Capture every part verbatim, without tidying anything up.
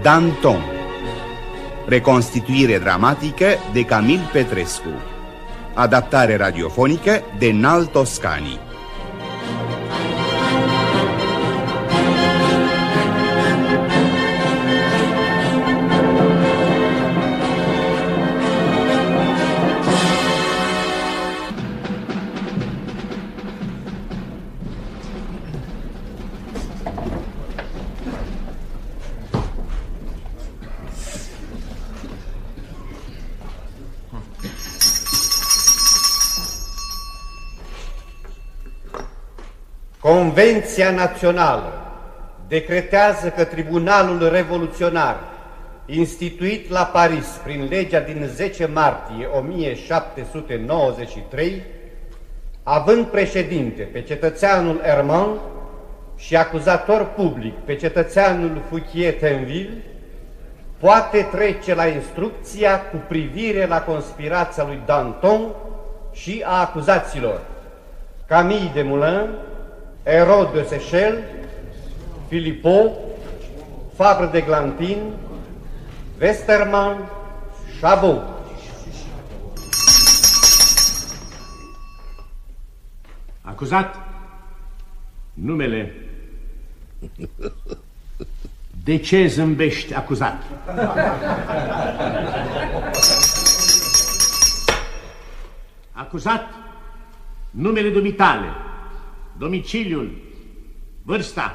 Danton. Reconstituire dramatică de Camil Petrescu. Adaptare radiofonică de Nal Toscani. Convenția Națională decretează că Tribunalul Revoluționar, instituit la Paris prin legea din zece martie o mie șapte sute nouăzeci și trei, având președinte pe cetățeanul Herman și acuzator public pe cetățeanul Fouquier-Tinville, poate trece la instrucția cu privire la conspirația lui Danton și a acuzaților Camille Desmoulins, Hérode de Seychelles, Philippot, Fabre de Glantin, Westermann, Chabot. Acuzat, numele. De ce zâmbești, acuzat? Acuzat, numele dumitale, domiciliul, vârsta.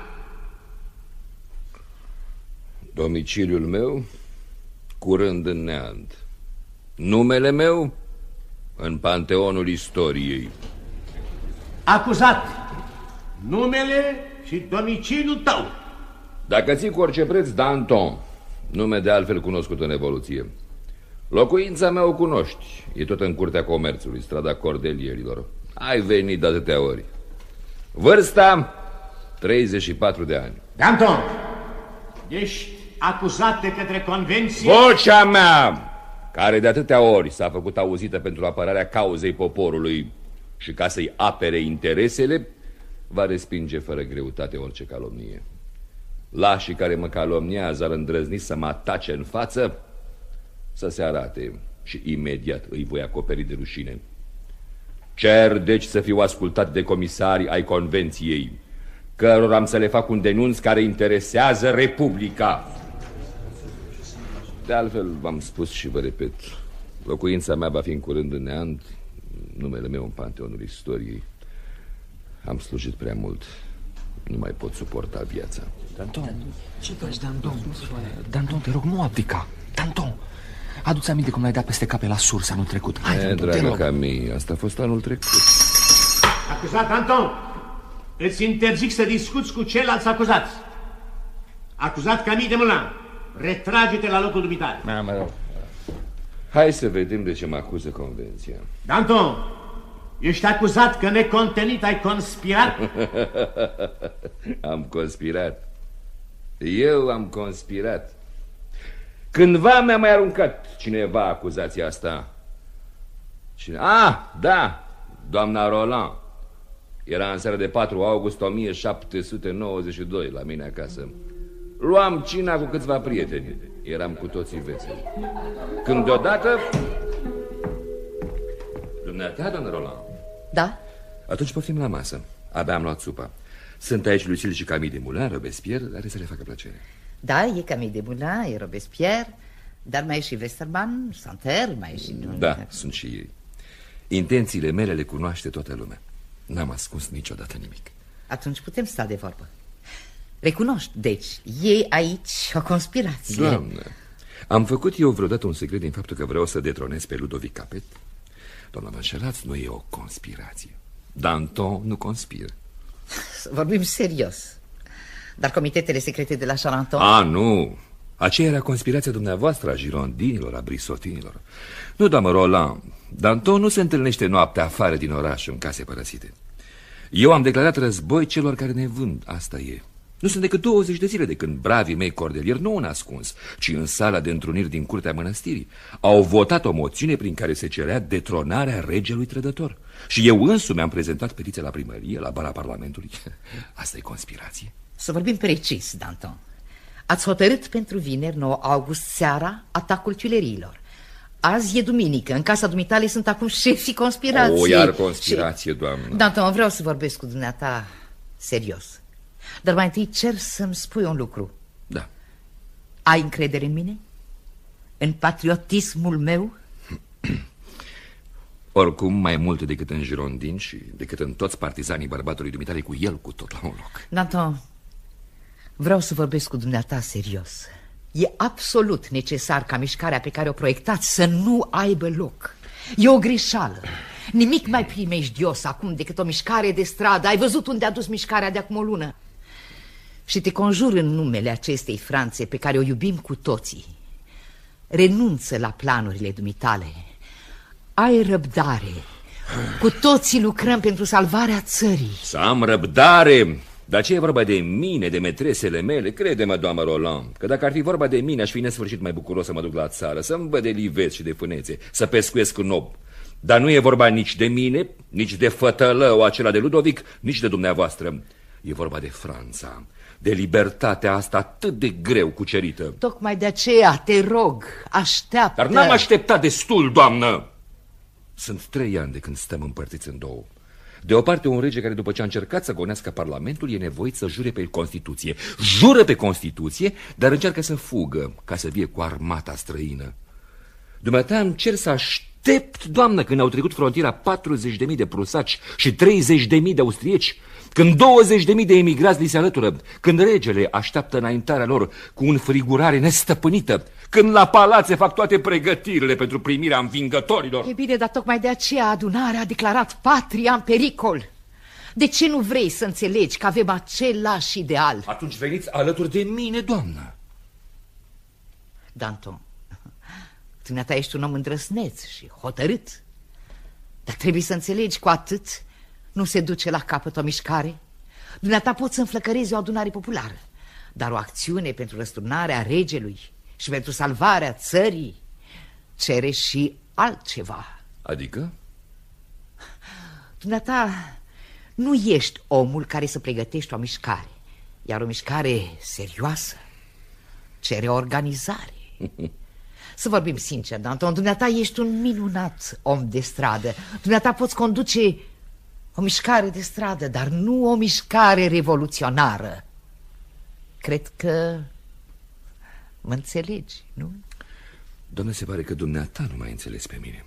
Domiciliul meu, curând în neant. Numele meu, în panteonul istoriei. Acuzat, numele și domiciliul tău. Dacă ții cu orice preț, Danton, nume de altfel cunoscut în Revoluție. Locuința mea o cunoști, e tot în Curtea Comerțului, strada Cordelierilor. Ai venit de atâtea ori. Vârsta, treizeci și patru de ani. Danton, ești acuzat de către Convenție? Vocea mea, care de atâtea ori s-a făcut auzită pentru apărarea cauzei poporului și ca să-i apere interesele, va respinge fără greutate orice calomnie. Lașii care mă calomniază ar îndrăzni să mă atace în față, să se arate și imediat îi voi acoperi de rușine. Cer deci să fiu ascultat de comisarii ai Convenției, cărora am să le fac un denunț care interesează Republica. De altfel, v-am spus și vă repet, locuința mea va fi în curând în neant, numele meu în panteonul istoriei. Am slujit prea mult, nu mai pot suporta viața. Danton, ce faci, Danton? Danton, te rog, nu abdica. Danton, adu-ți aminte cum l-ai dat peste cape la Surs anul trecut. Hai, e, Danton, dragă Camille, asta a fost anul trecut. Acuzat Danton, îți interzic să discuți cu ceilalți acuzați. Acuzat Camille Desmoulins, retrage-te la locul dumitare. Da, mă rog. Hai să vedem de ce mă acuză Convenția. Danton, ești acuzat că necontenit ai conspirat? Am conspirat. Eu am conspirat. Cândva mi-a mai aruncat cineva acuzația asta. Cine? Ah, da, doamna Roland. Era în seara de patru august o mie șapte sute nouăzeci și doi la mine acasă. Luam cina cu câțiva prieteni. Eram cu toții veseli. Când deodată... Dumneata, doamna Roland? Da? Atunci poftim la masă. Abia am luat supa. Sunt aici Lucile și Camille Desmoulins, Robespierre, are să le facă plăcere. Da, e Camille Desmoulins, e Robespierre, dar mai e și Westermann, Santerre, mai e și... Da, sunt și ei. Intențiile mele le cunoaște toată lumea. N-am ascuns niciodată nimic. Atunci putem sta de vorbă. Recunoști, deci, e aici o conspirație. Doamne, am făcut eu vreodată un secret din faptul că vreau să detronez pe Ludovic Capet? Doamna, vă înșelați, nu e o conspirație. Danton nu conspiră. Vorbim serios. Dar comitetele secrete de la Charenton? Ah, nu. Aceea era conspirația dumneavoastră, a girondinilor, a brisotinilor. Nu, doamnă Roland, Danton nu se întâlnește noaptea afară din oraș în case părăsite. Eu am declarat război celor care ne vând, asta e. Nu sunt decât douăzeci de zile de când bravii mei cordelieri, nu în ascuns, ci în sala de întruniri din curtea mănăstirii, au votat o moțiune prin care se cerea detronarea regelui trădător. Și eu însumi am prezentat petiția la primărie, la bara Parlamentului. Asta e conspirație? Să vorbim precis, Danton. Ați hotărât pentru vineri, nouă august, seara, atacul Tuilerilor. Azi e duminică, în casa dumitale sunt acum șefii conspirației. O, iar conspirație, și... doamnă. Danton, vreau să vorbesc cu dumneata serios. Dar mai întâi cer să-mi spui un lucru. Da. Ai încredere în mine? În patriotismul meu? Oricum, mai mult decât în Girondin și decât în toți partizanii bărbatului dumitale, cu el cu tot la un loc. Danton, vreau să vorbesc cu dumneata serios. E absolut necesar ca mișcarea pe care o proiectați să nu aibă loc. E o greșeală. Nimic mai primejdios acum decât o mișcare de stradă. Ai văzut unde a dus mișcarea de acum o lună. Și te conjur în numele acestei Franțe pe care o iubim cu toții. Renunță la planurile dumitale. Ai răbdare. Cu toții lucrăm pentru salvarea țării. Să am răbdare? Dar ce e vorba de mine, de metresele mele? Crede-mă, doamnă Roland, că dacă ar fi vorba de mine, aș fi nesfârșit mai bucuros să mă duc la țară, să-mi văd de livezi și de fânețe, să pescuiesc în ob. Dar nu e vorba nici de mine, nici de fătălău acela de Ludovic, nici de dumneavoastră. E vorba de Franța, de libertatea asta atât de greu cucerită. Tocmai de aceea te rog, așteaptă. Dar n-am așteptat destul, doamnă. Sunt trei ani de când stăm împărțiți în două. De o parte, un rege care, după ce a încercat să gonească Parlamentul, e nevoit să jure pe Constituție. Jură pe Constituție, dar încearcă să fugă, ca să vie cu armata străină. Dumneata îmi cer să aștept, doamnă, când au trecut frontiera patruzeci de mii de prusaci și treizeci de mii de austrieci, când douăzeci de mii de emigrați li se alătură, când regele așteaptă înaintarea lor cu înfrigurare nestăpânită, când la palațe fac toate pregătirile pentru primirea învingătorilor. E bine, dar tocmai de aceea adunarea a declarat patria în pericol. De ce nu vrei să înțelegi că avem același ideal? Atunci veniți alături de mine, doamnă. Danton, dumneata ești un om îndrăsneț și hotărât, dar trebuie să înțelegi, cu atât nu se duce la capăt o mișcare. Dumneata poți să înflăcărezi o adunare populară, dar o acțiune pentru răsturnarea regelui și pentru salvarea țării cere și altceva. Adică? Dumneata nu ești omul care să pregătești o mișcare, iar o mișcare serioasă cere organizare. Să vorbim sincer, Danton, dumneata ești un minunat om de stradă. Dumneata poți conduce o mișcare de stradă, dar nu o mișcare revoluționară. Cred că mă înțelegi, nu? Doamne, se pare că dumneata nu m-ai înțeles pe mine.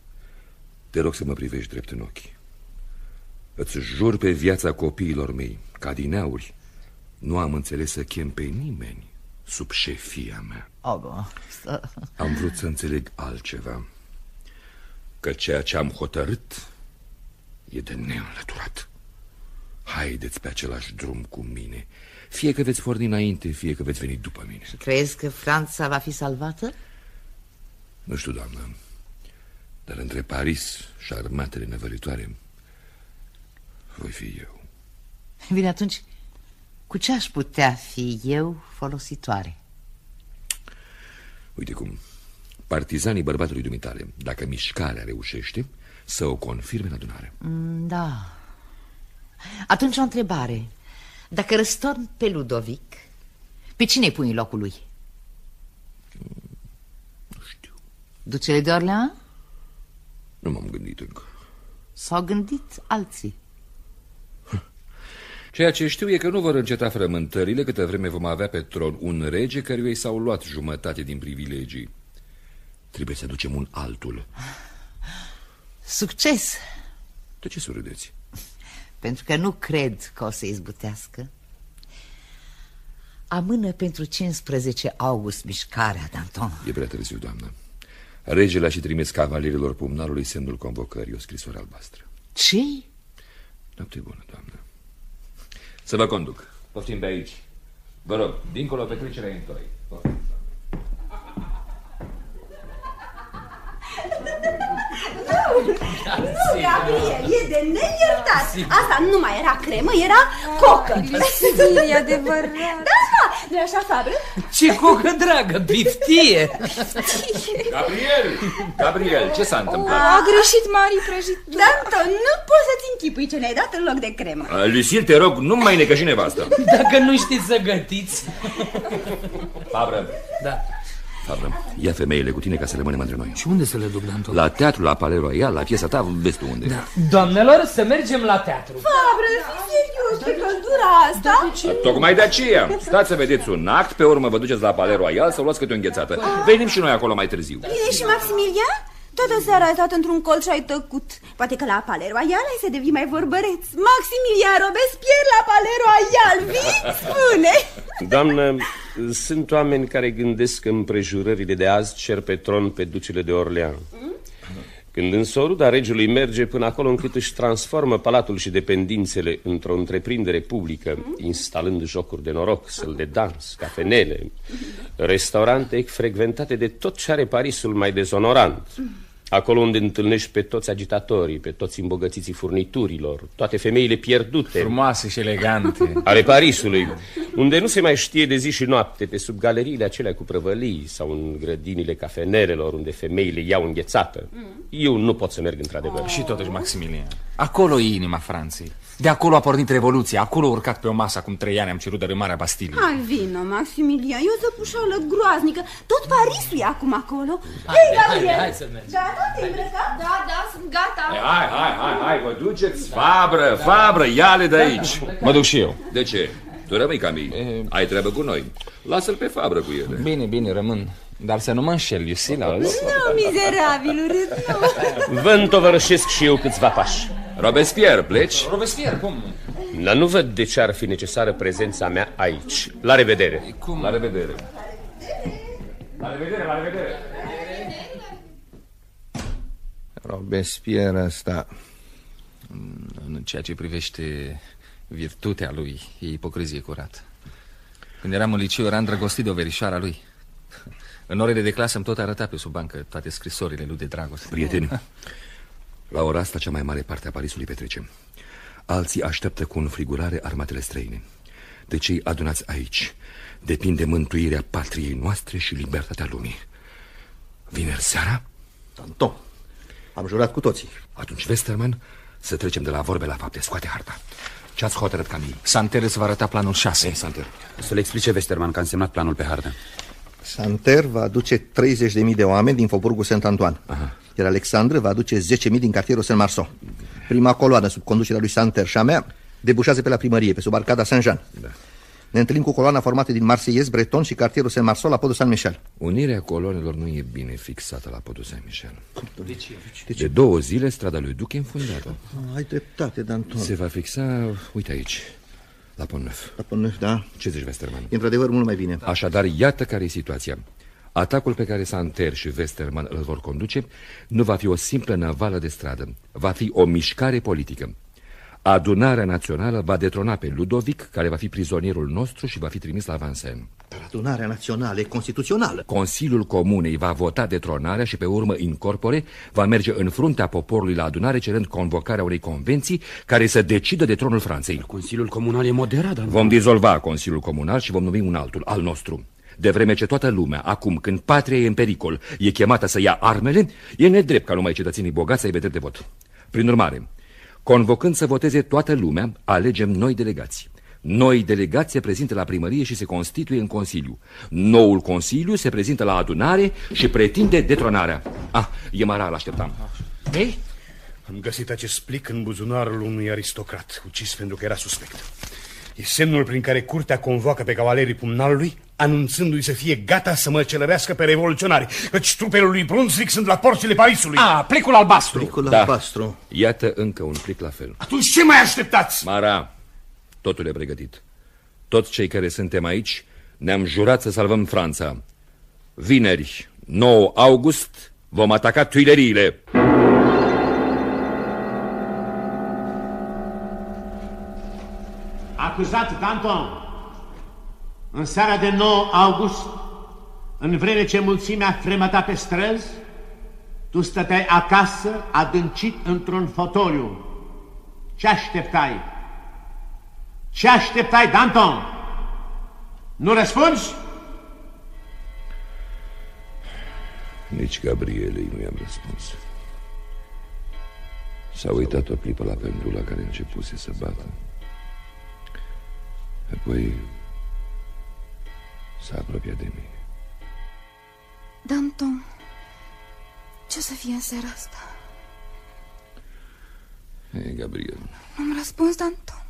Te rog să mă privești drept în ochi. Îți jur pe viața copiilor mei, ca dineauri, nu am înțeles să chem pe nimeni sub șefia mea. Oh, am vrut să înțeleg altceva, că ceea ce am hotărât e de neînlăturat. Haideți pe același drum cu mine, fie că veți porni înainte, fie că veți veni după mine. Și crezi că Franța va fi salvată? Nu știu, doamnă, dar între Paris și armatele năvălitoare voi fi eu. Bine, atunci, cu ce aș putea fi eu folositoare? Uite cum, partizanii bărbatului dumitale, dacă mișcarea reușește, să o confirme în adunare. Mm, da. Atunci o întrebare. Dacă răstorn pe Ludovic, pe cine pui în locul lui? Nu știu. Ducele de Orleans? Nu m-am gândit încă. S-au gândit alții. Ceea ce știu e că nu vor înceta frământările câtă vreme vom avea pe tron un rege căruia i s-au luat jumătate din privilegii. Trebuie să ducem un altul. Succes! De ce surâdeți? Pentru că nu cred că o să izbutească. Amână pentru cincisprezece august mișcarea, Danton. E prea târziu, doamnă. Regele a și trimis cavalerilor pumnarului semnul convocării, o scrisoare albastră. Ce? Noapte bună, doamnă. Să vă conduc. Poftim pe aici. Vă rog, dincolo petrecerea în toi. Poftim. Nu, Gabriel, e de neiertat. Asta nu mai era cremă, era cocă. E adevărat. Da, nu așa, Fabre? Ce cocă dragă, biftie! Gabriel! Gabriel, ce s-a întâmplat? A greșit mari prăjitură. Danton, nu poți să-ți închipui ce ne-ai dat în loc de cremă. Lucille, te rog, nu mai necăși nevastă. Dacă nu știți să gătiți. Fabră. Da. Fabră, ia femeile cu tine ca să rămânem între noi. Și unde să le duc, Danton? La teatru, la Palais Royal, la piesa ta, vezi tu unde. Da. Doamnelor, să mergem la teatru. Fabră, fii serios, ce căldura asta? Da, tocmai de aceea. Stați să vedeți un act, pe urmă vă duceți la Palais Royal să luați câte o înghețată. Venim și noi acolo mai târziu. Bine, și Maximilian? Toată seara ai stat într-un colț și ai tăcut. Poate că la Palais Royal ai să devii mai vorbăreț. Maximilian Robespierre la Palais Royal, vii? Spune! Doamnă, sunt oameni care gândesc că împrejurările de azi cer pe tron pe ducele de Orleans. Mm? Când însă ruda regelui merge până acolo încât își transformă palatul și dependințele într-o întreprindere publică, mm? instalând jocuri de noroc, săli de dans, cafenele, restaurante frecventate de tot ce are Parisul mai dezonorant. Mm. Acolo unde întâlnești pe toți agitatorii, pe toți îmbogățiții furniturilor, toate femeile pierdute, frumoase și elegante, ale Parisului, unde nu se mai știe de zi și noapte, pe sub galeriile acelea cu prăvălii sau în grădinile cafenelelor unde femeile iau înghețată. Mm. Eu nu pot să merg într-adevăr. Oh. Și totuși, Maximilian, acolo e inima Franței. De acolo a pornit Revoluția, acolo a urcat pe o masă acum trei ani, am cerut dărâmarea Bastiliei. Hai, vină, Maximilian, e o zăpușală groaznică. Tot Parisul e acum acolo. Hei, Gabriel! Hai, hai să mergem. Gata, te-ai îmbrăcat? Da, da, sunt gata. Hai, hai, hai, hai, vă duceți. Fabră, Fabră, ia-le de aici. Mă duc și eu. De ce? Tu rămâi, Camille. Ai treabă cu noi. Lasă-l pe Fabră cu ele. Bine, bine, rămân. Dar să nu mă înșel, Lucila. Nu, mizerabil, urât, nu. Vă întovărășesc și eu câțiva pași. Robespierre, pleci? Robespierre, cum? Dar nu văd de ce ar fi necesară prezența mea aici. La revedere. Cum? La revedere. La revedere, la revedere. Robespierre ăsta, în ceea ce privește virtutea lui, e ipocrizie curată. Când eram în liceu, era îndrăgostit de o verișoara lui. În orele de clasă îmi tot arăta pe sub bancă toate scrisorile lui de dragoste. Prieteni, la ora asta cea mai mare parte a Parisului petrece. Alții așteaptă cu înfrigurare armatele străine. De cei adunați aici depinde mântuirea patriei noastre și libertatea lumii. Vineri seara? Danton, am jurat cu toții. Atunci, Westerman, să trecem de la vorbe la fapte. Scoate harta. Ce-ați hotărât, Camille? Santerre îți va arăta planul șase. Ei, Santerre. Să le explice Westerman că a însemnat planul pe hartă. Santerre va aduce treizeci de mii de oameni din Faubourgul Saint-Antoine. Aha. Iar Alexandre va aduce zece mii din cartierul Saint-Marceau. Prima coloană sub conducerea lui Santerre și a mea debușează pe la primărie, pe sub arcada Saint-Jean. Da. Ne întâlnim cu coloana formată din Marseillaise, Breton și cartierul Saint-Marceau la podul Saint-Michel. Unirea coloanelor nu e bine fixată la podul Saint-Michel. De ce? De, ce? De două zile strada lui Duc e înfundată. Ai dreptate, Danton. Se va fixa, uite aici, la Pont-Neuf. La Pont-Neuf, da. Ce zici, Westerman? E într-adevăr mult mai bine. Așadar, iată care e situația. Atacul pe care Santerre și Westerman îl vor conduce nu va fi o simplă navală de stradă. Va fi o mișcare politică. Adunarea națională va detrona pe Ludovic, care va fi prizonierul nostru și va fi trimis la Vincennes. Dar adunarea națională e constituțională. Consiliul Comunei va vota detronarea și pe urmă, in corpore, va merge în fruntea poporului la adunare cerând convocarea unei convenții care să decidă de tronul Franței. Consiliul Comunal e moderat, dar... Vom dizolva Consiliul Comunal și vom numi un altul, al nostru. De vreme ce toată lumea, acum când patria e în pericol, e chemată să ia armele, e nedrept ca numai cetățenii bogați să aibă drept de vot. Prin urmare, convocând să voteze toată lumea, alegem noi delegați. Noi delegați se prezintă la primărie și se constituie în Consiliu. Noul Consiliu se prezintă la adunare și pretinde detronarea. Ah, e Mara, l-așteptam. Ei? Am găsit acest plic în buzunarul unui aristocrat, ucis pentru că era suspect. E semnul prin care curtea convoacă pe cavalerii pumnalului, anunțându-i să fie gata să măcelărească pe revoluționari, căci trupele lui Brunswick sunt la porțile Parisului. Ah, plicul albastru. Plicul da. albastru. Iată încă un plic la fel. Atunci ce mai așteptați? Mara, totul e pregătit. Toți cei care suntem aici ne-am jurat să salvăm Franța. Vineri, nouă august, vom ataca Tuileriile. Acuzat Danton, în seara de nouă august, în vreme ce mulțimea fremăta pe străzi, tu stăteai acasă, adâncit într-un fotoliu. Ce așteptai? Ce așteptai, Danton? Nu răspunzi? Nici Gabrielei nu i-am răspuns. S-a uitat o clipă la pendula care începuse să bată. Apoi s-a apropiat de mine. Danton, ce o să fie în seara asta? Ei, Gabriel. Nu-mi răspuns, Danton.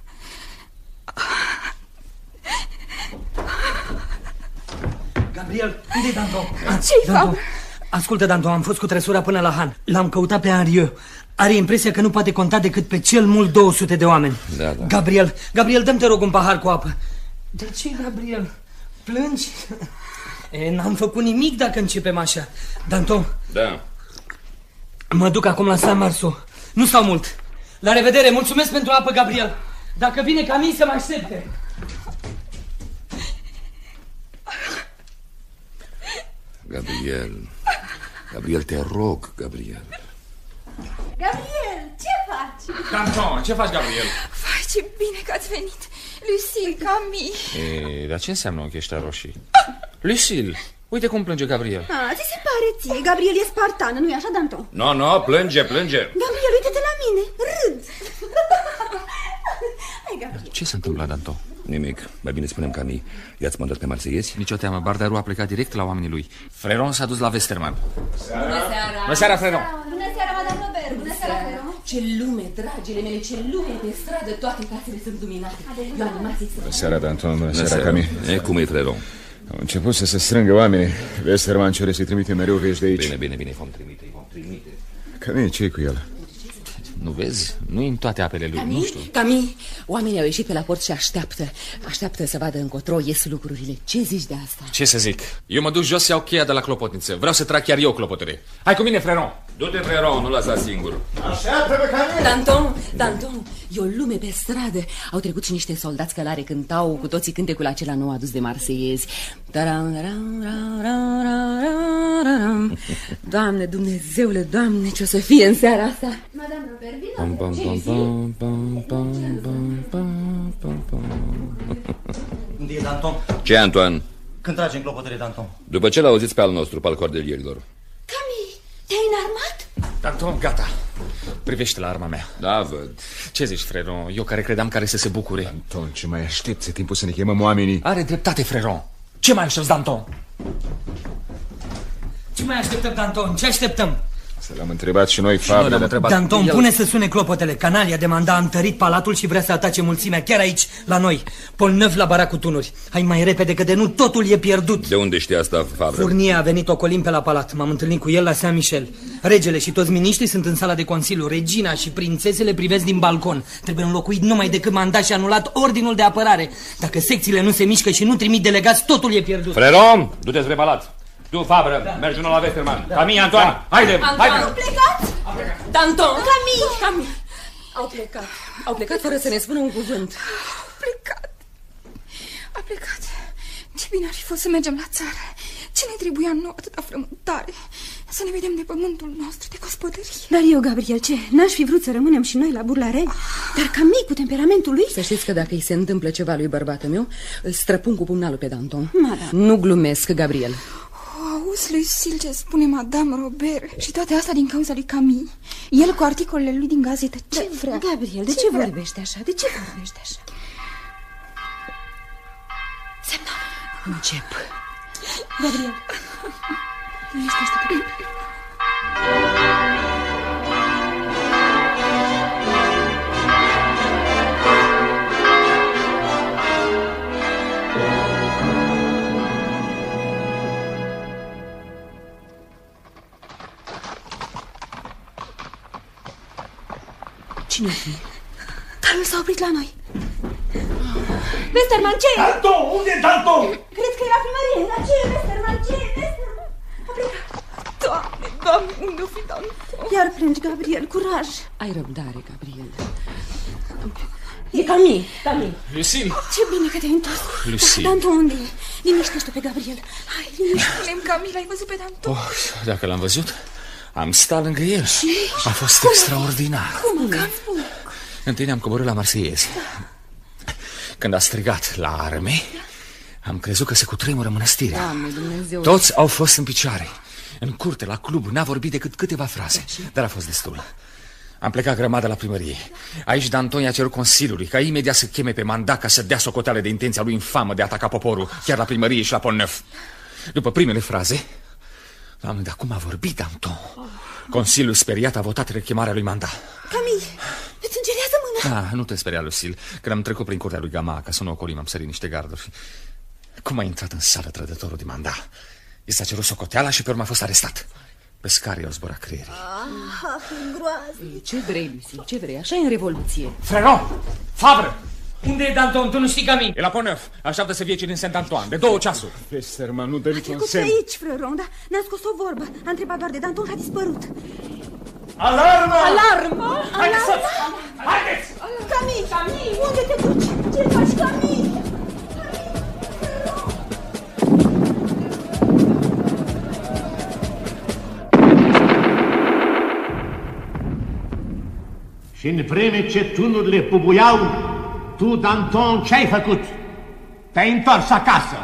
Gabriel, unde e Danton? Ce-i fac? Ascultă, Danton, am fost cu trăsura până la Han. L-am căutat pe Henrieux. Are impresia că nu poate conta decât pe cel mult două sute de oameni. Da, da. Gabriel, Gabriel, dă-mi te rog un pahar cu apă. De ce, Gabriel? Plângi? E, n-am făcut nimic dacă începem așa. Danton. Da. Mă duc acum la Saint-Marceau. Nu stau mult. La revedere, mulțumesc pentru apă, Gabriel. Dacă vine Camille să mă aștepte. Gabriel, Gabriel, te rog, Gabriel. Gabriel, ce faci? Danton, ce faci, Gabriel? Vai, ce bine că ați venit. Lucille, Camille. E, dar ce înseamnă ochii ăștia roșii? Lucille, uite cum plânge Gabriel. A, ți se pare ție? Gabriel e spartană, nu-i așa, Danton? Nu, no, nu, no, plânge, plânge. Gabriel, uite-te la mine, râd. Hai, Gabriel. Ce s-a întâmplat, Danton? Nimic, mai bine spunem Camille. I-ați mandat pe marseiezi? Nici o teamă, Bardaru a plecat direct la oamenii lui. Freron s-a dus la Westerman. Bună seara! Bună seara, Freron! Bună seara, Madame Robert! Bună seara, Freron! Ce lume, dragile mele, ce lume pe stradă, toate casele sunt luminate. E o animație. Bună seara, Danton, bună seara, Camille. E, cum e, Freron? Au început să se strângă oamenii. Westerman cere să-i trimite mereu vești de aici. Bine, bine, bine, vom trimite, vom trimite. Camille, ce-i cu el? Nu vezi? Nu-i în toate apele lui, Camille, nu știu. Camille, oamenii au ieșit pe la port și așteaptă. Așteaptă să vadă încotro ies lucrurile. Ce zici de asta? Ce să zic? Eu mă duc jos să iau cheia de la clopotniță. Vreau să trag chiar eu clopotăre. Hai cu mine, Freron. Du-te, Freron, nu lăsa singur. Așteaptă-mă, Camille! Danton, Danton, e o lume pe stradă. Au trecut și niște soldați călare, cântau cu toții cântecul acela nou adus de marseiezi. Doamne, Dumnezeule, Doamne, ce o să fie în seara asta? Madame Robert, vino. Pam, pam, pam, pam, pam, pam, pam, pam, pam, pam. Unde e Danton? Ce, Antoine? Când trage în clopotele, Danton? După ce l-auziți pe al nostru, pe al cordelierilor. Camille, te-ai înarmat? Danton, gata. Privește la arma mea. Da, văd. Ce zici, Freron? Eu care credeam care să se bucure. Danton, ce mai aștepți? E timpul să ne chemăm oamenii. Are dreptate, Freron. Ce mai aștepți, Danton? Ce mai așteptăm, Danton? Ce așteptăm? Să l-am întrebat și noi, Fabre. Danton, pune să sune clopotele. Canalia de manda a întărit palatul și vrea să atace mulțimea chiar aici, la noi. Polneuf la baracul Tunuri. Hai mai repede, că de nu totul e pierdut. De unde știi asta, Fabre? Furnie a venit ocolim pe la palat. M-am întâlnit cu el la Saint-Michel. Regele și toți miniștrii sunt în sala de consiliu. Regina și prințesele privesc din balcon. Trebuie înlocuit numai decât manda și anulat ordinul de apărare. Dacă secțiile nu se mișcă și nu trimit delegați, totul e pierdut. Freron, du-te spre palat. Tu, Fabră, da. Mergi unul la Westerman. Da. Camille, Antoine, da. Haide, Antoine. haide. Au plecat? Danton, Camille! Camille. Au plecat. Au plecat fără să ne spună un cuvânt. A plecat. A plecat. Ce bine ar fi fost să mergem la țară. Ce ne trebuia nouă atâta frământare. Să ne vedem de pământul nostru, de gospodărie. Dar eu, Gabriel, ce? N-aș fi vrut să rămânem și noi la Burlaren? Dar Camille, cu temperamentul lui... Să știți că dacă îi se întâmplă ceva lui bărbatul meu, îl străpun cu pumnalul pe Danton. Madame. Nu glumesc, Gabriel. Auzi, Lucille, ce spune Madame Robert. Și toate astea din cauza lui Camille. El cu articolele lui din gazetă. Ce da, vrea? Gabriel, de ce, ce vorbești așa? De ce vorbești așa? Semnal. Încep. Gabriel, liniștește-te. Cine fi? Dar nu s-a oprit la noi. Westerman, ce e? Danton, unde e Danton? Cred că e la primărie. Dar ce e, Westerman? Ce e, Westerman? A plecat. Doamne, Doamne, unde-o fi Danton? Iar plângi, Gabriel, curaj. Ai răbdare, Gabriel. E Camille, Camille. Lucille. Ce bine că te-ai întors. Lucille. Danton, unde e? Liniștește pe Gabriel. Hai, liniștește. Spune-mi, Camille, ai văzut pe Danton? Oh, dacă l-am văzut, am stat lângă el. Și? A fost Cum? extraordinar. Cum, Camille? Întâi ne-am coborât la marseiezi. Când a strigat la arme, am crezut că se cutremură mănăstirea. Doamne, Dumnezeu. Toți au fost în picioare. În curte, la club, n-a vorbit decât câteva fraze, dar a fost destul. Am plecat grămadă la primărie. Aici Danton i-a cerut Consiliului ca imediat să cheme pe mandat ca să dea socoteală de intenția lui infamă de a ataca poporul, chiar la primărie și la Pont-Neuf. După primele fraze, Doamne, dar cum a vorbit Danton? Consiliul speriat a votat rechemarea lui Manda. Camille, îți îngerează mâna. Ah, nu te speria, Lucille. Când am trecut prin curtea lui Gama, ca să nu ocolim, am sărit niște garduri. Cum a intrat în sală trădătorul de Manda? I s-a cerut socoteala și pe urmă a fost arestat. Pe scară i-au zburat creierii. Ah, groaznic. Ce vrei, Lucille, ce vrei? Așa e în Revoluție. Freron! Fabră! Unde e Danton? Tu nu știi, Camille? E la Pont-Neuf. Așteaptă să vie cei din Saint-Antoine, de două ceasuri. Westerman, nu dă niciun Cu semn. aici, Freron, dar n-a scos o vorbă. A întrebat doar de Danton, a dispărut. Alarmă! Alarmă! Haideți să... Haideți! Camille! Camille! Unde te duci? Ce faci, Camille? Și în vreme ce tunurile bubuiau, tu, Danton, ce-ai făcut? Te-ai întors acasă.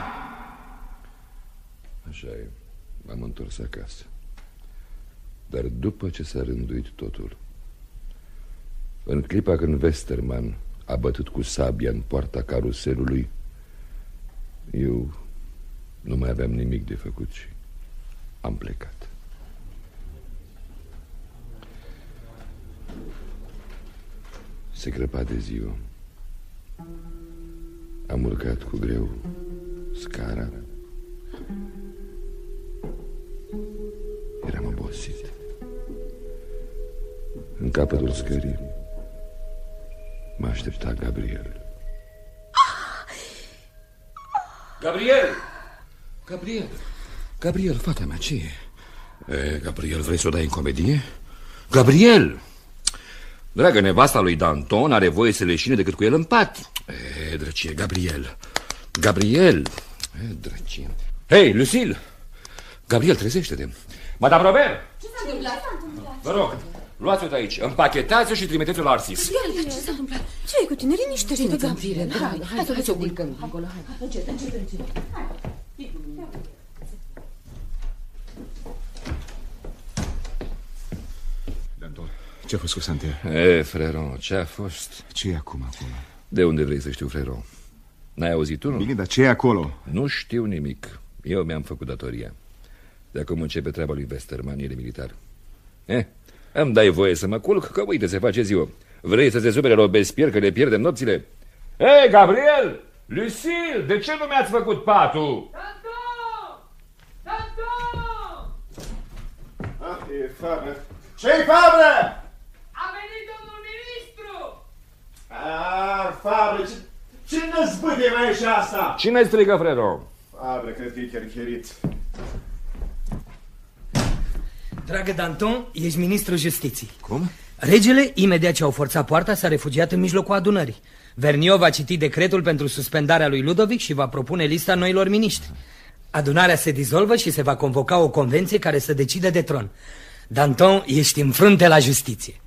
Așa e, m-am întors acasă. Dar după ce s-a rânduit totul, în clipa când Westerman a bătut cu sabia în poarta caruselului, eu nu mai aveam nimic de făcut și am plecat. Se crăpa de ziua. Am urcat cu greu scara. Eram obosit. În capătul scării mă aștepta Gabriel. Gabriel! Gabriel! Gabriel, fata mea, ce e? e Gabriel, vrei să o dai în comedie? Gabriel! Dragă, nevasta lui Danton are voie să leșine decât cu el în pat. E, drăcie, Gabriel. Gabriel! E, drăcie. Hei, Lucille! Gabriel, trezește-te. Madame Robert! Ce s-a întâmplat? Vă rog, luați-o de aici, împachetați-o și trimiteți-o la Arsis. Ce s-a întâmplat? Ce e cu tine? Liniștește-te, Gabriel. Dragă, hai să să o culcăm dincolo. Hai, încet, încet, încet. Ce-a fost cu Santerre? E, Freron, ce a fost? Ce e acum acolo? De unde vrei să știu, Freron? N-ai auzit tu, nu? Bine, dar ce e acolo? Nu știu nimic. Eu mi-am făcut datoria. De acum începe treaba lui Westerman, el e militar. Eh, îmi dai voie să mă culc, că uite, se face ziua. Vrei să se supere Robespierre că le pierdem nopțile? Hei, Gabriel! Lucille, de ce nu mi-ați făcut patul? Danton! Danton! Ah, e Fabre. Ce-i Fabre? A venit domnul ministru! Ah, Fabre, ce, ce năzbâde mai e și asta? Cine strigă, Freron? Fabre, cred că e chiar cherit. Dragă Danton, ești ministrul justiției. Cum? Regele, imediat ce au forțat poarta, s-a refugiat în mijlocul adunării. Vergniaud va citi decretul pentru suspendarea lui Ludovic și va propune lista noilor miniștri. Adunarea se dizolvă și se va convoca o convenție care să decide de tron. Danton, ești în frunte la justiție.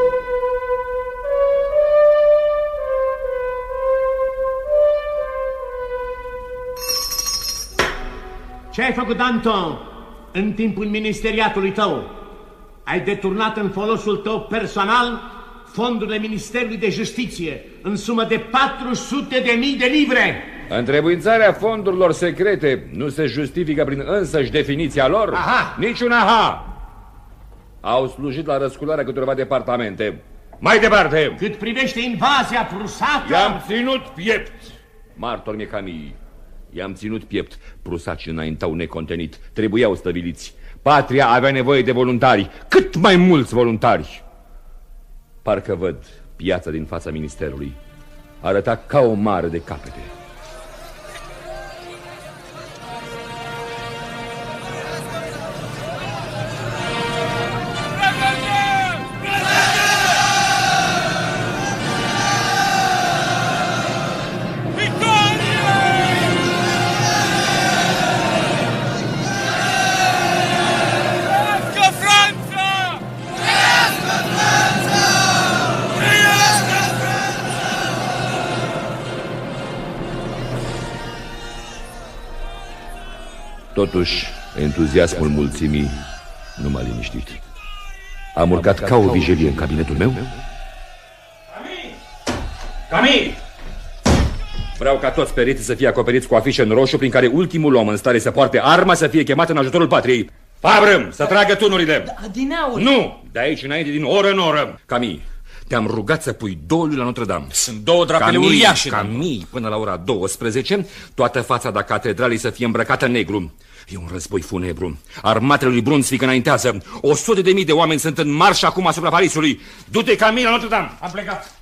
Ce ai făcut, Danton, în timpul ministeriatului tău? Ai deturnat în folosul tău personal fondurile Ministerului de Justiție în sumă de patru sute de mii de livre. Întrebuințarea fondurilor secrete nu se justifică prin însăși definiția lor? Aha! Niciun aha! Au slujit la răscularea câtorva departamente. Mai departe! Cât privește invazia prusacă... I-am ținut piept! Martor mie Camille. I-am ținut piept. Prusacii înaintau necontenit. Trebuiau stăviliți. Patria avea nevoie de voluntari. Cât mai mulți voluntari! Parcă văd piața din fața ministerului. Arăta ca o mare de capete. Totuși, Entuziasmul mulțimii nu m-a liniștit. Am urcat ca o vijelie în cabinetul meu. Cami! Vreau ca toți pereții să fie acoperiți cu afișe în roșu prin care ultimul om în stare să poarte arma să fie chemat în ajutorul patriei. Fabră, să tragă tunurile! Adineauri! Nu! De aici înainte, din oră în oră! Cami, te-am rugat să pui doliu la Notre-Dame. Sunt două drapele uriașe. Cami, până la ora douăsprezece, toată fațada catedralei să fie îmbrăcată în negru. E un război funebru. Armatele lui Brunswick înaintează. O sută de mii de oameni sunt în marș acum asupra Parisului. Du-te, Cami, la Notre-Dame! Am plecat!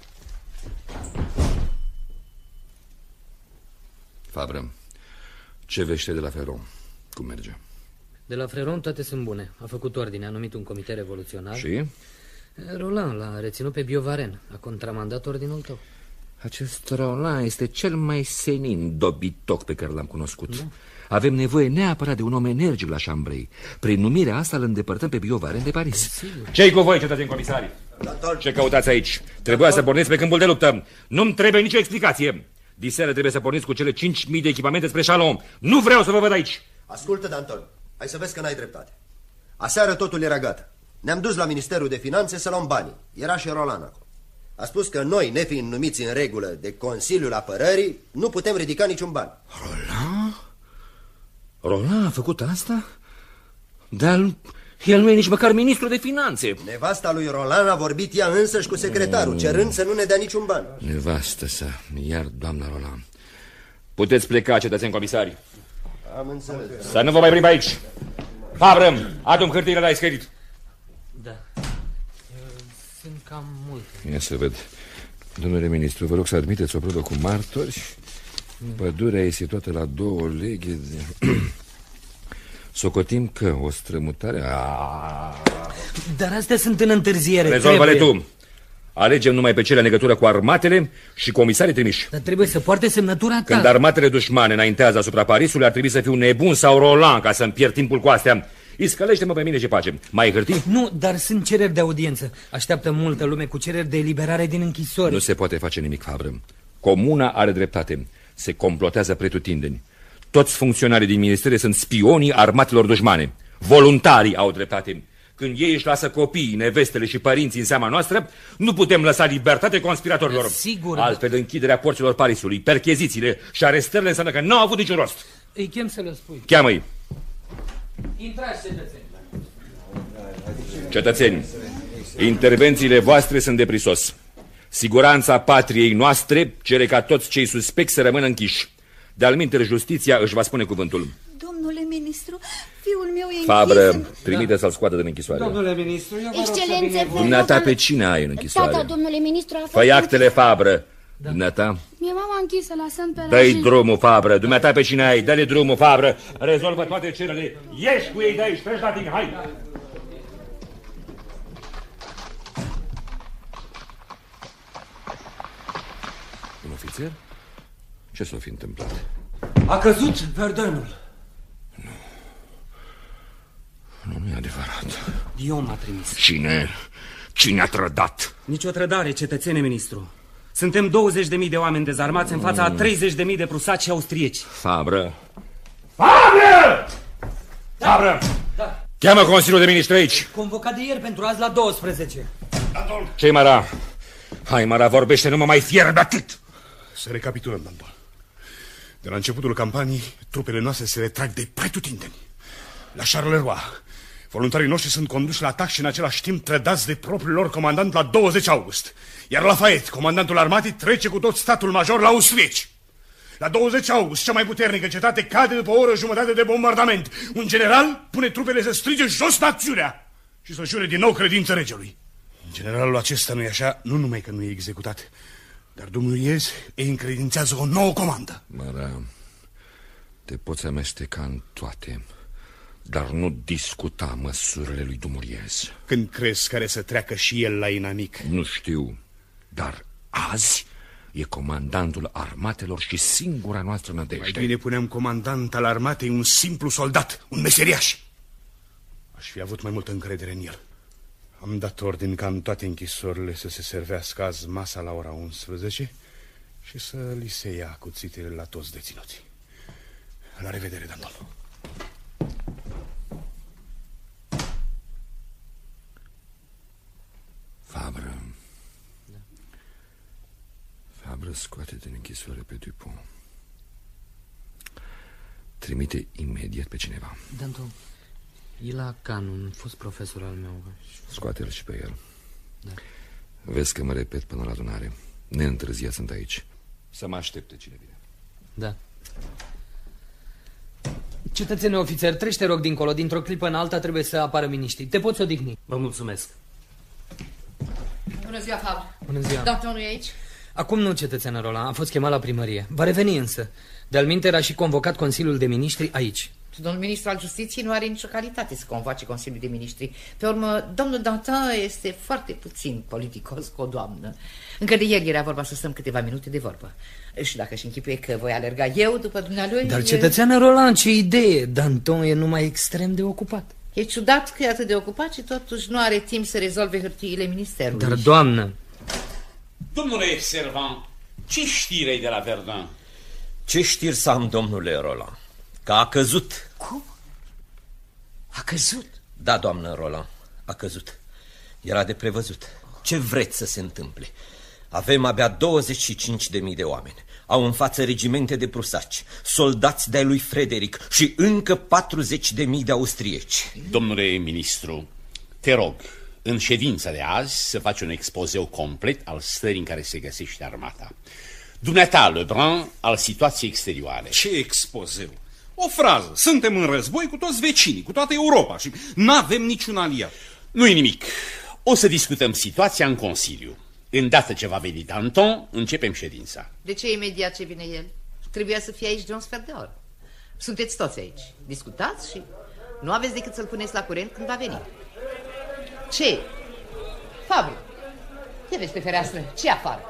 Fabră, ce vește de la Ferron? Cum merge? De la Freron toate sunt bune. A făcut ordine, a numit un comitet revoluționar. Și? Roland l-a reținut pe Biovaren. A contramandat ordinul tău. Acest Roland este cel mai senin dobitoc pe care l-am cunoscut. Da. Avem nevoie neapărat de un om energic la Chambray. Prin numirea asta îl îndepărtăm pe Biovaren de Paris. Ce-i cu voi, cetățeni comisari? Ce căutați aici? Trebuia să porniți pe câmpul de luptă. Nu-mi trebuie nicio explicație. Diseară trebuie să porniți cu cele cinci mii de echipamente spre Chalon. Nu vreau să vă văd aici. Ascultă, Danton, hai să vezi că n-ai dreptate. Aseară totul era gata. Ne-am dus la Ministerul de Finanțe să luăm banii. Era și Roland acolo. A spus că noi, nefiind numiți în regulă de Consiliul Apărării, nu putem ridica niciun ban. Roland? Roland a făcut asta? Dar el nu e nici măcar ministru de finanțe. Nevasta lui Roland a vorbit ea însăși cu secretarul, mm. cerând să nu ne dea niciun ban. Nevastă sa, iar doamna Roland. Puteți pleca, cetățeni comisari. Am înțeles. Să nu vă mai primim aici. Fabră, adu-mi hârtiile la escrit. Da. Sunt cam multe. Ia să văd. Domnule ministru, vă rog să admiteți o probă cu martori. Pădurea e situată la două leghe de... Socotim că o strămutare... Aaaa... Dar astea sunt în întârziere. Rezolvă-le tu. Alegem numai pe cele în legătură cu armatele și comisarii trimiși. Dar trebuie să poarte semnătura ta. Când armatele dușmane înaintează asupra Parisului, ar trebui să fiu nebun sau Roland ca să-mi pierd timpul cu astea. Iscălește-mă pe mine și pace. Mai ai hârtii? Nu, dar sunt cereri de audiență. Așteaptă multă lume cu cereri de eliberare din închisori. Nu se poate face nimic, Fabră. Comuna are dreptate. Se complotează pretutindeni. Toți funcționarii din ministere sunt spionii armatelor dușmane. Voluntarii au dreptate. Când ei își lasă copiii, nevestele și părinții în seama noastră, nu putem lăsa libertate conspiratorilor. Sigur. Altfel, închiderea porților Parisului, perchezițiile și arestările înseamnă că n-au avut niciun rost. Îi chem să le spui. Cheamă-i. Intrați, cetățeni. Cetățeni, intervențiile voastre sunt de prisos. Siguranța patriei noastre cere ca toți cei suspecți să rămână închiși. De-al minteri, justiția își va spune cuvântul. Domnule ministru, fiul meu e Fabră, închis în... trimite să-l scoată din închisoare. Domnule ministru, eu vă rog să Excelențe, Dumneata pe cine ai în închisoare? Tata, domnule ministru, a fost... Fă-i actele, Fabră. Da. Dumneata? E mama închisă la Saint Pelagin. Dă-i drumul, Fabră. Dumneata pe cine ai? Dă-le drumul, Fabră. Rezolvă toate cererile. Ieși cu ei de aici, treci la tine, hai! Un ofițer? Ce s-o fi întâmplat? A căzut Verdunul. Nu. Nu, nu e adevărat. Dion m-a trimis. Cine? Cine a trădat? Nici o trădare, cetățene ministru. Suntem douăzeci de mii de oameni dezarmați în fața a treizeci de mii de prusaci și austrieci. Fabră! Fabră! Da. Fabră! Da. Cheamă Consiliul de Ministri aici. Convocat de ieri pentru azi la douăsprezece. Ce-i, Mara? Hai, Mara, vorbește, nu mă mai fier de atât. Să recapitulăm, Danton. De la începutul campaniei, trupele noastre se retrag de pretutindeni. La Charleroi, voluntarii noștri sunt conduși la atac și în același timp trădați de propriul lor comandant la douăzeci august. Iar Lafayette, comandantul armatei, trece cu tot statul major la austrieci. La douăzeci august, cea mai puternică cetate cade după o oră jumătate de bombardament. Un general pune trupele să strige jos națiunea și să jure din nou credință regelui. Generalul acesta, nu-i așa, nu numai că nu e executat, dar domnul Iez îi încredințează o nouă comandă. Mara, te poți amesteca în toate, dar nu discuta măsurile lui Dumuriez. Când crezi care să treacă și el la inamic? Nu știu, dar azi e comandantul armatelor și singura noastră nădejde. Mai bine puneam comandant al armatei un simplu soldat, un meseriaș. Aș fi avut mai multă încredere în el. Am dat ordin ca în toate închisorile să se servească azi masa la ora unsprezece și să li se ia cuțitele la toți deținuții. La revedere, Danton. răscoate din închisoare pe Dupont. Trimite imediat pe cineva. Danton, e la Can, un fost profesor al meu. Scoate-l și pe el. Da. Vezi că mă repet până la adunare. Neîntârziat sunt aici. Să mă aștepte cine vine. Da. Cetățene ofițer, treci, te rog, dincolo. Dintr-o clipă în alta trebuie să apară miniștrii. Te poți odihni. Vă mulțumesc. Bună ziua, Fabr. Bună ziua. Dantonul e aici? Acum nu, cetățeană Roland, a fost chemat la primărie. Va reveni însă. De-al minte era și convocat Consiliul de Ministri aici. Domnul ministru al Justiției nu are nicio calitate să convoace Consiliul de Ministri. Pe urmă, domnul Danton este foarte puțin politicos cu o doamnă. Încă de ieri era vorba să stăm câteva minute de vorbă. Și dacă își închipuie că voi alerga eu după dumnealui... Dar, cetățeană Roland, ce idee! Danton e numai extrem de ocupat. E ciudat că e atât de ocupat și totuși nu are timp să rezolve hârtiile ministerului. Dar, doamnă... Domnule Servan, ce știri ai de la Verdun? Ce știri să am, domnule Roland? Că a căzut. Cum? A căzut? Da, doamnă Roland, a căzut. Era de prevăzut. Ce vreți să se întâmple? Avem abia douăzeci și cinci de mii de oameni. Au în față regimente de prusaci, soldați de-ai lui Frederic și încă patruzeci de mii de austrieci. Domnule ministru, te rog, în ședința de azi să faci un expozeu complet al stării în care se găsește armata. Dumneata, Lebrun, al situației exterioare. Ce expozeu? O frază. Suntem în război cu toți vecinii, cu toată Europa și n-avem niciun aliat. Nu-i nimic. O să discutăm situația în Consiliu. Îndată ce va veni Danton, începem ședința. De ce imediat ce vine el? Trebuia să fie aici de un sfert de oră. Sunteți toți aici. Discutați și nu aveți decât să-l puneți la curent când va veni. Ce? Fabri, ia vezi pe fereastră. Ce afară?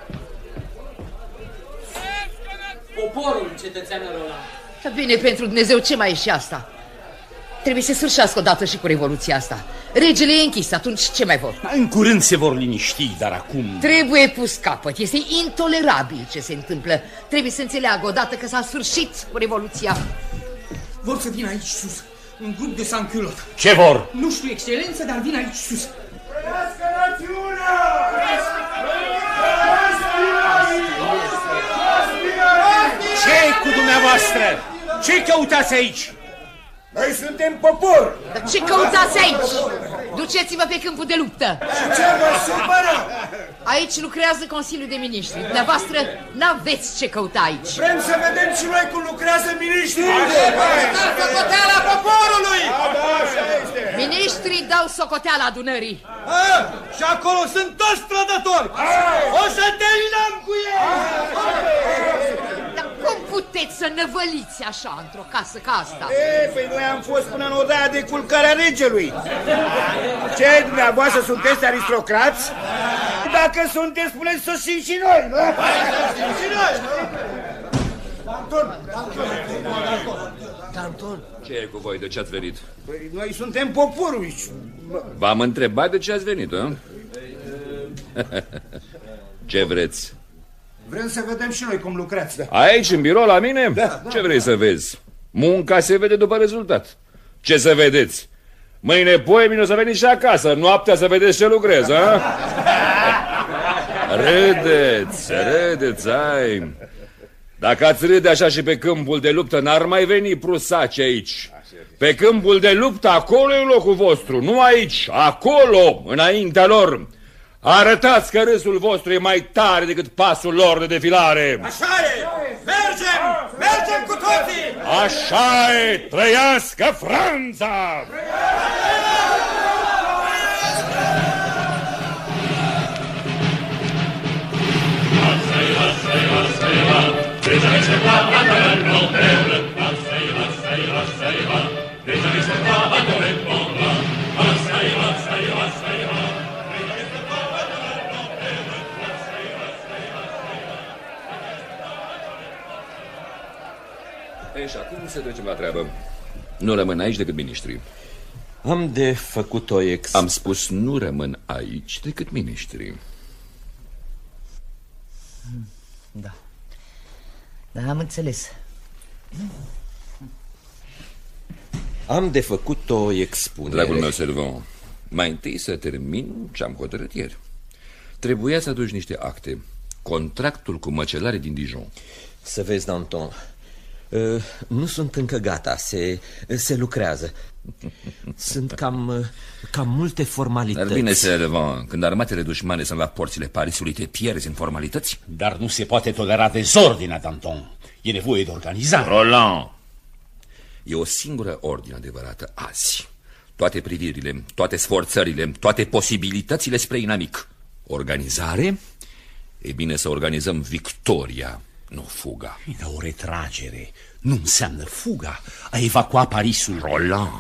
Poporul, cetățeană Roland. Da bine, pentru Dumnezeu, ce mai e și asta? Trebuie să sfârșească odată și cu revoluția asta. Regele e închis, atunci ce mai vor? În curând se vor liniști, dar acum... Trebuie pus capăt, este intolerabil ce se întâmplă. Trebuie să înțeleagă odată că s-a sfârșit cu revoluția. Vor să vină aici sus, un grup de sanculot. Ce vor? Nu știu, excelență, dar vin aici sus. Trăiască națiunea! Ce-i cu dumneavoastră? Ce căutați aici? Noi suntem popor! Dar ce căutați aici? Duceți-vă pe câmpul de luptă! Și ce vă supără? Aici lucrează Consiliul de Ministri. Dumneavoastră n-aveți ce căuta aici. Vrem să vedem și noi cum lucrează miniștrii! Asta socoteala poporului! Ministrii dau socoteala adunării. A, și acolo sunt toți trădători! O să terminăm cu ei! Dar cum puteți să năvăliți așa într-o casă ca asta? E, păi noi am fost până în odaia de culcare a regelui. Ce, dumneavoastră sunteți aristocrați? Dacă sunteți, spuneți să și și noi, nu? Și noi, nu? Danton, Danton, Danton. Ce e cu voi? De ce ați venit? Păi noi suntem poporul. V-am întrebat de ce ați venit, nu? Ce vreți? Vrem să vedem și noi cum lucrați. Da. Aici, în birou, la mine? Da. Ce vrei să vezi? Munca se vede după rezultat. Ce să vedeți? Mâine, poimine, o să veniți și acasă. Noaptea să vedeți ce lucrez, ha? Râdeți, râdeți, ai. Dacă ați râde așa și pe câmpul de luptă, n-ar mai veni prusaci aici. Pe câmpul de luptă, acolo e locul vostru, nu aici, acolo, înaintea lor. Arătați că râsul vostru e mai tare decât pasul lor de defilare. Așa e! Mergem! Mergem cu toții! Așa e! Trăiască Franța! E, și acum să trecem la treabă. Nu rămân aici decât miniștrii. Am de făcut o ex... Am spus nu rămân aici decât miniștrii. Da. Da, am înțeles. Am de făcut o expunere. Dragul meu, Servan, mai întâi să termin ce am hotărât ieri. Trebuia să aduci niște acte contractul cu măcelarii din Dijon. Să vezi, Danton, uh, nu sunt încă gata, se, se lucrează. Sunt cam, cam multe formalități. Dar bine, Servan, când armatele dușmane sunt la porțile Parisului, te pierzi în formalități? Dar nu se poate tolera dezordinea, Danton. E nevoie de organizare. Roland, e o singură ordine adevărată azi. Toate privirile, toate sforțările, toate posibilitățile spre inamic. Organizare? E bine să organizăm victoria, nu fuga. Dar o retragere nu înseamnă fuga. A evacua Parisul. Roland,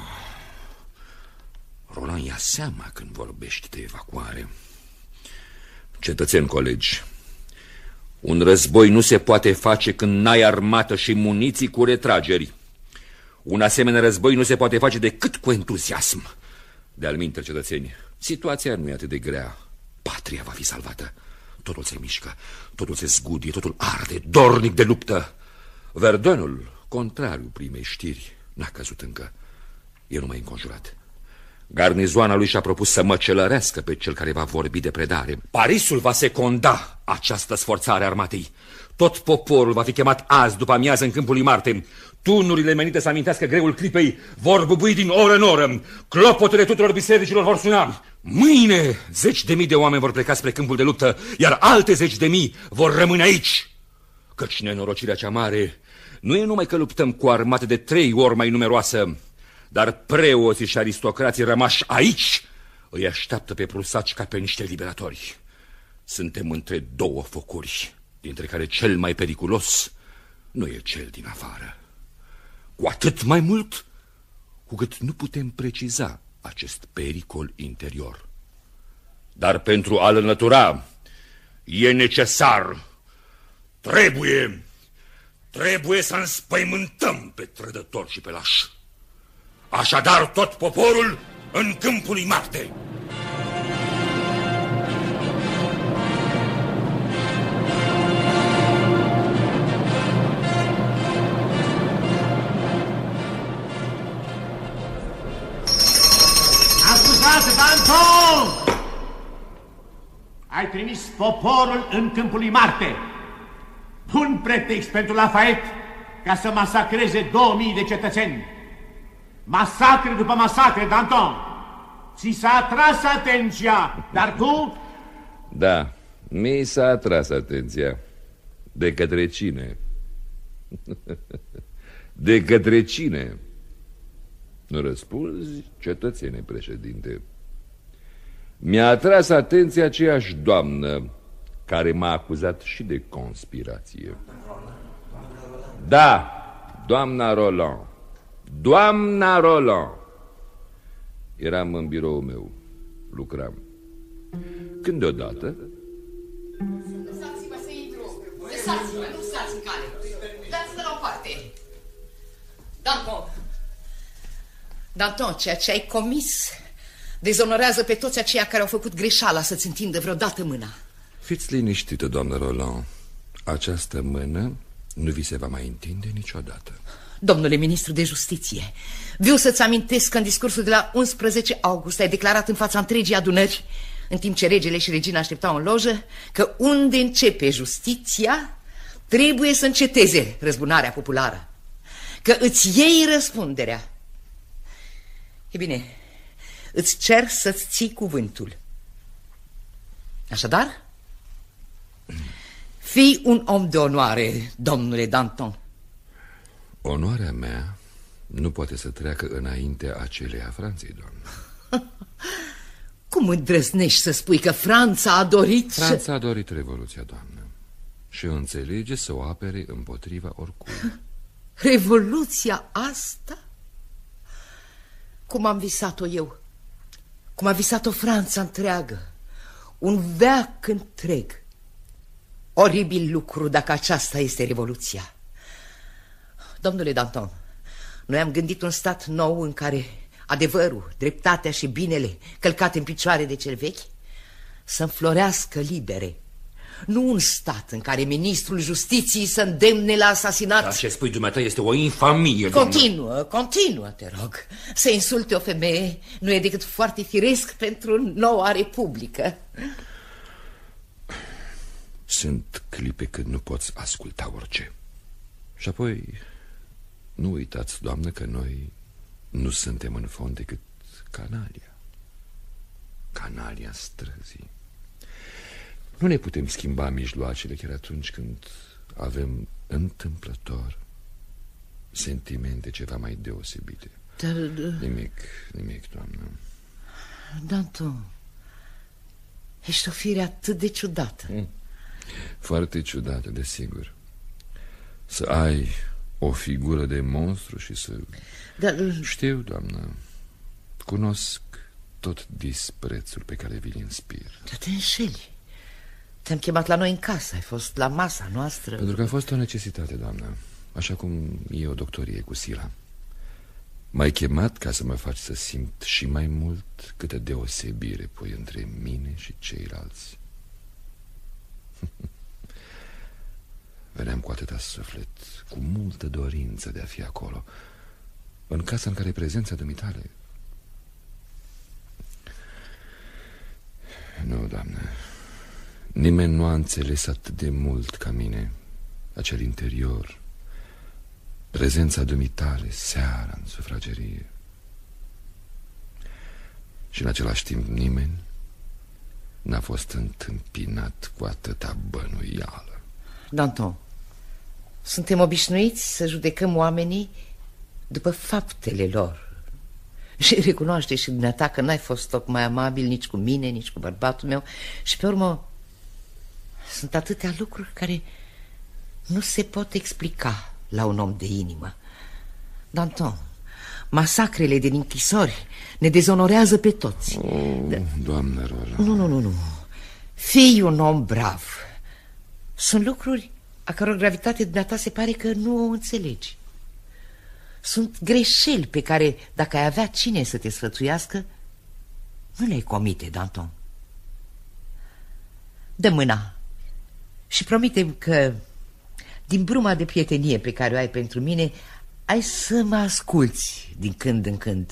Roland, ia seama când vorbești de evacuare. Cetățeni colegi, un război nu se poate face când n-ai armată și muniții cu retrageri. Un asemenea război nu se poate face decât cu entuziasm. De-al minte, cetățeni, situația nu e atât de grea. Patria va fi salvată. Totul se mișcă, totul se zgudie, totul arde, dornic de luptă. Verdunul, contrariu primei știri, n-a căzut încă. E numai înconjurat. Garnizoana lui și-a propus să măcelărească pe cel care va vorbi de predare. Parisul va seconda această sforțare armatei. Tot poporul va fi chemat azi după amiază în câmpul lui Marte. Tunurile menite să amintească greul clipei vor bubui din oră în oră. Clopotele tuturor bisericilor vor suna. Mâine zeci de mii de oameni vor pleca spre câmpul de luptă, iar alte zeci de mii vor rămâne aici. Căci nenorocirea cea mare nu e numai că luptăm cu o armată de trei ori mai numeroasă, dar preoții și aristocrații rămași aici îi așteaptă pe prusaci ca pe niște liberatori. Suntem între două focuri, dintre care cel mai periculos nu e cel din afară. Cu atât mai mult cu cât nu putem preciza acest pericol interior. Dar pentru a-l înlătura e necesar, trebuie, trebuie să înspăimântăm pe trădători și pe lași. Așadar, tot poporul în câmpul lui Marte. Ascultați, Danton! Ai trimis poporul în câmpul lui Marte. Bun pretext pentru Lafayette ca să masacreze două mii de cetățeni. Masacre după masacre, Danton. Ți s-a atras atenția, dar tu... Da, mi s-a atras atenția. De către cine? De către cine? Nu răspunzi, cetățene președinte. Mi-a atras atenția aceeași doamnă care m-a acuzat și de conspirație. Da, doamna Roland. Doamna Roland. Eram în biroul meu, lucram. Când deodată... Lăsați-mă să intru. Lăsați-mă, nu stați în cale. Dați-mă la o parte. Danton. Danton, ceea ce ai comis dezonorează pe toți aceia care au făcut greșeala să-ți întindă vreodată mâna. Fiți liniștită, doamnă Roland. Această mână nu vi se va mai întinde niciodată. Domnule ministru de justiție, vreau să-ți amintesc că în discursul de la unsprezece august ai declarat în fața întregii adunări, în timp ce regele și regina așteptau în lojă, că unde începe justiția, trebuie să înceteze răzbunarea populară, că îți iei răspunderea. E bine, îți cer să-ți ții cuvântul. Așadar, fii un om de onoare, domnule Danton. Onoarea mea nu poate să treacă înaintea aceleia Franței, doamnă. Cum îndrăznești să spui că Franța a dorit... Franța a dorit revoluția, doamnă, și înțelege să o apere împotriva oricui. Revoluția asta? Cum am visat-o eu, cum a visat-o Franța întreagă, un veac întreg. Oribil lucru dacă aceasta este revoluția. Domnule Danton, noi am gândit un stat nou în care adevărul, dreptatea și binele, călcate în picioare de cel vechi, să înflorească libere. Nu un stat în care ministrul justiției să îndemne la asasinat. Dar ce spui dumneata este o infamie, Continuă, doamnă. continuă, te rog. Să insulte o femeie nu e decât foarte firesc pentru noua republică. Sunt clipe când nu poți asculta orice. Și apoi, nu uitați, doamnă, că noi nu suntem în fond decât canalia. Canalia străzii. Nu ne putem schimba mijloacele chiar atunci când avem întâmplător sentimente ceva mai deosebite. Dar... Nimic, nimic, doamnă. Danton, ești o fire atât de ciudată. Mm. Foarte ciudată, desigur. Să ai o figură de monstru și să... Dar... Știu, doamnă, cunosc tot disprețul pe care vi-l inspir. Dar te înșeli. Te-am chemat la noi în casă, ai fost la masa noastră. Pentru că a fost o necesitate, doamnă. Așa cum e o doctorie cu sila. M-ai chemat ca să mă faci să simt și mai mult câtă deosebire pui între mine și ceilalți. Veneam cu atâta suflet, cu multă dorință de a fi acolo, în casa în care prezența dumitale... Nu, doamnă, nimeni nu a înțeles atât de mult ca mine acel interior, prezența dumitale seara în sufragerie. Și în același timp nimeni n-a fost întâmpinat cu atâta bănuială. Danton, suntem obișnuiți să judecăm oamenii după faptele lor. Și recunoaște și dumneata că n-ai fost tocmai amabil nici cu mine, nici cu bărbatul meu. Și pe urmă sunt atâtea lucruri care nu se pot explica la un om de inimă. Danton, masacrele din închisori ne dezonorează pe toți. Oh, doamnă Roland. Nu, nu, nu, nu. Fii un om brav. Sunt lucruri a căror gravitate dumneata se pare că nu o înțelegi. Sunt greșeli pe care, dacă ai avea cine să te sfățuiască, nu le-ai comite, Danton. Dă mâna și promite că din bruma de prietenie pe care o ai pentru mine, ai să mă asculți din când în când.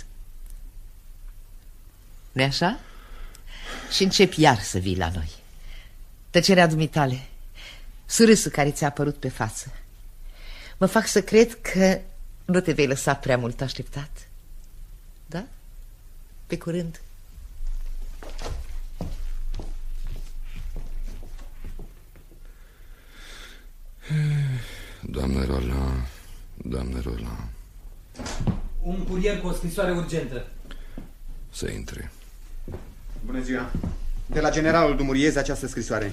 Nu-i așa? Și începi iar să vii la noi. Tăcerea dumitale, surâsul care ți-a apărut pe față, mă fac să cred că nu te vei lăsa prea mult așteptat. Da? Pe curând. Doamnă Roland, doamnă Roland. Un curier cu o scrisoare urgentă. Să intre. Bună ziua. De la generalul Dumuriez această scrisoare.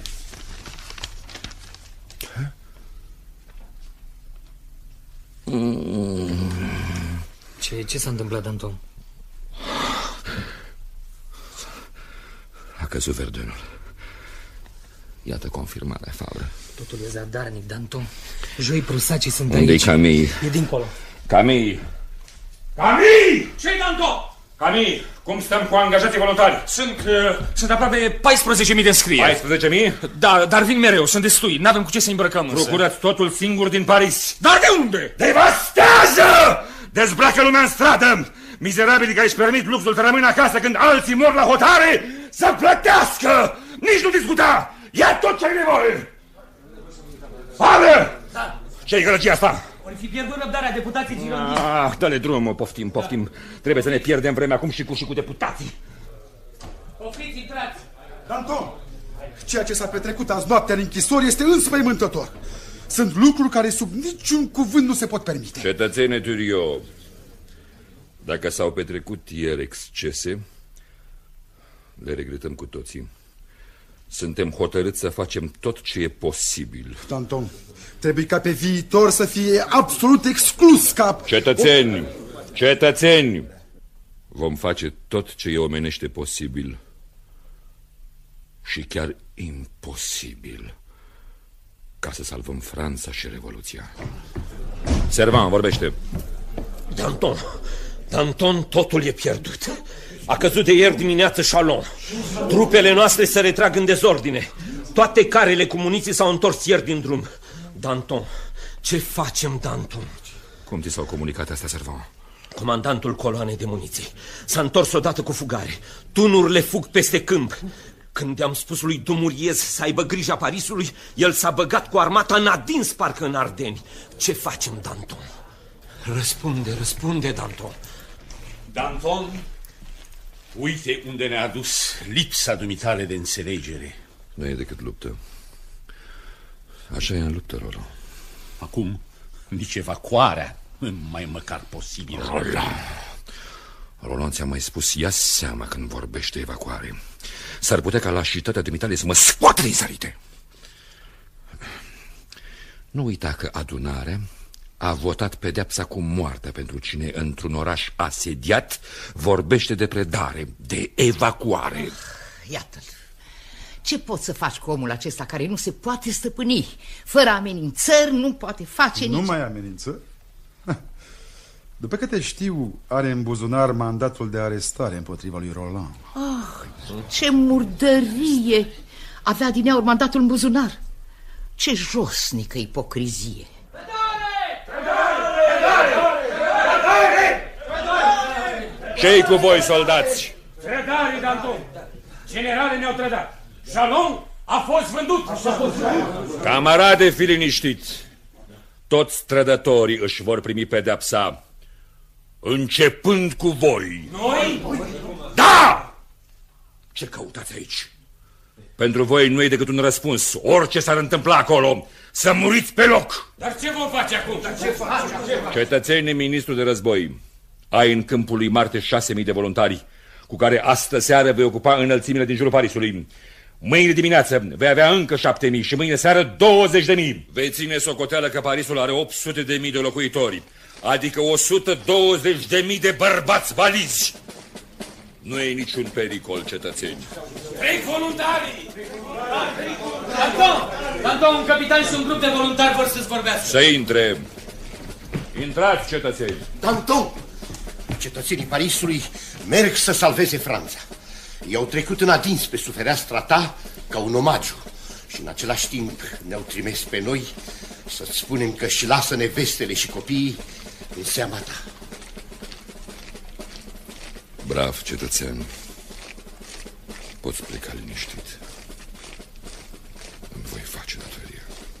Ce, ce s-a întâmplat, Danton? A căzut Verdunul. Iată confirmarea, Favră. Totul e zadarnic, Danton. Joi prusacii sunt Unde-i aici. Camille? E dincolo. Camille! Camille! Ce-i, Danton? Camille, cum stăm cu angajații voluntari? Sunt, uh, sunt aproape paisprezece mii de înscrieri. paisprezece mii? Da, dar vin mereu, sunt destui, n-avem cu ce să îmbrăcăm însă. Procurați totul singur din Paris. Dar de unde? Devastează! Dezbracă lumea în stradă! Mizerabilii care își permit luxul să rămână acasă când alții mor la hotare, să plătească! Nici nu discuta! Ia tot ce ai nevoie! Fabră! Da. Ce-i gălăgia asta? Ori fi pierdut răbdarea deputații girondini. Ah, dă-le drumul, poftim, poftim. Trebuie să ne pierdem vremea acum și cu și cu deputații. Poftiți, intrați! Danton, ceea ce s-a petrecut azi noaptea în închisori este înspăimântător. Sunt lucruri care sub niciun cuvânt nu se pot permite. Cetățene Turiot, dacă s-au petrecut ieri excese, le regretăm cu toții. Suntem hotărâți să facem tot ce e posibil. Danton, trebuie ca pe viitor să fie absolut exclus ca... Cetățeni, o... cetățeni, vom face tot ce e omenește posibil și chiar imposibil ca să salvăm Franța și Revoluția. Servan, vorbește. Danton, Danton, totul e pierdut. A căzut de ieri dimineață Chalon. Trupele noastre se retrag în dezordine. Toate carele cu muniții s-au întors ieri din drum. Danton, ce facem, Danton? Cum ți s-au comunicat astea, Servan? Comandantul coloanei de muniții s-a întors odată cu fugare. Tunurile fug peste câmp. Când i-am spus lui Dumuriez să aibă grija Parisului, el s-a băgat cu armata în adins, parcă în Ardeni. Ce facem, Danton? Răspunde, răspunde, Danton. Danton, uite unde ne-a dus lipsa dumitale de înțelegere. Nu e decât luptă. Așa e în luptă, Roland. Acum, nici evacuarea nu mai măcar posibil. Roland, Roland ți-a mai spus, ia seama când vorbește evacuare. S-ar putea ca lașitatea dumitale să mă scoată din sărite. Nu uita că adunarea a votat pedeapsa cu moartea pentru cine într-un oraș asediat vorbește de predare, de evacuare. Iată-l. Ce poți să faci cu omul acesta care nu se poate stăpâni? Fără amenințări nu poate face nu nici... Nu mai amenință? După câte știu, are în buzunar mandatul de arestare împotriva lui Roland. Ah, ce murdărie! Avea dineauri mandatul în buzunar. Ce josnică ipocrizie! Ce-i cu voi, soldați? Trădare, Danton! Generale ne-au trădat. Jalon a fost vândut. Camarade, fi liniștiți. Toți trădătorii își vor primi pedeapsa, începând cu voi. Noi? Da! Ce căutați aici? Pentru voi nu e decât un răspuns. Orice s-ar întâmpla acolo, să muriți pe loc. Dar ce vom face acum? Dar ce facem? Cetățene, ministru de război, ai în câmpul lui Marte șase mii de voluntari, cu care astă seară vei ocupa înălțimile din jurul Parisului. Mâine dimineață vei avea încă șapte mii și mâine seară douăzeci de mii. Vei ține socoteală că Parisul are opt sute de mii de locuitori, adică o sută douăzeci de mii de bărbați valizi. Nu e niciun pericol, cetățeni. Trec voluntarii! Danton! Danton, un capitan și un grup de voluntari vor să-ți vorbească. Să intre. Intrați, cetățeni. Danton! Cetățenii Parisului merg să salveze Franța. I-au trecut în adins pe sufereastra ta ca un omagiu și în același timp ne-au trimis pe noi să-ți spunem că și lasă nevestele și copiii în seama ta. Brav, cetățean. Poți pleca liniștit. Îmi voi face datoria.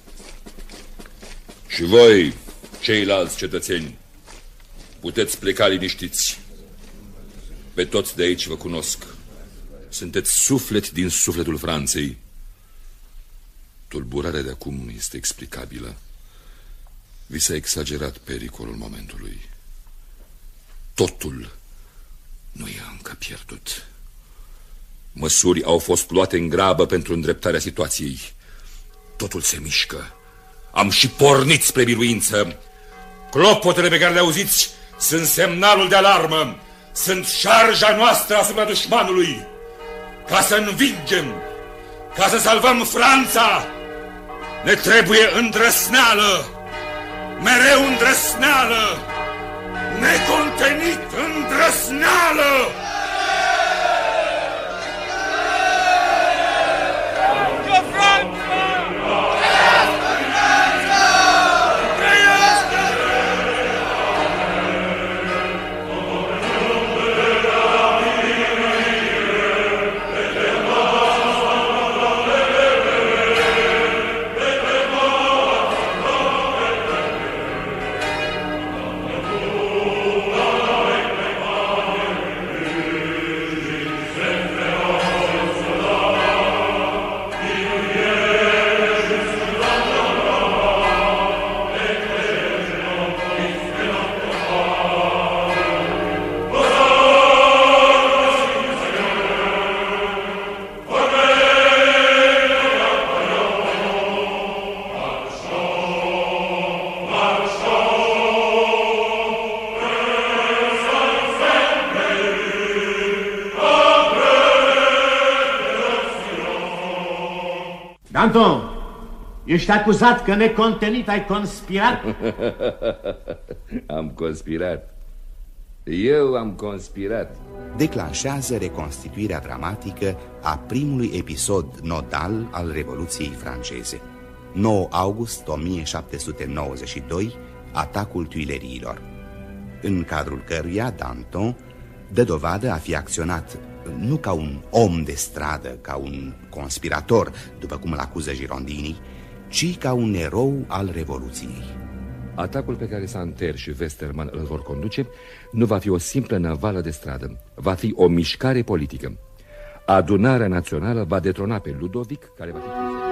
Și voi, ceilalți cetățeni, puteți pleca liniștiți. Pe toți de aici vă cunosc. Sunteți suflet din sufletul Franței. Tulburarea de acum este explicabilă. Vi s-a exagerat pericolul momentului. Totul nu e încă pierdut. Măsuri au fost luate în grabă pentru îndreptarea situației. Totul se mișcă. Am și pornit spre biruință. Clopotele pe care le auziți sunt semnalul de alarmă. Sunt șarja noastră asupra dușmanului. Ca să învingem, ca să salvăm Franța, ne trebuie îndrăsneală, mereu îndrăsneală, necontenit îndrăsneală. Danton, ești acuzat că necontenit ai conspirat? Am conspirat. Eu am conspirat. Declanșează reconstituirea dramatică a primului episod nodal al Revoluției franceze. nouă august o mie șapte sute nouăzeci și doi, atacul Tuileriilor, în cadrul căruia Danton dă dovadă a fi acționat nu ca un om de stradă, ca un conspirator, după cum îl acuză girondinii, ci ca un erou al Revoluției. Atacul pe care Santerre și Westermann îl vor conduce nu va fi o simplă navală de stradă, va fi o mișcare politică. Adunarea națională va detrona pe Ludovic, care va fi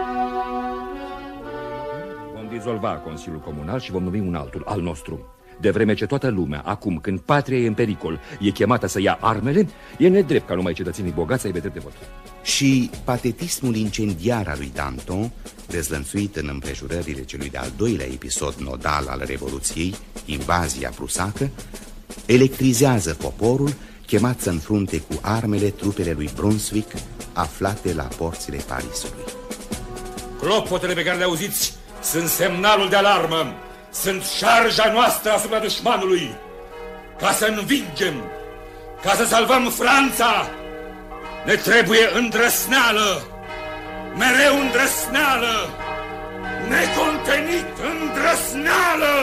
Vom dizolva Consiliul Comunal și vom numi un altul, al nostru. De vreme ce toată lumea, acum când patria e în pericol, e chemată să ia armele, e nedrept ca numai cetățenii bogați să aibă drept de vot. Și patetismul incendiar al lui Danton, dezlănțuit în împrejurările celui de-al doilea episod nodal al Revoluției, invazia prusacă, electrizează poporul, chemat să înfrunte cu armele trupele lui Brunswick, aflate la porțile Parisului. Clopotele pe care le auziți sunt semnalul de alarmă, sunt șarja noastră asupra dușmanului. Ca să învingem, ca să salvăm Franța, ne trebuie îndrăsneală, mereu îndrăsneală, necontenit îndrăsneală!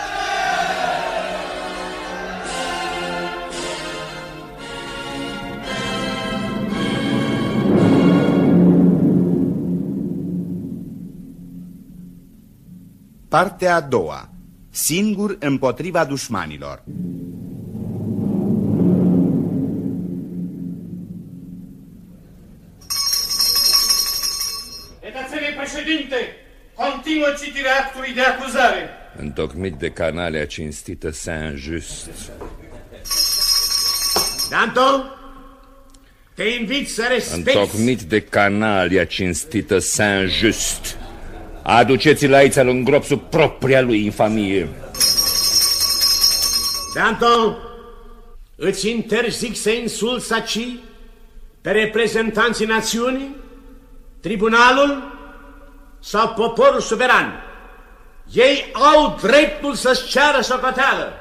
Partea a doua. Singur împotriva dușmanilor. Cetățenii președinte, continuă citirea actului de acuzare. Întocmit de canalia cinstită Saint-Just. Danton, te invit să respecti... Întocmit de canalia cinstită Saint-Just. Aduceți-l aici să-l îngrop sub propria lui infamie. Danton, îți interzic să insulți aici pe reprezentanții națiunii, tribunalul sau poporul suveran. Ei au dreptul să-și ceară socoteală.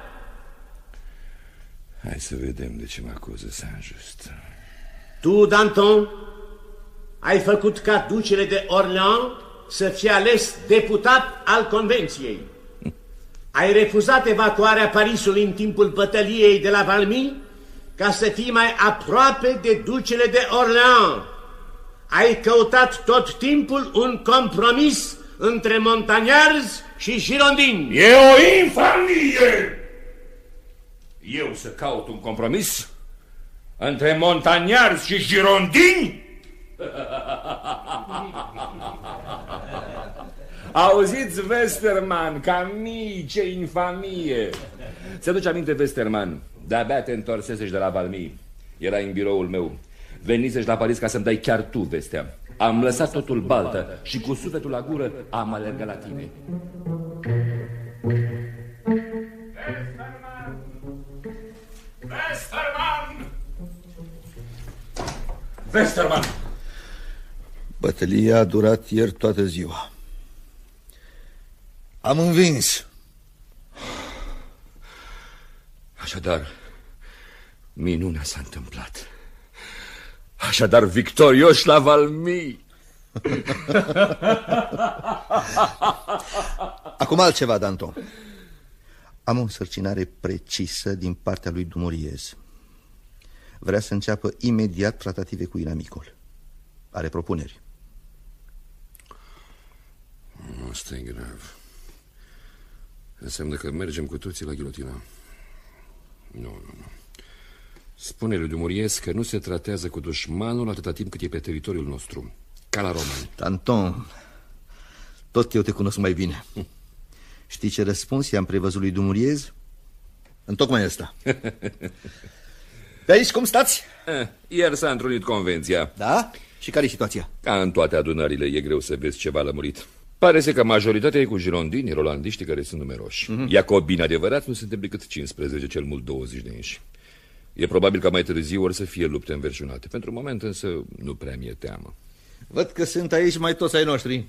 Hai să vedem de ce mă acuză Saint-Just. Tu, Danton, ai făcut ca ducele de Orléans să fie ales deputat al Convenției. Ai refuzat evacuarea Parisului în timpul bătăliei de la Valmy ca să fii mai aproape de ducele de Orléans. Ai căutat tot timpul un compromis între montagnarzi și girondini. E o infamie! Eu să caut un compromis între montagnarzi și girondini? Auziți, Westermann, Camille, ce infamie! Ți-aduce aminte, Westermann? De-abia te întorsesești de la Valmy. Erai în biroul meu. Venisești la Paris ca să-mi dai chiar tu vestea. Am lăsat totul baltă și cu sufletul la gură am alergat la tine. Westermann! Westermann! Westermann! Bătălia a durat ieri toată ziua. Am învins. Așadar, minunea s-a întâmplat. Așadar, victorios la Valmy. Acum altceva, Danton. Am o însărcinare precisă din partea lui Dumouriez. Vrea să înceapă imediat tratative cu inamicul. Are propuneri. Asta e grav. Înseamnă că mergem cu toții la ghilotina. Nu, nu, nu. Spune lui Dumouriez că nu se tratează cu dușmanul atâta timp cât e pe teritoriul nostru, ca la romani. Danton, tot eu te cunosc mai bine. Știi ce răspuns i-am prevăzut lui Dumouriez? Întocmai ăsta. Pe aici cum stați? Eh, ieri s-a întrunit convenția. Da? Și care e situația? Ca în toate adunările, e greu să vezi ceva lămurit. Pare să că majoritatea e cu girondini, rolandiștii care sunt numeroși. Mm-hmm. Iacobini adevărat nu suntem decât cincisprezece, cel mult douăzeci de inși. E probabil că mai târziu or să fie lupte înverșunate. Pentru moment însă nu prea mi-e teamă. Văd că sunt aici mai toți ai noștri.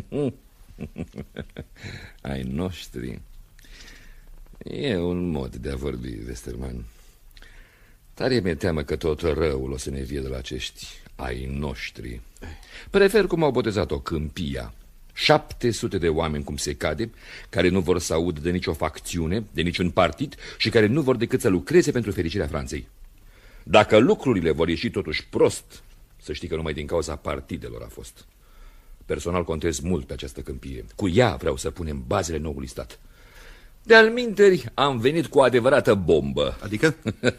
Ai noștri. E un mod de a vorbi, Westermann. Tare mi-e teamă că tot răul o să ne vie de la acești ai noștri. Prefer cum au botezat-o Câmpia. șapte sute de oameni, cum se cade, care nu vor să audă de nicio facțiune, de niciun partid și care nu vor decât să lucreze pentru fericirea Franței. Dacă lucrurile vor ieși totuși prost, să știi că numai din cauza partidelor a fost. Personal contez mult pe această câmpie. Cu ea vreau să punem bazele noului stat. De-al minteri, am venit cu o adevărată bombă. Adică?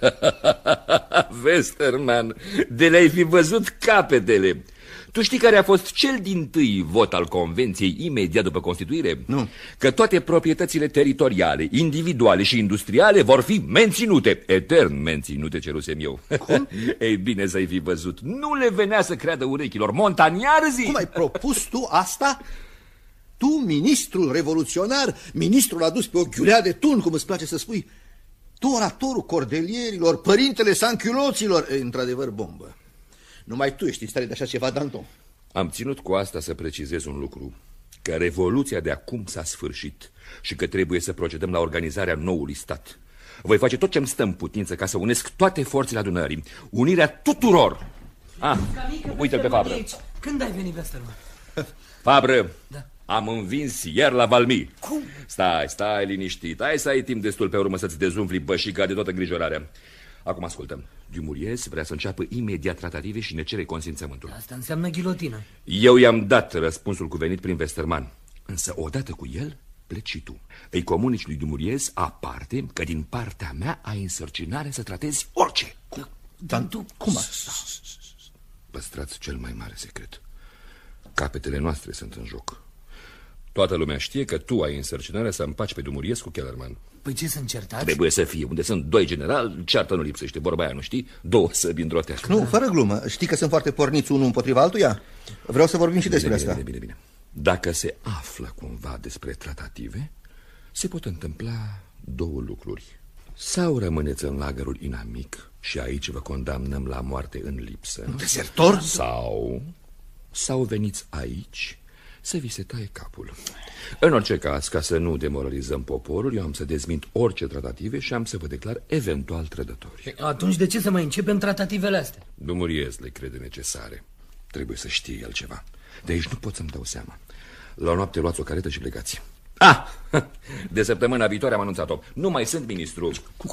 Westerman, de le-ai fi văzut capetele. Tu știi care a fost cel dintâi vot al Convenției imediat după Constituire? Nu. Că toate proprietățile teritoriale, individuale și industriale vor fi menținute, etern menținute, cerusem eu. Cum? Ei bine să-i fi văzut. Nu le venea să creadă urechilor. Montaniarzi! Cum ai propus tu asta? Tu, ministrul revoluționar, ministrul adus pe o ghiulea de tun, cum îți place să spui, tu, oratorul cordelierilor, părintele sanchiuloților, e, într-adevăr, bombă. Numai tu ești în stare de așa ceva, Danton. Am ținut cu asta să precizez un lucru, că revoluția de acum s-a sfârșit și că trebuie să procedăm la organizarea noului stat. Voi face tot ce-mi stă în putință ca să unesc toate forțele adunării, unirea tuturor. Ah, uite-l pe Fabră. Când ai venit, Westerman? Fabră, da. Am învins ieri la Valmy. Cum? Stai, stai liniștit. Hai să ai timp destul pe urmă să-ți dezumfli bășica de toată îngrijorarea. Acum ascultăm. Dumouriez vrea să înceapă imediat tratative și ne cere consimțământul. Asta înseamnă ghilotină. Eu i-am dat răspunsul cuvenit prin Westerman. Însă odată cu el, pleci și tu. Îi comunici lui Dumouriez aparte că din partea mea ai însărcinare să tratezi orice. Dar tu cum asta? Păstrați cel mai mare secret. Capetele noastre sunt în joc. Toată lumea știe că tu ai însărcinarea să împaci pe Dumouriez cu Kellerman. Păi ce, sunt certați? Trebuie să fie. Unde sunt doi generali, ceartă nu lipsește. Vorba aia, nu știi? Două săbi într-o teacă. Nu, fără glumă. Știi că sunt foarte porniți unul împotriva altuia? Vreau să vorbim și despre bine, asta. Bine, bine, bine. Dacă se află cumva despre tratative, se pot întâmpla două lucruri. Sau rămâneți în lagărul inamic și aici vă condamnăm la moarte în lipsă. Un desertor? Sau, sau veniți aici să vi se taie capul. În orice caz, ca să nu demoralizăm poporul, eu am să dezmint orice tratative și am să vă declar eventual trădători. Atunci de ce să mai începem tratativele astea? Dumouriez le crede necesare. Trebuie să știe el ceva. De aici nu pot să-mi dau seama. La o noapte luați o caretă și plecați. Ah! De săptămâna viitoare am anunțat-o. Nu mai sunt ministru.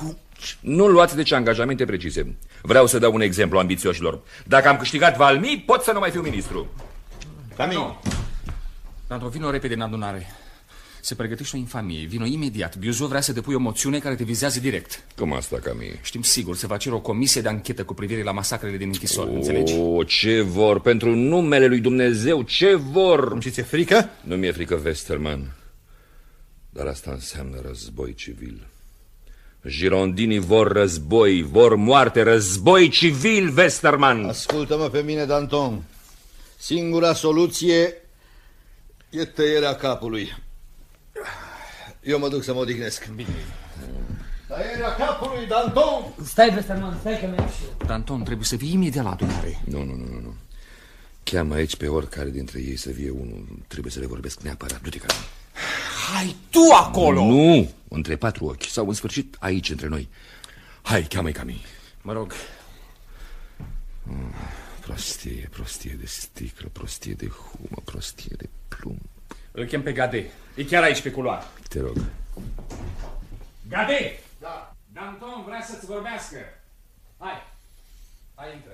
Nu luați deci angajamente precise. Vreau să dau un exemplu ambițioșilor. Dacă am câștigat Valmy, pot să nu mai fiu ministru. Camille. Danton, vino repede în adunare. Se pregătește o infamie. Vino imediat. Biuzou vrea să depui o moțiune care te vizează direct. Cum asta, Camille? Știm sigur, se va cere o comisie de anchetă cu privire la masacrele din închisori, o, înțelegi? Ce vor? Pentru numele lui Dumnezeu, ce vor? Cum ți-e frică? Nu mi-e frică, Westerman. Dar asta înseamnă război civil. Girondinii vor război, vor moarte, război civil, Westerman. Ascultă-mă pe mine, Danton. Singura soluție e tăierea capului. Eu mă duc să mă odihnesc. Bine. Tăierea capului, Danton! Stai, Westerman, stai că mi-am și eu. Danton, trebuie să vii imediat la adunare. Nu, nu, nu, nu. Cheamă aici pe oricare dintre ei să vie unul. Trebuie să le vorbesc neapărat. Du-te, ca Hai tu acolo! Nu, între patru ochi. Sau în sfârșit aici între noi. Hai, cheamă-i, Camille. Mă rog. Prostie, prostie de sticlă, prostie de humă, prostie de plumb. Îl chem pe Gade. E chiar aici pe culoar. Te rog. Gade! Da. Danton vrea să-ți vorbească. Hai. Hai, intră.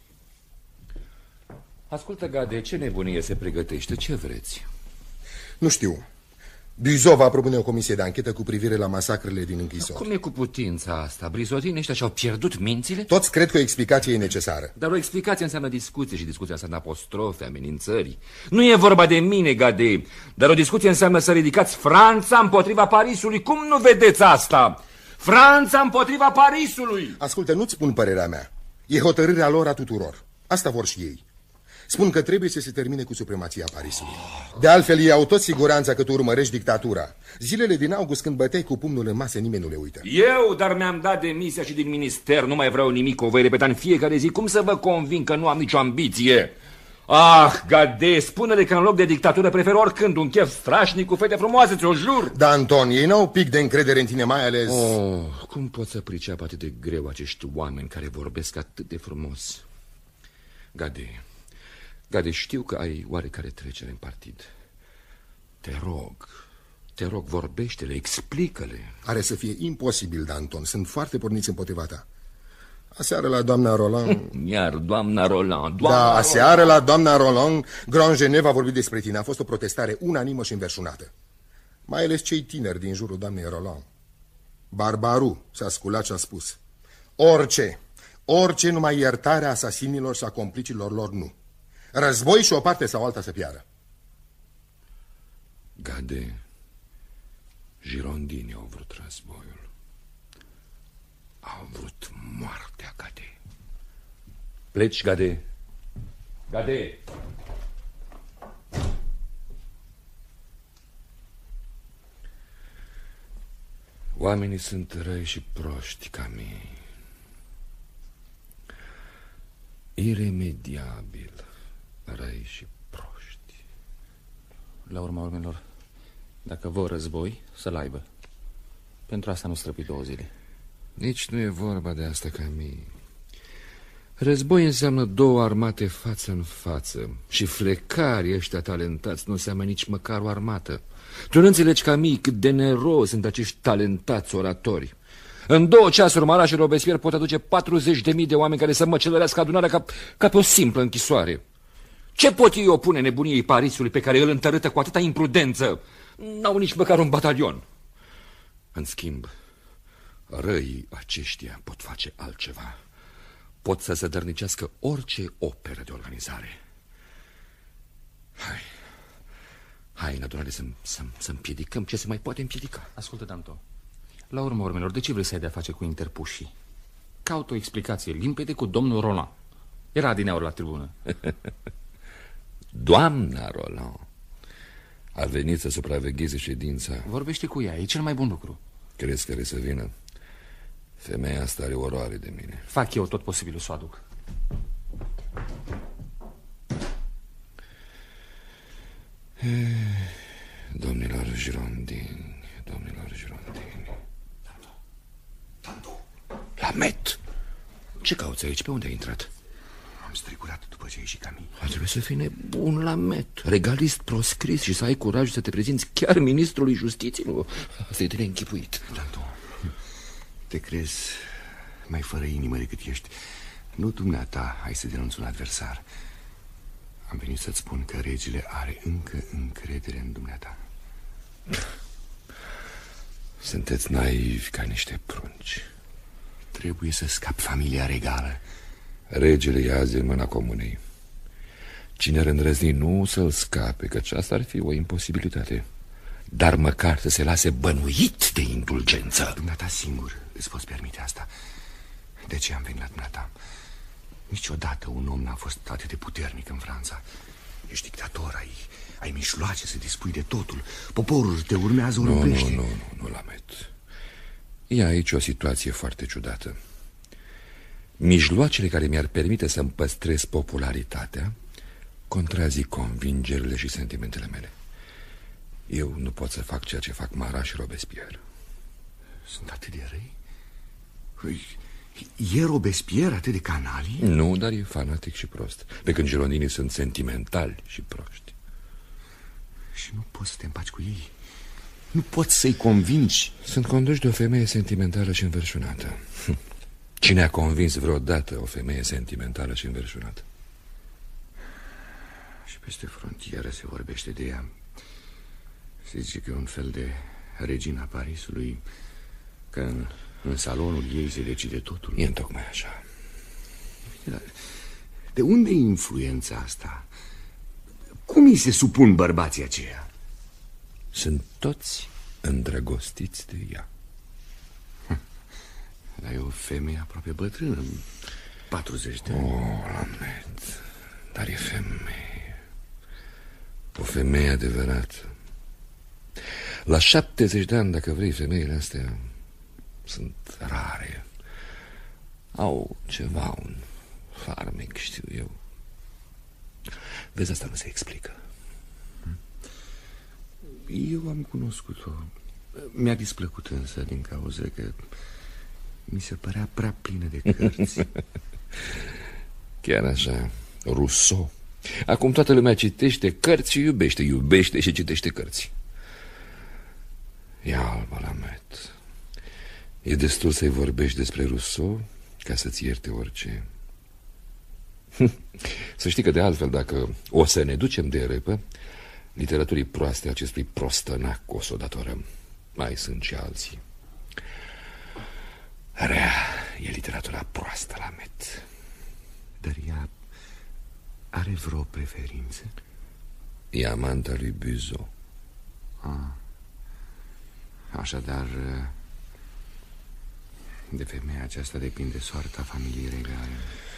Ascultă, Gade, ce nebunie se pregătește? Ce vreți? Nu știu. Biuzou va propune o comisie de anchetă cu privire la masacrele din închisori. Cum e cu putința asta? Brizotinii ăștia și-au pierdut mințile? Toți cred că o explicație e necesară. Dar o explicație înseamnă discuție și discuția înseamnă apostrofe, amenințări. Nu e vorba de mine, Gade, dar o discuție înseamnă să ridicați Franța împotriva Parisului. Cum nu vedeți asta? Franța împotriva Parisului! Ascultă, nu-ți spun părerea mea. E hotărârea lor a tuturor. Asta vor și ei. Spun că trebuie să se termine cu supremația Parisului. De altfel, ei au tot siguranța că tu urmărești dictatura. Zilele din august, când băteai cu pumnul în masă, nimeni nu le uită. Eu, dar mi-am dat demisia și din minister. Nu mai vreau nimic, o voi repeta în fiecare zi. Cum să vă convin că nu am nicio ambiție? Ah, Gade, spune-le că în loc de dictatură prefer oricând un chef strașnic cu fete frumoase, ți-o jur. Da, Anton, ei n-au pic de încredere în tine, mai ales... Oh, cum pot să priceapă atât de greu acești oameni care vorbesc atât de frumos? Gade... Gade, știu că ai oarecare trecere în partid. Te rog, te rog, vorbește-le, explică-le. Are să fie imposibil, Danton. Sunt foarte porniți împotriva ta. Aseară la doamna Roland... Iar doamna Roland, doamna Da, Roland. aseară la doamna Roland, Grand Genève a vorbit despre tine. A fost o protestare unanimă și înverșunată. Mai ales cei tineri din jurul doamnei Roland. Barbaru s-a sculat și a spus: orice, orice, numai iertarea asasinilor și a complicilor lor nu. Război și o parte sau alta să piară. Gade, girondinii au vrut războiul. Au vrut moartea, Gade. Pleci, Gade. Gade. Oamenii sunt răi și proști ca mine. Iremediabil răi și proști. La urma urmelor, dacă vor război, să-l aibă. Pentru asta nu străpi două zile. Nici nu e vorba de asta, Camille. Război înseamnă două armate față în față. Și flecarii ăștia talentați nu înseamnă nici măcar o armată. Tu nu înțelegi, Camille, cât de neroi sunt acești talentați oratori. În două ceasuri Marat și Robespierre pot aduce patruzeci de mii de oameni care să măcelărească adunarea ca, ca pe o simplă închisoare. Ce pot ei opune nebuniei Parisului pe care îl întărâtă cu atâta imprudență? N-au nici măcar un batalion. În schimb, răii aceștia pot face altceva. Pot să zădărnicească orice operă de organizare. Hai, hai în adunare să, să, să împiedicăm ce se mai poate împiedica. Ascultă, Danton, la urma urmelor, de ce vrei să ai de-a face cu interpușii? Caut o explicație limpede cu domnul Roland. Era adineauri la tribună. Doamna Roland a venit să supravegheze ședința. Vorbește cu ea, e cel mai bun lucru. Crezi că are să vină? Femeia asta are oroare de mine. Fac eu tot posibilul să o aduc. Domnilor girondini, domnilor girondini. Lamet! Ce cauți aici? Pe unde ai intrat? Am strecurat după ce a ieșit Camille. Trebuie să fii nebun, Lamet. Regalist proscris și să ai curaj să te prezinți chiar ministrului justiției. Asta e de neînchipuit. Danton, te crezi mai fără inimă decât ești. Nu dumneata ai să denunți un adversar. Am venit să-ți spun că regele are încă încredere în dumneata. Sunteți naivi ca niște prunci. Trebuie să scapi familia regală. Regele e azi în mâna comunei. Cine ar îndrăzni nu să-l scape, căci asta ar fi o imposibilitate. Dar măcar să se lase bănuit de indulgență. Dumneata singur îți poți permite asta. De ce am venit la dumneata? Niciodată un om n-a fost atât de puternic în Franța. Ești dictator, ai, ai mișloace să dispui de totul. Poporul te urmează, o Nu, iubește. nu, nu, nu, nu, Lamet. E aici o situație foarte ciudată. Mijloacele care mi-ar permite să-mi păstrez popularitatea contrazic convingerile și sentimentele mele. Eu nu pot să fac ceea ce fac Marat și Robespierre. Sunt atât de răi? E Robespierre atât de canali? Nu, dar e fanatic și prost. Pe când girondinii sunt sentimentali și proști. Și nu poți să te împaci cu ei. Nu poți să-i convingi. Sunt conduși de o femeie sentimentală și înverșunată. Cine a convins vreodată o femeie sentimentală și înverșunată? Și peste frontieră se vorbește de ea. Se zice că e un fel de regina Parisului, că în, în salonul ei se decide totul. E întocmai așa. De unde e influența asta? Cum îi se supun bărbații aceia? Sunt toți îndrăgostiți de ea. Dar e o femeie aproape bătrână, patruzeci de ani. Oh, Lamet, dar e femeie. O femeie adevărată. La șaptezeci de ani, dacă vrei, femeile astea sunt rare. Au ceva, un farmec, știu eu. Vezi, asta nu se explică. Eu am cunoscut-o. Mi-a displăcut însă din cauza că mi se părea prea plină de cărți. Chiar așa, Rousseau. Acum toată lumea citește cărți și iubește. Iubește și citește cărți. E albă, Lamet. E destul să-i vorbești despre Rousseau ca să-ți ierte orice. Să știi că de altfel, dacă o să ne ducem de repă, literaturii proaste acestui prostănac o să o datorăm. Mai sunt și alții. Rea e literatura proastă la Met. Dar ea are vreo preferință? E amanta lui Buzo. Ah. Așadar, de femeia aceasta depinde soarta familiei regale.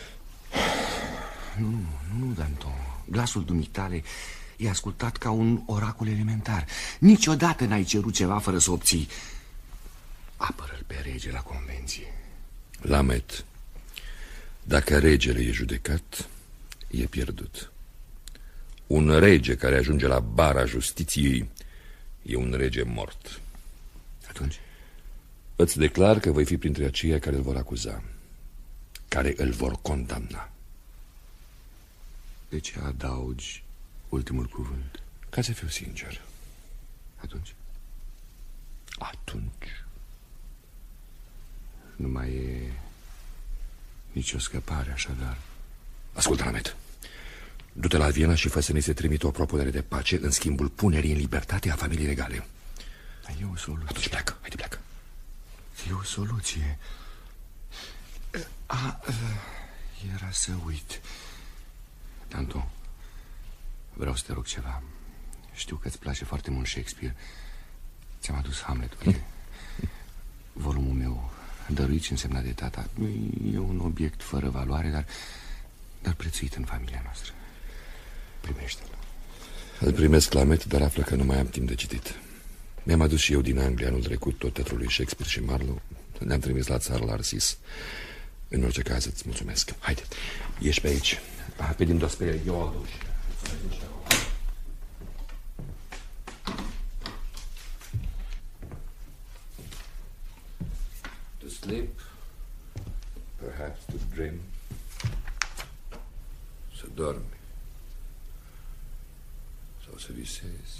Nu, nu, nu, nu, Danton. Glasul dumitale e ascultat ca un oracol elementar. Niciodată n-ai cerut ceva fără să obții. Apără-l pe rege la convenție. Lamet, dacă regele e judecat, e pierdut. Un rege care ajunge la bara justiției e un rege mort. Atunci? Îți declar că voi fi printre aceia care îl vor acuza, care îl vor condamna. De ce adaugi ultimul cuvânt? Ca să fiu sincer. Atunci? Atunci nu mai e nicio scăpare, așadar. Ascultă, Lamet. Du-te la Viena și fă să ne se trimită o propunere de pace în schimbul punerii în libertate a familiei regale. E o soluție. Atunci pleacă, haide pleacă. E o soluție. A, era să uit. Danton, vreau să te rog ceva. Știu că îți place foarte mult Shakespeare. Ți-am adus Hamletul. Volumul meu, dăruit și însemnat de tata. E un obiect fără valoare, dar, dar prețuit în familia noastră. Primește-l. Îl primesc, Lamet, dar află că nu mai am timp de citit. Mi-am adus și eu din Anglia anul trecut tot teatrul lui Shakespeare și Marlowe. Ne-am trimis la țară, la Arsis. În orice caz, îți mulțumesc. Haide, ieși pe aici. Pe din dos pe el, eu o aduc. To sleep, perhaps to dream. Să dormi sau să visezi.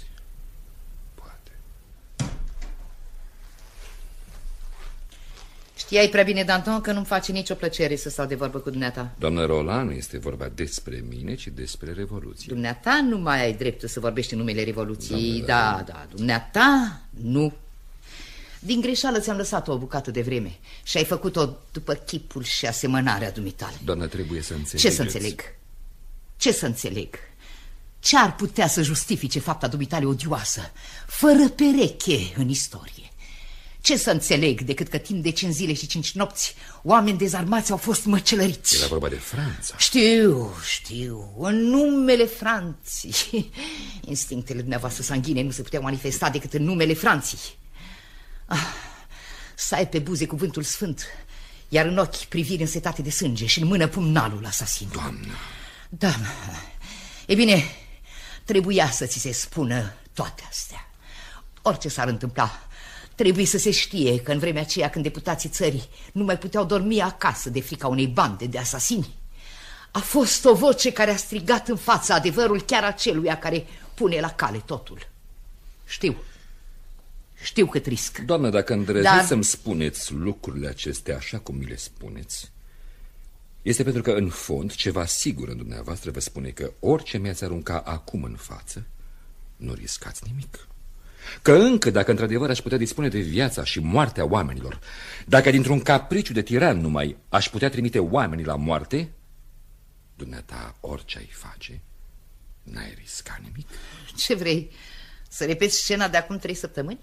Știai prea bine, Danton, că nu-mi face nicio plăcere să stau de vorbă cu dumneata. Doamnă Roland, nu este vorba despre mine, ci despre Revoluție. Dumneata nu mai ai dreptul să vorbești în numele Revoluției. Da, da, dumneata nu. Din greșeală ți-am lăsat o bucată de vreme și ai făcut-o după chipul și asemănarea dumitale. Doamnă, trebuie să înțelegeți. Ce să înțeleg? Ce să înțeleg? Ce ar putea să justifice fapta dumitale odioasă, fără pereche în istorie? Ce să înțeleg decât că timp de cinci zile și cinci nopți oameni dezarmați au fost măcelăriți? Era vorba de Franța. Știu, știu, în numele Franței. Instinctele dumneavoastră sanghine nu se puteau manifesta decât în numele Franței. Ah, să ai pe buze cuvântul sfânt, iar în ochi priviri însetate de sânge și în mână pumnalul asasin. Doamnă. Da, e bine, trebuia să ți se spună toate astea. Orice s-ar întâmpla, trebuie să se știe că în vremea aceea când deputații țării nu mai puteau dormi acasă de frica unei bande de asasini, a fost o voce care a strigat în fața adevărul chiar aceluia care pune la cale totul. Știu, știu cât risc. Doamnă, dacă îndrăziți Dar... să-mi spuneți lucrurile acestea așa cum mi le spuneți, este pentru că în fond ceva sigur în dumneavoastră vă spune că orice mi-ați arunca acum în față, nu riscați nimic. Că încă dacă într-adevăr aș putea dispune de viața și moartea oamenilor, dacă dintr-un capriciu de tiran numai aș putea trimite oamenii la moarte, dumneata, orice ai face, n-ai risca nimic. Ce vrei? Să repeți scena de acum trei săptămâni?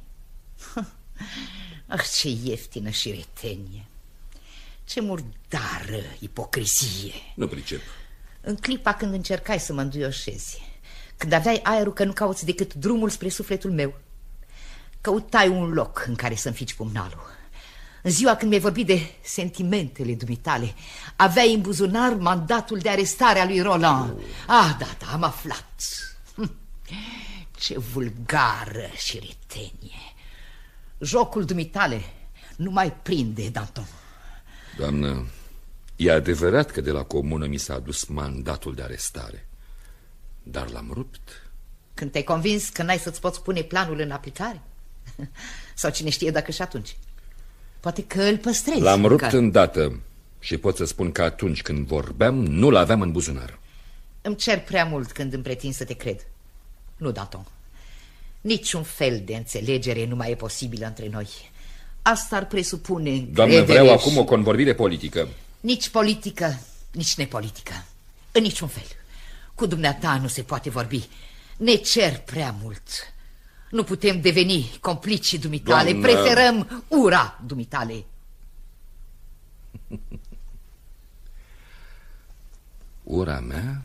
Ah, ce ieftină și retenie! Ce murdară ipocrizie! Nu pricep. În clipa când încercai să mă înduioșezi, când aveai aerul că nu cauți decât drumul spre sufletul meu, căutai un loc în care să înfici pumnalul. În ziua când mi-ai vorbit de sentimentele dumitale, aveai în buzunar mandatul de arestare a lui Roland. Oh. Ah, da, da, am aflat. Hm. Ce vulgară și retenie! Jocul dumitale nu mai prinde, Danton. Doamnă, e adevărat că de la comună mi s-a adus mandatul de arestare, dar l-am rupt. Când te-ai convins că n-ai să-ți poți pune planul în aplicare? Sau cine știe dacă și atunci? Poate că îl păstrezi. L-am rupt că... îndată Și pot să spun că atunci când vorbeam, nu-l aveam în buzunar. Îmi cer prea mult când îmi pretind să te cred. Nu, Danton. Niciun fel de înțelegere nu mai e posibilă între noi. Asta ar presupune încredere. Doamnă, vreau acum o convorbire politică. Nici politică, nici nepolitică. În niciun fel. Cu dumneata nu se poate vorbi. Ne cer prea mult. Nu putem deveni complicii dumitale. Doamnă... Preferăm ura dumitale. Ura mea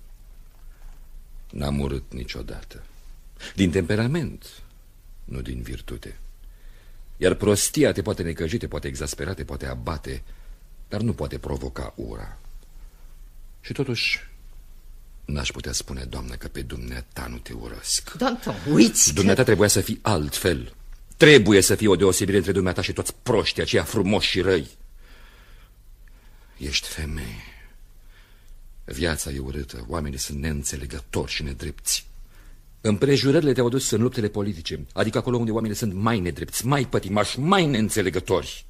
n-am urât niciodată. Din temperament, nu din virtute. Iar prostia te poate necăji, te poate exaspera, te poate abate, dar nu poate provoca ura. Și totuși n-aș putea spune, doamnă, că pe dumneata nu te urăsc. Danton, uiți Dumneata că... trebuia să fii altfel. Trebuie să fie o deosebire între dumneata și toți proștii aceia frumoși și răi. Ești femeie. Viața e urâtă, oamenii sunt neînțelegători și nedrepți. Împrejurările te-au dus în luptele politice, adică acolo unde oamenii sunt mai nedrepți, mai pătimași, mai neînțelegători.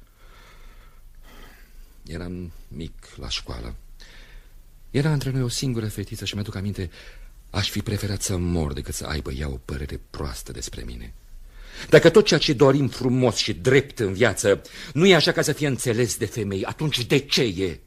Eram mic la școală. Era între noi o singură fetiță și mi-aduc aminte, aș fi preferat să mor decât să aibă ea o părere proastă despre mine. Dacă tot ceea ce dorim frumos și drept în viață nu e așa ca să fie înțeles de femei, atunci de ce e?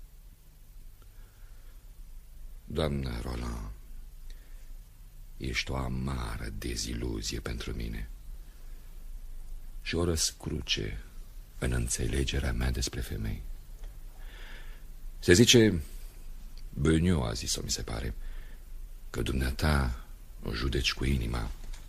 Doamna Roland, ești o amară deziluzie pentru mine și o răscruce în înțelegerea mea despre femei. Se zice, Beugnot a zis-o, mi se pare, că dumneata o judeci cu inima.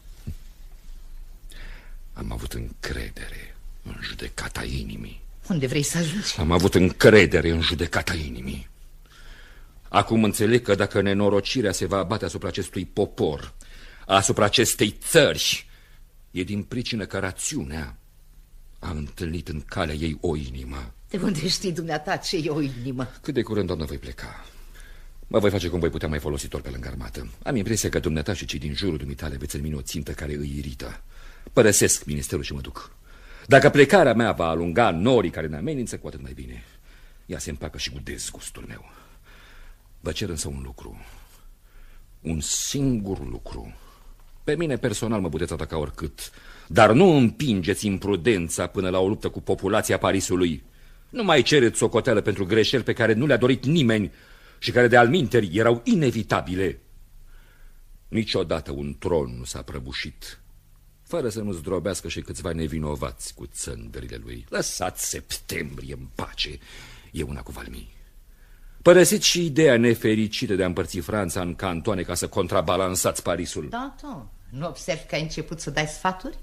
Am avut încredere în judecata inimii. Unde vrei să ajungi? Am avut încredere în judecata inimii. Acum înțeleg că dacă nenorocirea se va abate asupra acestui popor, asupra acestei țări, e din pricină că rațiunea a întâlnit în calea ei o inimă. De unde știi dumneata ce e o inimă? Cât de curând, doamnă, voi pleca. Mă voi face cum voi putea mai folositor pe lângă armată. Am impresia că dumneata și cei din jurul dumitale veți în mine o țintă care îi irită. Părăsesc ministerul și mă duc. Dacă plecarea mea va alunga norii care ne amenință, cu atât mai bine. Ea se împacă și cu dezgustul meu. Vă cer însă un lucru. Un singur lucru. Pe mine personal mă puteți ataca oricât, dar nu împingeți imprudența până la o luptă cu populația Parisului. Nu mai cereți socoteală pentru greșeli pe care nu le-a dorit nimeni și care de alminteri erau inevitabile. Niciodată un tron nu s-a prăbușit fără să nu zdrobească și câțiva nevinovați cu țândările lui. Lăsați septembrie în pace, e una cu Valmy. Părăsiți și ideea nefericită de a împărți Franța în cantoane ca să contrabalansați Parisul. Da, da. Nu observi că ai început să dai sfaturi?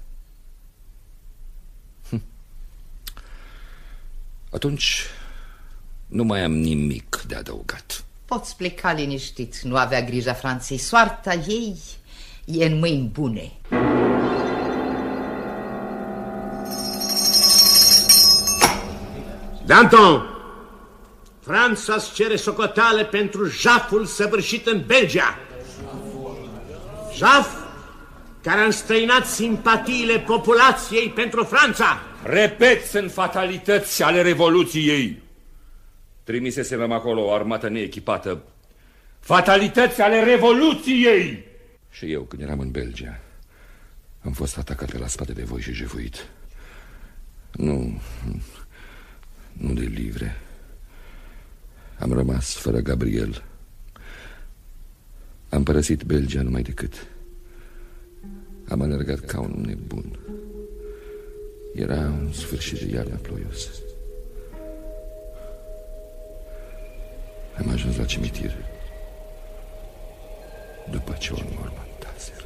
Hm. Atunci nu mai am nimic de adăugat. Poți pleca liniștit, nu avea grija Franței. Soarta ei e în mâini bune. Danton, Franța îți cere socoteală pentru jaful săvârșit în Belgia. Jaf care a înstrăinat simpatiile populației pentru Franța. Repet, sunt fatalități ale Revoluției. Trimisesem acolo o armată neechipată. Fatalități ale Revoluției! Și eu, când eram în Belgia, am fost atacat pe la spate de voi și jefuit. Nu, nu de livre. Am rămas fără Gabriel. Am părăsit Belgia numai decât. Am alergat ca un nebun. Era un sfârșit de iarnă ploios. Am ajuns la cimitir după ce o înmormântaseră.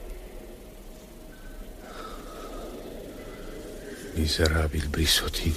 Mizerabil brisotini.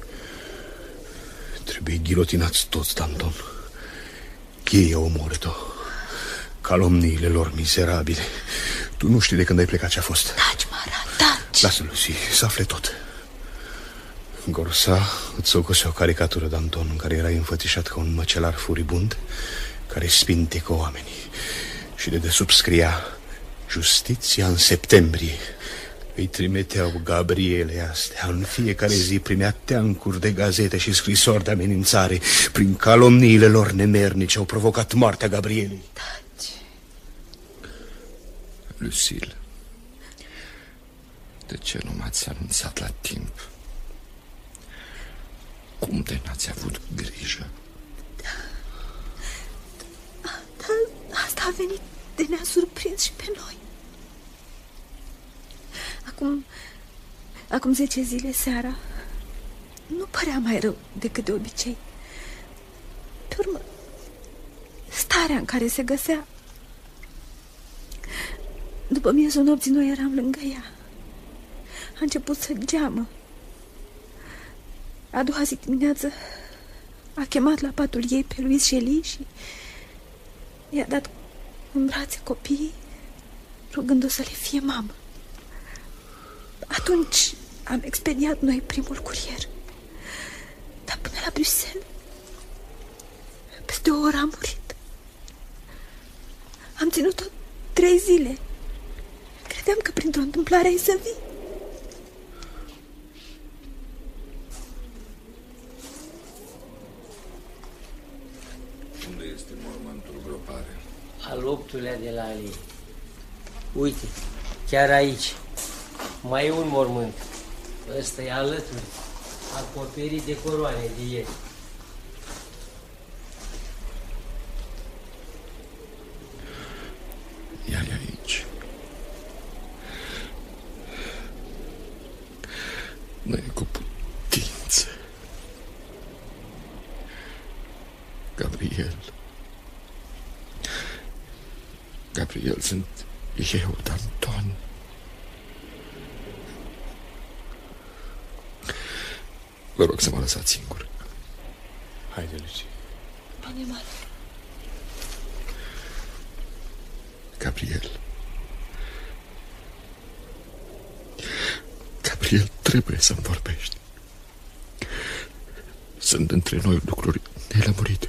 Trebuie ghilotinați toți, Danton. Cheia omorât-o. Calomniile lor mizerabile. Tu nu știi de când ai plecat ce a fost. Taci, Mara, taci. Lasă, Lucy, să afle tot. Gorsa îți socose o caricatură, Danton, în care erai înfățișat ca un măcelar furibund care spintecă oamenii. Și de desubt scria: Justiția în septembrie. Îi trimiteau Gabriele astea. În fiecare zi primea teancuri de gazete și scrisori de amenințare. Prin calomniile lor nemernice au provocat moartea Gabrielei. Taci. Lucille, de ce nu m-ați anunțat la timp? Cum de n-ați avut grijă? Dar asta a venit de ne-a surprins și pe noi. Acum, acum zece zile seara nu părea mai rău decât de obicei. Pe urmă, starea în care se găsea. După miezul nopții noi eram lângă ea. A început să geamă. A doua zi dimineață a chemat la patul ei pe Louise Shelley și i-a dat în brațe copiii, rugându-o să le fie mamă. Atunci am expediat noi primul curier. Dar până la Bruxelles, peste o oră a murit. Am ținut-o trei zile. Credeam că printr-o întâmplare ai să vii. Unde este mormântul gropare? Al optulea de la alie. Uite, chiar aici. Mai e un mormânt. Ăsta e alături, acoperit de coroane de ieri. Ea e aici. Nu e cu putință. Gabriel. Gabriel, sunt eu, Danton. Vă rog să mă lăsați singur. Haide, Lucie. Bine, mare. Gabriel. Gabriel, trebuie să-mi vorbești. Sunt între noi lucruri nelămurite.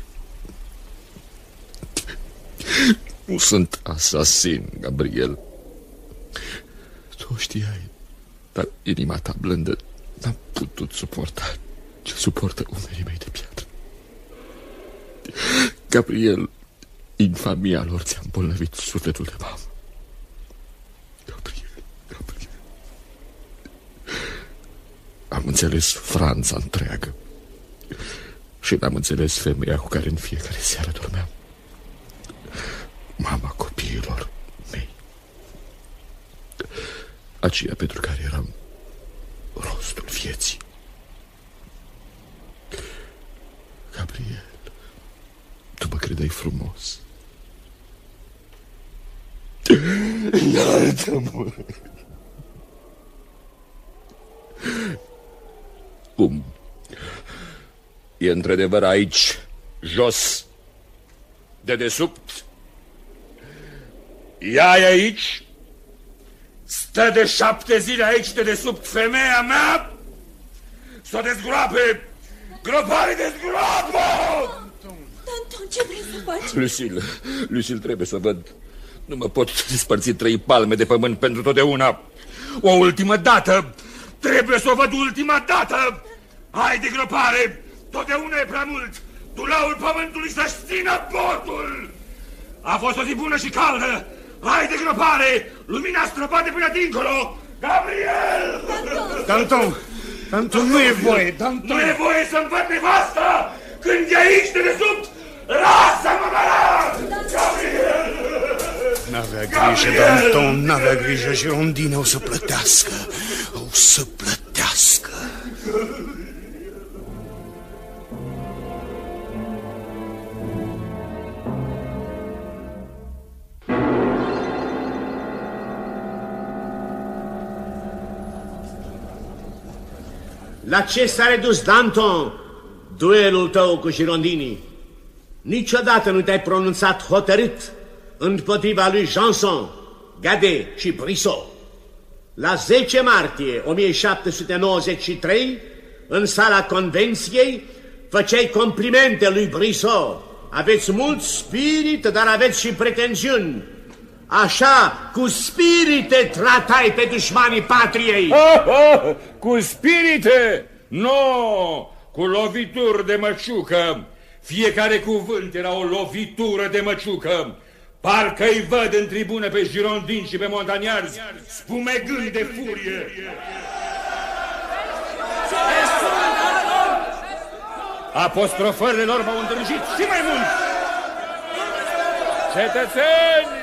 Nu sunt asasin, Gabriel. Tu o știai, dar inima ta blândă n-am putut suporta ce suportă umerii mei de piatră. Gabriel, infamia lor ți-a îmbolnăvit sufletul de mamă. Gabriel, Gabriel. Am înțeles Franța întreagă și n-am înțeles femeia cu care în fiecare seară dormeam. Mama copiilor mei. Aceea pentru care eram rostul vieții. Gabriel, tu mă credeai frumos. Iartă-mă. Cum? E într-adevăr aici, jos, dedesubt? Ea e aici? Stă de șapte zile aici dedesubt femeia mea? S-o dezgroape! Gropare, dezgroapă! Danton, ce vrei să faci? Lucille, Lucille, trebuie să văd. Nu mă pot despărți trei palme de pământ pentru totdeauna. O ultimă dată! Trebuie să o văd ultima dată! Hai de gropare! Totdeauna e prea mult! Dulaul pământului să-și țină portul! A fost o zi bună și caldă! Hai de gropare! Lumina străbate până dincolo! Gabriel! Danton! Danton, nu e voie! Danton! Nu e voie să-mi văd nevasta! Când e aici de desubt! Lasă-mă, mă! Gabriel! N-avea grijă, Danton, n-avea grijă. Girondine o să plătească. O să plătească. La ce s-a redus, Danton, duelul tău cu girondinii? Niciodată nu te-ai pronunțat hotărât împotriva lui Janson, Gadet și Brissot. La zece martie o mie șapte sute nouăzeci și trei, în sala Convenției, făceai complimente lui Brissot. Aveți mult spirit, dar aveți și pretențiuni. Așa, cu spirite tratai pe dușmanii patriei. Ha, ha, cu spirite? Nu, cu lovituri de măciucă. Fiecare cuvânt era o lovitură de măciucă. Parcă-i văd în tribună pe girondini și pe montaniarzi, spumegând de furie. Apostrofările lor m-au îndrăgit și mai mult. Cetățeni!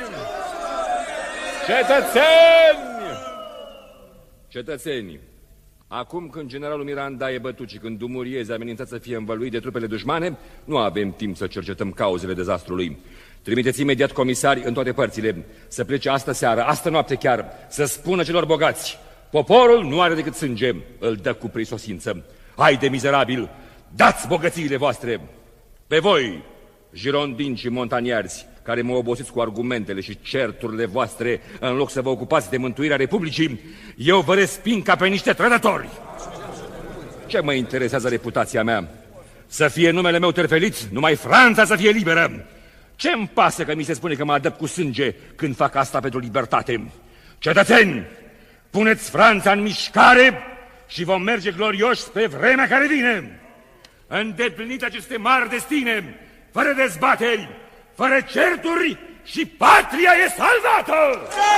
Cetățeni! Cetățeni, acum când generalul Miranda e bătut și când Dumuriez a amenințat să fie învăluit de trupele dușmane, nu avem timp să cercetăm cauzele dezastrului. Trimiteți imediat comisari în toate părțile, să plece astă seară, astă noapte chiar, să spună celor bogați: poporul nu are decât sânge, îl dă cu prisosință. Haide, mizerabil, dați bogățiile voastre! Pe voi, girondini și montaniarzi, care mă obosiți cu argumentele și certurile voastre, în loc să vă ocupați de mântuirea Republicii, eu vă resping ca pe niște trădători. Ce mă interesează reputația mea? Să fie numele meu terfelit, numai Franța să fie liberă. Ce-mi pasă că mi se spune că mă adăp cu sânge când fac asta pentru libertate? Cetățeni, puneți Franța în mișcare și vom merge glorioși spre vremea care vine. Îndepliniți aceste mari destine, fără dezbateri, fără certuri, și patria e salvată!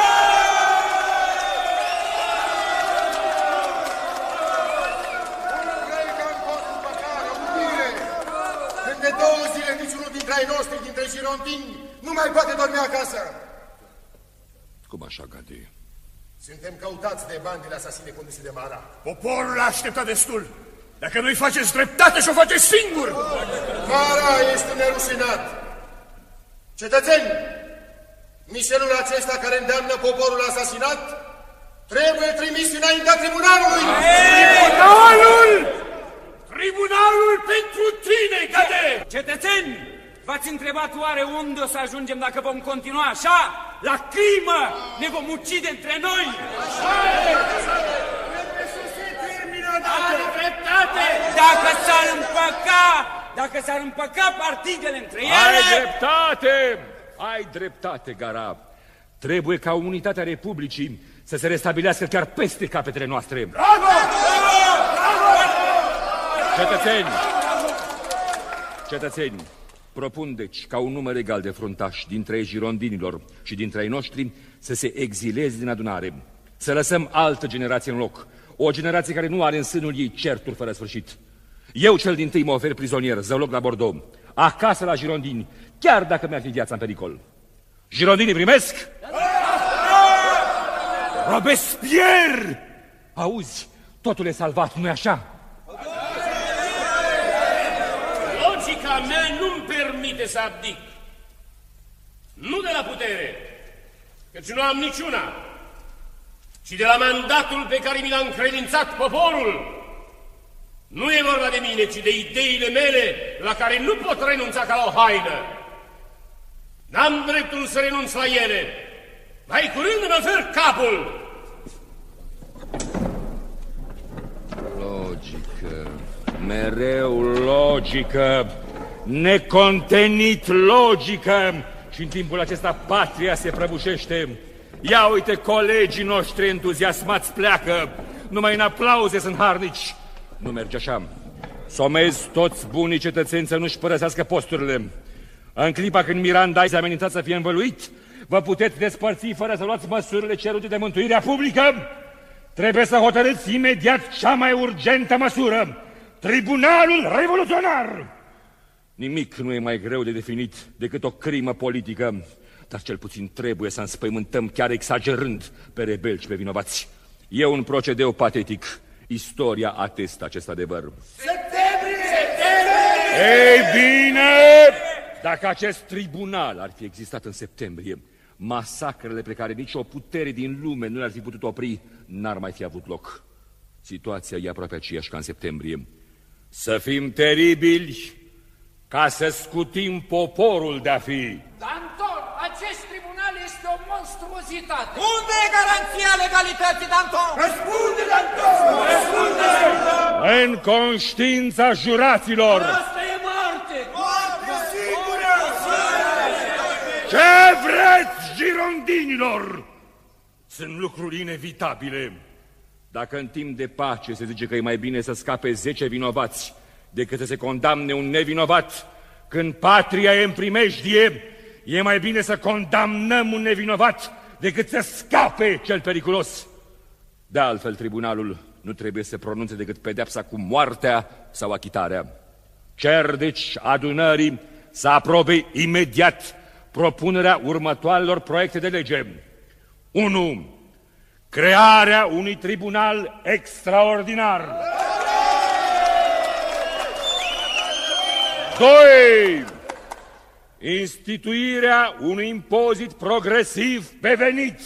Când de două zile niciunul dintre ai noștri, dintre girondini, nu mai poate dormi acasă. Cum așa, Gadi? Suntem căutați de bandele asasine conduse de Mara. Poporul a așteptat destul. Dacă nu-i faceți dreptate, și-o faceți singur! Mara este nerușinat. Cetățeni, mișelul acesta care îndeamnă poporul asasinat trebuie trimis înaintea tribunalului! Tribunalul! Tribunalul pentru tine, Gade! Cetățeni, v-ați întrebat oare unde o să ajungem dacă vom continua așa? La crimă! Ne vom ucide între noi! Așa e! Trebuie să se termină odată! Dreptate! Dacă s-ar împăca, dacă s-ar împăca partidele între ele... Ai dreptate! Ai dreptate, Gara! Trebuie ca unitatea Republicii să se restabilească chiar peste capetele noastre. Bravo! Bravo! Cetățeni! Cetățeni! Propun deci ca un număr egal de fruntași dintre ei girondinilor și dintre ei noștri să se exileze din adunare, să lăsăm altă generație în loc, o generație care nu are în sânul ei certuri fără sfârșit. Eu cel dintâi mă ofer prizonier, zăloc la Bordeaux, acasă la girondini, chiar dacă mi-ar fi viața în pericol. Girondinii primesc? Robespierre! Auzi, totul e salvat, nu-i așa? Logica mea nu-mi permite să abdic. Nu de la putere, căci nu am niciuna, ci de la mandatul pe care mi l-a încredințat poporul. Nu e vorba de mine, ci de ideile mele, la care nu pot renunța ca la o haină. N-am dreptul să renunț la ele. Mai curând îmi ofer capul. Logică, mereu logică, necontenit logică. Și în timpul acesta patria se prăbușește. Ia uite, colegii noștri entuziasmați pleacă, numai în aplauze sunt harnici. Nu merge așa. Somez toți bunii cetățeni să nu-și părăsească posturile. În clipa când Miranda s-a amenințat să fie învăluit, vă puteți despărți fără să luați măsurile cerute de mântuirea publică? Trebuie să hotărâți imediat cea mai urgentă măsură: Tribunalul Revoluționar! Nimic nu e mai greu de definit decât o crimă politică, dar cel puțin trebuie să înspăimântăm, chiar exagerând, pe rebeli și pe vinovați. E un procedeu patetic. Istoria atestă acest adevăr. Septembrie! Septembrie! Ei bine! Dacă acest tribunal ar fi existat în septembrie, masacrele pe care nici o putere din lume nu le-ar fi putut opri n-ar mai fi avut loc. Situația e aproape aceeași ca în septembrie. Să fim teribili ca să scutim poporul de-a fi. Danton, acest tribunal este o monstruozitate. Unde e garanția legalității, Danton? Răspunde, Danton! Răspunde! În conștiința juraților. Asta e moarte! Moarte! Sigură! Ce vreți, Giro? girondinilor sunt lucruri inevitabile. Dacă în timp de pace se zice că e mai bine să scape zece vinovați decât să se condamne un nevinovat, când patria e în primejdie, e mai bine să condamnăm un nevinovat decât să scape cel periculos. De altfel, tribunalul nu trebuie să pronunțe decât pedeapsa cu moartea sau achitarea. Cer, deci, adunării să aprobe imediat propunerea următoarelor proiecte de lege. unu. Crearea unui tribunal extraordinar. doi. Instituirea unui impozit progresiv pe venit.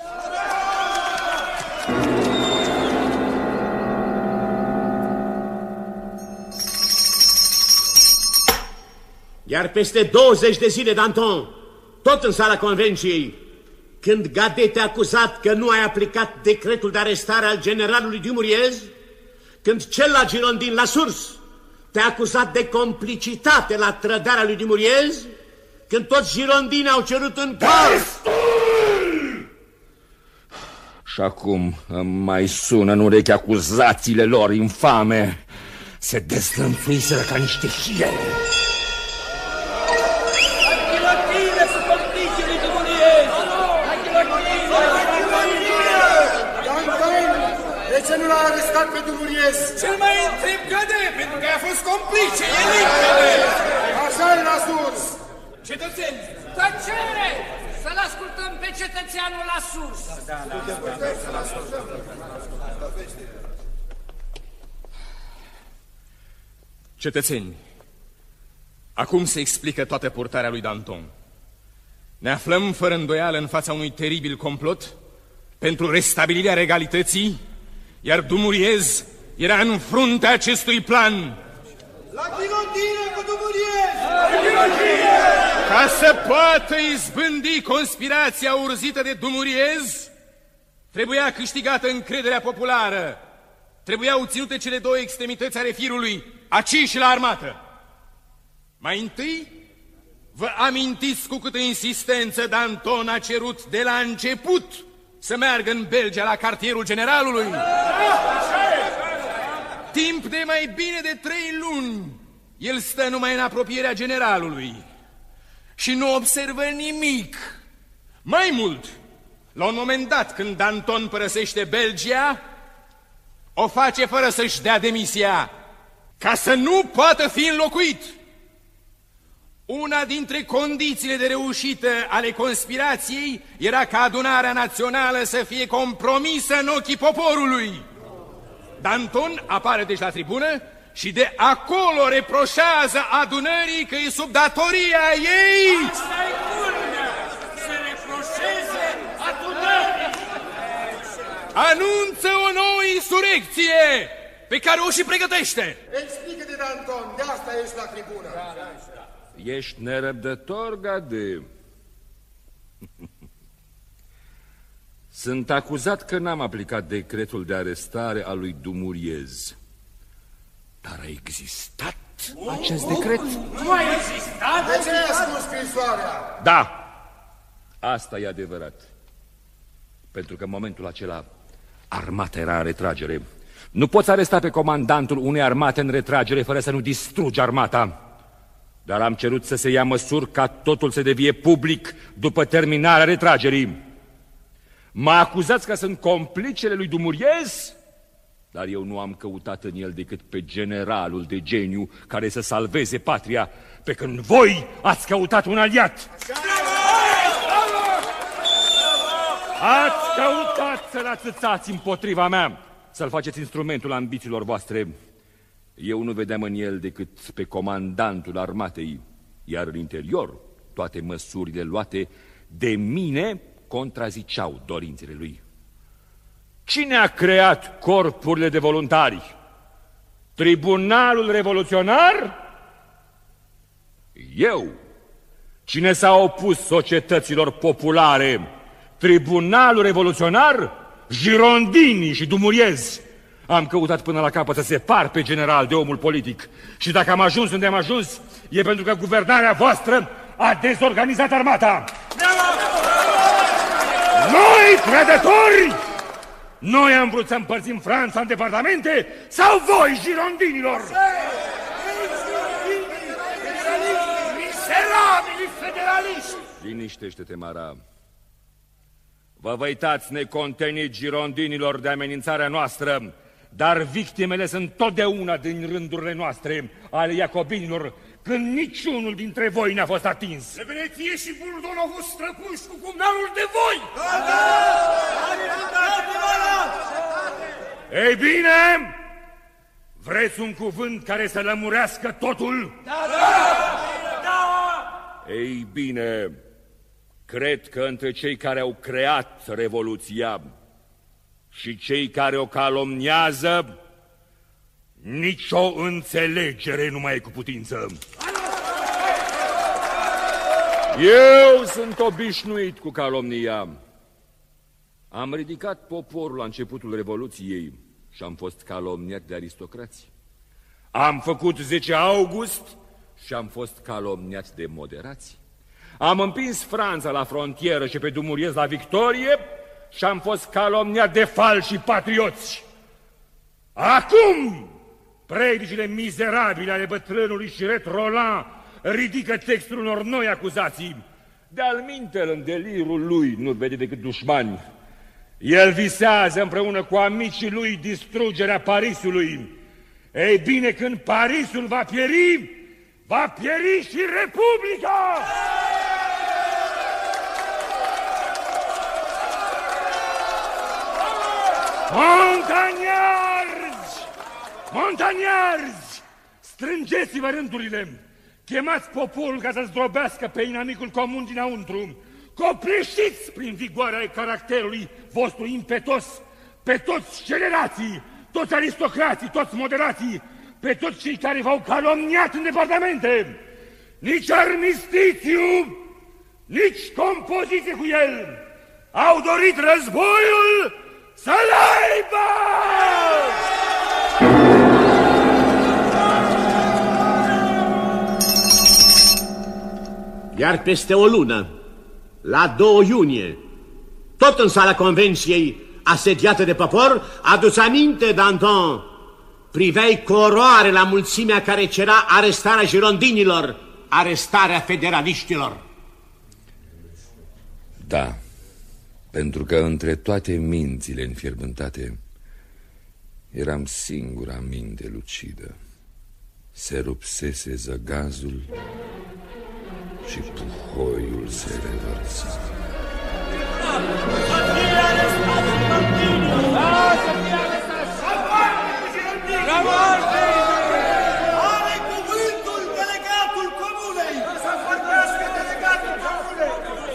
Iar peste douăzeci de zile, Danton, tot în sala convenției, când Gadet te-a acuzat că nu ai aplicat decretul de arestare al generalului Dumouriez, când celălalt girondin, la Surs, te-a acuzat de complicitate la trădarea lui Dumouriez, când toți girondini au cerut în par... Și acum îmi mai sună în urechi acuzațiile lor infame. Se dezlănțuiseră ca niște hiene. De ce nu l-a arestat pe Dumouriez? Cel mai întreb Gadet, pentru că a fost complice, e limpede! Așa-i la Surs! Cetățeni! Tăcere! Să-l ascultăm pe cetățeanul la Surs! Da, da, da. Cetățeni, acum se explică toată purtarea lui Danton. Ne aflăm fără îndoială în fața unui teribil complot pentru restabilirea regalității, iar Dumouriez era în fruntea acestui plan. La ghilotină cu Dumouriez! Ca să poată izbândi conspirația urzită de Dumouriez, trebuia câștigată încrederea populară, trebuiau ținute cele două extremități ale firului, aci și la armată. Mai întâi, vă amintiți cu câtă insistență Danton a cerut de la început să meargă în Belgia la cartierul generalului? Timp de mai bine de trei luni, el stă numai în apropierea generalului și nu observă nimic. Mai mult, la un moment dat, când Danton părăsește Belgia, o face fără să-și dea demisia, ca să nu poată fi înlocuit. Una dintre condițiile de reușită ale conspirației era ca adunarea națională să fie compromisă în ochii poporului. Danton apare deci la tribună și de acolo reproșează adunării că e sub datoria ei. Asta-i culmea, să reproșeze adunării. Anunță o nouă insurecție pe care o și pregătește. Explică-te, Danton, de asta ești la tribună. Ești nerăbdător, Gadet. Sunt acuzat că n-am aplicat decretul de arestare al lui Dumouriez. Dar a existat acest decret? Nu a existat? De ce ai ascuns scrisoarea? Da, asta e adevărat. Pentru că în momentul acela armata era în retragere. Nu poți aresta pe comandantul unei armate în retragere fără să nu distrugi armata. Dar am cerut să se ia măsuri ca totul să devie public după terminarea retragerii. Mă acuzați că sunt complicele lui Dumouriez, dar eu nu am căutat în el decât pe generalul de geniu care să salveze patria, pe când voi ați căutat un aliat. Ați căutat să-l atâțați împotriva mea, să-l faceți instrumentul ambițiilor voastre. Eu nu vedeam în el decât pe comandantul armatei, iar în interior toate măsurile luate de mine contraziceau dorințele lui. Cine a creat corpurile de voluntari? Tribunalul revoluționar? Eu. Cine s-a opus societăților populare? Tribunalul revoluționar? Girondini și Dumouriez. Am căutat până la capăt să separ pe general de omul politic. Și dacă am ajuns unde am ajuns, e pentru că guvernarea voastră a dezorganizat armata. Bravo! Noi, trădători! Noi am vrut să împărțim Franța în departamente sau voi, girondinilor? Miserabili federaliști! Liniștește-te, Marat. Vă văitați necontenit, girondinilor, de amenințarea noastră, dar victimele sunt totdeauna din rândurile noastre, ale iacobinilor, când niciunul dintre voi n-a fost atins. Veneție și Burdon au fost străpuși cu cumnalul de voi! Ei bine, vreți un cuvânt care să lămurească totul? Da, da! Da! Ei bine, cred că între cei care au creat Revoluția și cei care o calomniază, nicio înțelegere nu mai e cu putință. Eu sunt obișnuit cu calomnia. Am ridicat poporul la începutul Revoluției și am fost calomniat de aristocrați. Am făcut zece august și am fost calomniat de moderați. Am împins Franța la frontieră și pe Dumuriez la victorie și am fost calomniat de falși patrioți. Acum, predicile mizerabile ale bătrânului Chiret Roland ridică textul unor noi acuzații. De-al mintel, în delirul lui nu vede decât dușmani. El visează împreună cu amicii lui distrugerea Parisului. Ei bine, când Parisul va pieri, va pieri și Republica! Montagnarzi! Montagnarzi! Strângeți-vă rândurile! Chemați poporul ca să zdrobească pe inamicul comun dinăuntru! Copleșiți prin vigoarea caracterului vostru impetos pe toți generații, toți aristocrații, toți moderații, pe toți cei care v-au calomniat în departamente! Nici armistițiu, nici compoziție cu el! Au dorit războiul să-l aibă! Iar peste o lună, la doi iunie, tot în sala convenției asediată de popor, adu-ți aminte, Danton, priveai cu oroare la mulțimea care cera arestarea girondinilor, arestarea federaliștilor. Da, pentru că între toate mințile înfierbântate eram singura minte lucidă. Se rupsese zăgazul și puhoiul se revărsa. Are cuvântul delegatul comunei! Să vorbească delegatul comunei!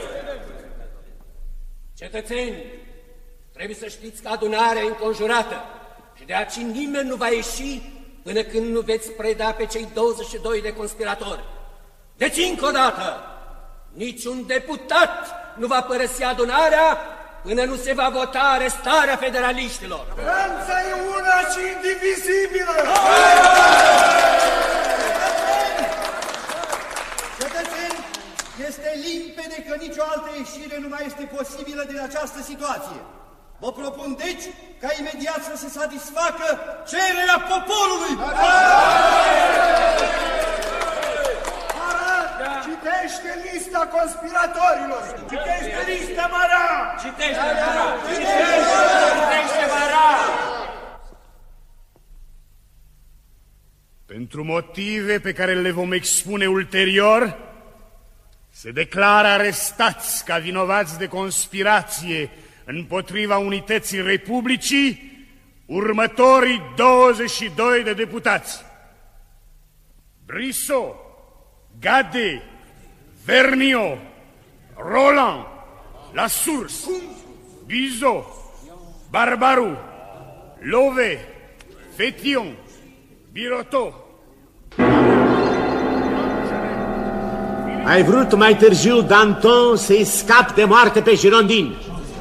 Cetățeni, trebuie să știți că adunarea e înconjurată și de aici nimeni nu va ieși până când nu veți preda pe cei douăzeci și doi de conspiratori. Deci, încă o dată, niciun deputat nu va părăsi adunarea până nu se va vota arestarea federaliștilor. Franța e una și indivizibilă! Cetățeni, este limpede că nicio altă ieșire nu mai este posibilă din această situație. Vă propun, deci, ca imediat să se satisfacă cererea poporului! Citește lista conspiratorilor! Citește lista, Marat! Citește, Marat! Citește, Marat! Pentru motive pe care le vom expune ulterior, se declară arestați ca vinovați de conspirație împotriva unității Republicii următorii douăzeci și doi de deputați: Brissot, Gade, Vergniaud, Roland, Lasource, Bizot, Barbaroux, Lové, Fétion, Birotteau. Ai vrut mai târziu, Danton, să-i scapi de moarte pe girondini.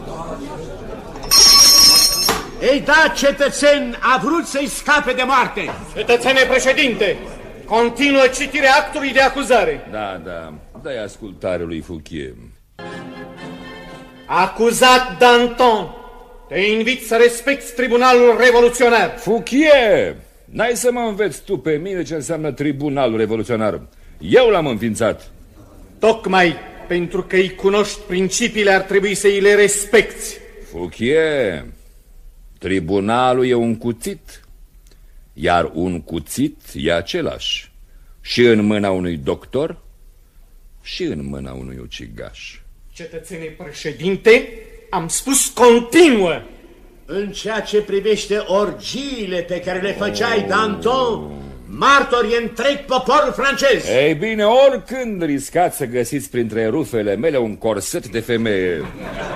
Ei da, cetățeni, a vrut să-i scape de moarte. Cetățene președinte, continuă citirea actului de acuzare. Da, da, dai ascultare lui Fouquier. Acuzat Danton, te invit să respecti Tribunalul Revoluționar. Fouquier, n-ai să mă înveți tu pe mine ce înseamnă Tribunalul Revoluționar. Eu l-am înființat. Tocmai pentru că îi cunoști principiile, ar trebui să îi le respecti. Fouquier, tribunalul e un cuțit, iar un cuțit e același și în mâna unui doctor și în mâna unui ucigaș. Cetățene președinte, am spus continuă. În ceea ce privește orgiile pe care le făceai, oh. Danton, martor e întreg poporul francez. Ei bine, oricând riscați să găsiți printre rufele mele un corset de femeie.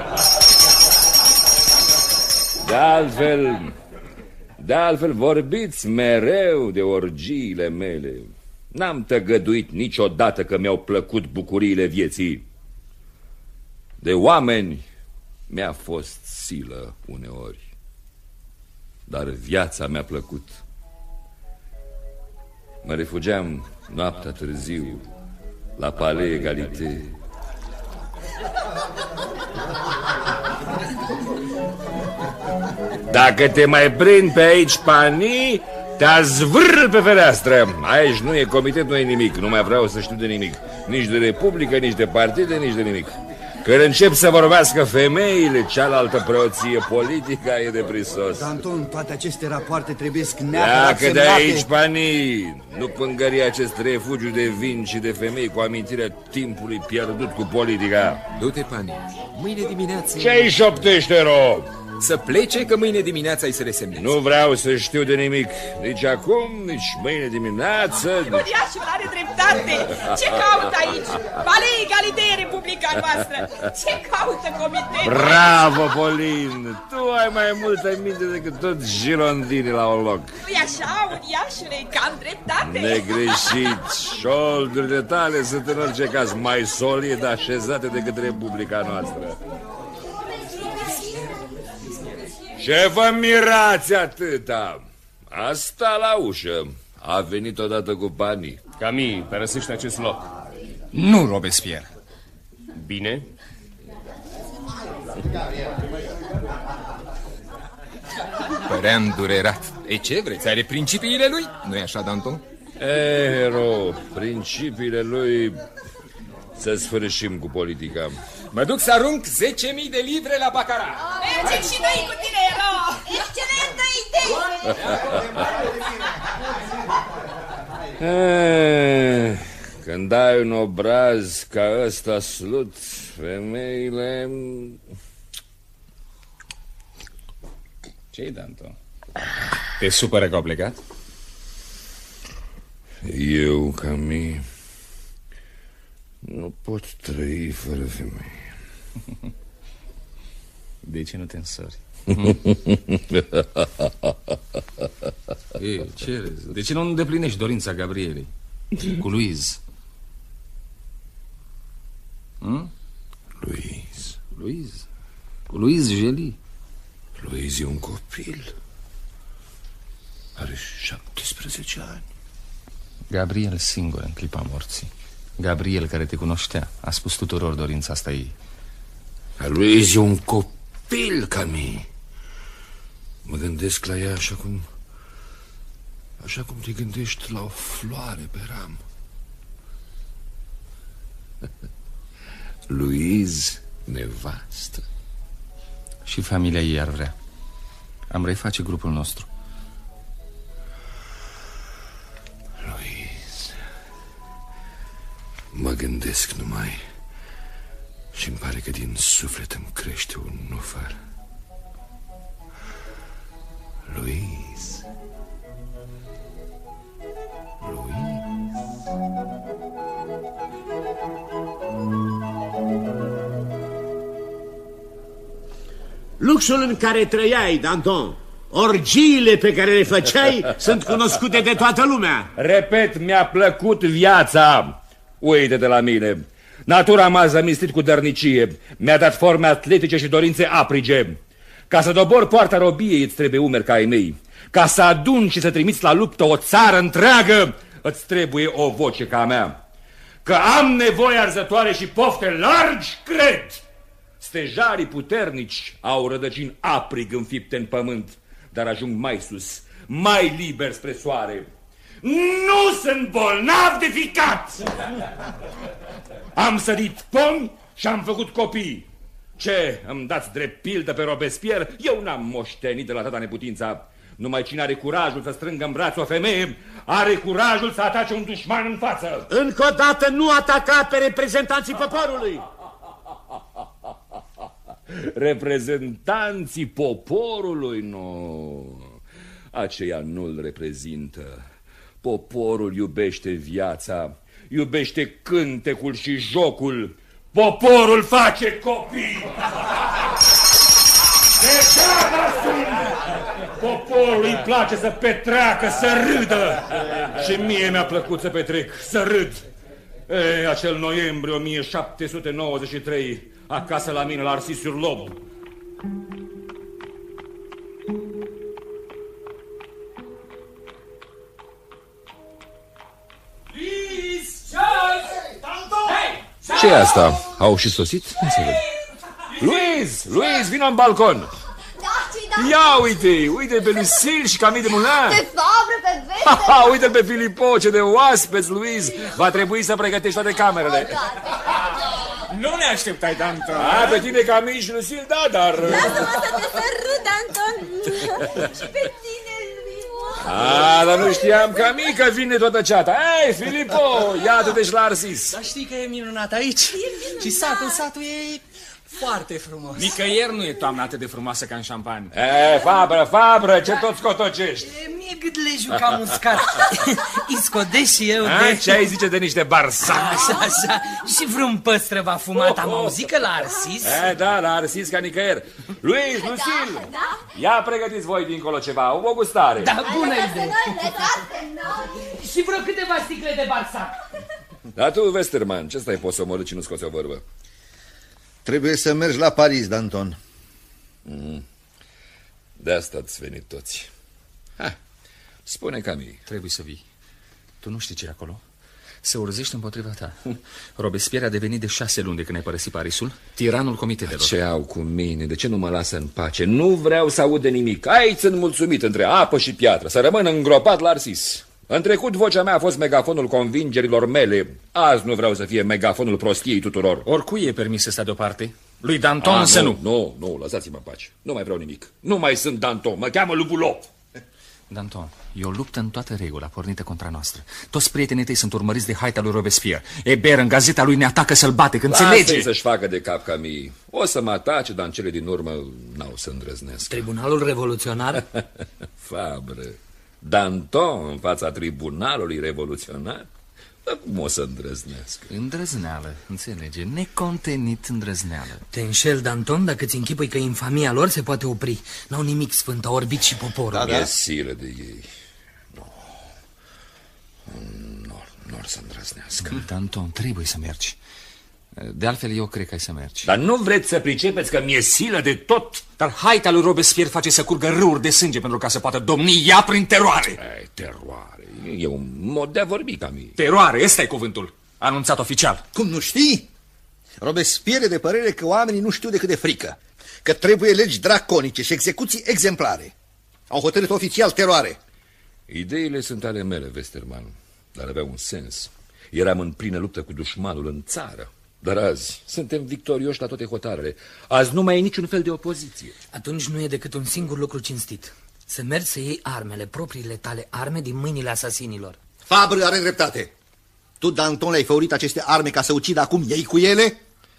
De altfel, de altfel vorbiți mereu de orgiile mele. N-am tăgăduit niciodată că mi-au plăcut bucuriile vieții. De oameni mi-a fost silă uneori, dar viața mi-a plăcut. Mă refugiam noaptea târziu la Palais Egalité. Dacă te mai prind pe aici, Pani, te zvârl pe fereastră. Aici nu e comitet, nu e nimic. Nu mai vreau să știu de nimic. Nici de Republică, nici de partide, nici de nimic. Când încep să vorbească femeile, cealaltă preoție politică e de prisos. Danton, toate aceste rapoarte trebuie neapărat semnate. Dacă de aici, Pani, nu pângări acest refugiu de vin și de femei cu amintirea timpului pierdut cu politica. Du-te, Pani, mâine dimineață... Ce-i șoptește, ro? Să plece, că mâine dimineața îi se resemnează. Nu vreau să știu de nimic. Nici acum, nici mâine dimineață. Uriașul are dreptate. Ce caută aici? Palais Egalité e Republica noastră. Ce caută comitetul? Bravo, Polin. Tu ai mai multă minte decât tot girondinii la un loc. Nu-i așa, uriașule? Că am dreptate. Negreșit. Șoldurile tale sunt în orice caz mai solid așezate decât Republica noastră. Ce vă mirați atâta? Asta la ușă. A venit odată cu Pani. Camille, părăsește acest loc. Nu, Robespierre. Bine. Părea îndurerat. E ce vreți? Are principiile lui? Nu-i așa, Danton? E, ero, principiile lui... Să sfârșim cu politica. Mă duc să arunc zece mii de livre la Baccarat. Mergem și noi cu tine, ero. Excelentă idee. Când ai un obraz ca ăsta slut, femeile... Ce-i, Danton? Te supără că au plecat? Eu, Camille, nu pot trăi fără femeie. De ce nu te însori? Ei, ce râzi? De ce nu îndeplinești dorința Gabrielei? Cu Louise. Hm? Louise. Louise? Cu Louise Joly. Louise e un copil. Are șaptesprezece ani. Gabriel singur în clipa morții. Gabriel, care te cunoștea, a spus tuturor dorința asta ei. Louise e un copil, Camille. Mă gândesc la ea așa cum... Așa cum te gândești la o floare pe ram. Louise, nevastă. Și familia ei ar vrea. Am reface grupul nostru. Louise, mă gândesc numai și îmi pare că din suflet îmi crește un nufăr. Louise, Louise. Luxul în care trăiai, Danton, orgiile pe care le făceai sunt cunoscute de toată lumea. Repet, mi-a plăcut viața. Uite-te la mine. Natura m-a zămislit cu dărnicie. Mi-a dat forme atletice și dorințe aprige. Ca să dobor poarta robiei îți trebuie umeri ca ai mei. Ca să aduni și să trimiți la luptă o țară întreagă îți trebuie o voce ca a mea. Că am nevoie arzătoare și pofte largi, cred. Stejarii puternici au rădăcini aprig înfipte în pământ, dar ajung mai sus, mai liber spre soare. Nu sunt bolnav de ficat! Am sărit pomi și am făcut copii. Ce, îmi dați drept pildă pe Robespierre? Eu n-am moștenit de la tata neputința. Numai cine are curajul să strângă în braț o femeie, are curajul să atace un dușman în față. Încă o dată nu ataca pe reprezentanții poporului. Reprezentanții poporului? Nu, aceia nu-l reprezintă. Poporul iubește viața, iubește cântecul și jocul. Poporul face copii. Degeaba sunt! Poporul îi place să petreacă, să râdă. Și mie mi-a plăcut să petrec, să râd. Ei, acel noiembrie o mie șapte sute nouăzeci și trei, acasă la mine la Arcis-sur-Lob. Ce-i asta? Au și sosit? Luiz, Luiz, vină în balcon. Ia uite, uite pe Lucille și Camille de Moulin. Pe Fabre, pe Veste. Uite pe Filippo, ce de oaspeți, Luiz. Va trebui să pregătești toate camerele. Nu ne așteptai, Danton. A, pe tine, Camille și Lucille, da, dar... Lasă-mă să te sărut, Danton. Și pe tine, Luiz. A, dar nu știam, Camille, că vine toată ceata. Ei, Filippo, iată-te și la Arcis. Dar știi că e minunat aici? E minunat. Și satul, satul e... foarte frumos. Nicăieri nu e toamna atât de frumoasă ca în Champagne. E, Fabră, Fabră, ce tot scotocești? E, mie gâdlejul cam uscat. Îi scodesc și eu A, de... ce ai zice de niște barsac? Așa, așa. Și vreun păstrăv afumat. Am auzit că la Arcis... E, da, la Arcis ca nicăieri. Luiz, Lucille, Da, da. ia pregătiți voi dincolo ceva, o gustare. Da, bună idee. Și vreo câteva sticle de barsac. Dar tu, Westerman, ce stai posomorât și nu scoți o vorbă? Trebuie să mergi la Paris, Danton. Mm. De asta ați venit toți. Ha. Spune, Camille. Trebuie să vii. Tu nu știi ce e acolo? Se urzește împotriva ta. Robespierre a devenit de șase luni de când ai părăsit Parisul tiranul comitetelor. Ce au cu mine? De ce nu mă lasă în pace? Nu vreau să aud de nimic. Aici sunt mulțumit între apă și piatră. Să rămân îngropat la Arcis. În trecut vocea mea a fost megafonul convingerilor mele. Azi nu vreau să fie megafonul prostiei tuturor. Oricui e permis să stea deoparte? Lui Danton A, să nu. nu. Nu, nu, lăsați-mă în pace. Nu mai vreau nimic. Nu mai sunt Danton, mă cheamă Lupulop. Danton, e o luptă în toată regula pornită contra noastră. Toți prietenii tăi sunt urmăriți de haita lui Robespierre. Hébert în gazeta lui ne atacă sălbatic, înțelege? Lasă-i să-și facă de cap, Camille. O să mă atace, dar în cele din urmă n-au să îndrăznesc. Tribunalul revoluționar? Fabre, Danton în fața tribunalului revoluționar? Cum o să îndrăznesc? Îndrăzneală, înțelege, necontenit îndrăzneală. Te înșel, Danton, dacă ți închipui că infamia lor se poate opri. N-au nimic sfânt, au orbit și poporul. Da, da. E silă de ei. Nu, nu, nu or să îndrăznească. Danton, trebuie să mergi. De altfel, eu cred că ai să mergi. Dar nu vreți să pricepeți că mi-e silă de tot? Dar haita lui Robespierre face să curgă râuri de sânge pentru ca să poată domni ea prin teroare. Ei, teroare. E un mod de a vorbi, Camille. Teroare, ăsta e cuvântul. Anunțat oficial. Cum nu știi? Robespierre e de părere că oamenii nu știu decât de frică. Că trebuie legi draconice și execuții exemplare. Au hotărât oficial teroare. Ideile sunt ale mele, Westerman, dar aveau un sens. Eram în plină luptă cu dușmanul în țară. Dar azi suntem victorioși la toate hotarele. Azi nu mai e niciun fel de opoziție. Atunci nu e decât un singur lucru cinstit. Să mergi să iei armele, propriile tale arme, din mâinile asasinilor. Fabre are dreptate. Tu, Danton, le-ai făurit aceste arme ca să ucidă acum ei cu ele?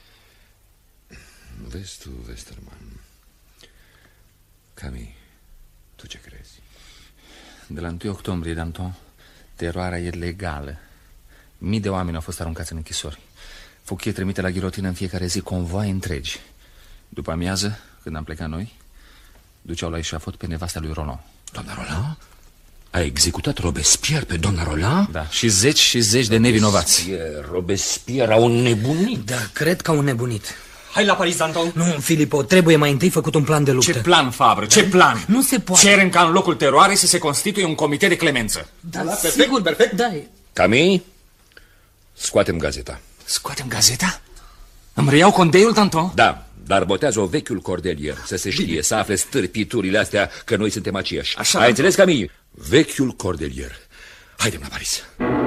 Vezi tu, Westerman. Camille, tu ce crezi? De la întâi octombrie, Danton, teroarea e legală. Mii de oameni au fost aruncați în închisori. Fouquier trimite la ghilotină în fiecare zi convoaie întregi. După amiază, când am plecat noi, duceau la eșafot pe nevasta lui Roland. Doamna Roland? A executat Robespierre pe doamna Roland? Da, și zeci și zeci de nevinovați. Robespierre, Robespierre au înnebunit. Da, cred că au înnebunit. Hai la Paris, Danton. Nu, Filippo, trebuie mai întâi făcut un plan de luptă. Ce plan, Fabre, ce plan? Nu se poate. Cerem ca în locul teroarei să se constituie un comitet de clemență. Da, da, perfect, sigur, perfect. Da. Camille, scoatem gazeta. Scoatem gazeta? Îmi reiau condeiul, Danton? Da, Dar botează-o vechiul Cordelier, să se știe, bine, să afle stârpiturile astea că noi suntem aceiași. Așa, ai înțeles, Camille? Vechiul Cordelier. Haidem la Paris.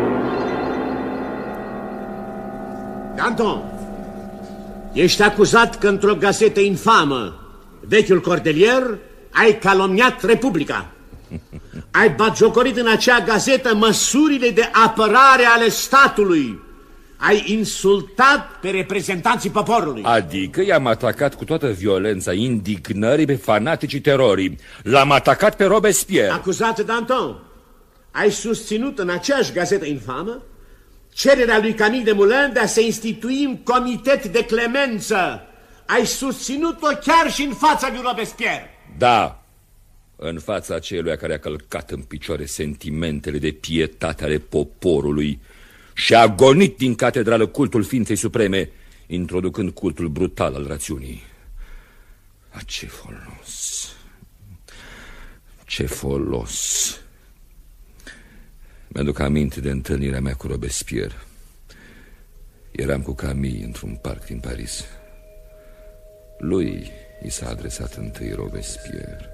Danton, ești acuzat că într-o gazetă infamă, vechiul Cordelier, ai calomniat Republica. Ai batjocorit în acea gazetă măsurile de apărare ale statului. Ai insultat pe reprezentanții poporului. Adică i-am atacat cu toată violența indignării pe fanaticii terorii. L-am atacat pe Robespierre. Acuzat Danton, ai susținut în aceeași gazetă infamă cererea lui Camille Desmoulins de a se institui un comitet de clemență. Ai susținut-o chiar și în fața lui Robespierre. Da, în fața celui care a călcat în picioare sentimentele de pietate ale poporului și a gonit din catedrală cultul ființei supreme, introducând cultul brutal al rațiunii. A ce folos! Ce folos! Mi-aduc aminte de întâlnirea mea cu Robespierre. Eram cu Camille într-un parc din Paris. Lui i s-a adresat întâi Robespierre.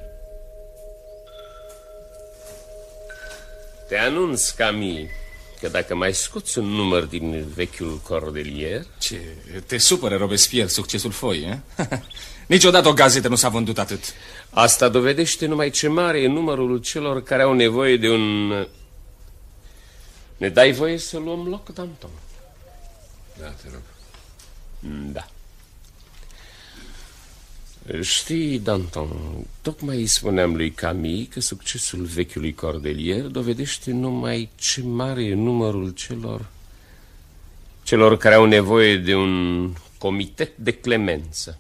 Te anunț, Camille, că dacă mai scoți un număr din vechiul Cordelier... Ce, te supără, Robespierre, succesul foi, eh? Niciodată o gazetă nu s-a vândut atât. Asta dovedește numai ce mare e numărul celor care au nevoie de un... Ne dai voie să luăm loc, Danton? Da, te rog. Da. Știi, Danton, tocmai îi spuneam lui Camille că succesul vechiului Cordelier dovedește numai ce mare e numărul celor... celor care au nevoie de un comitet de clemență.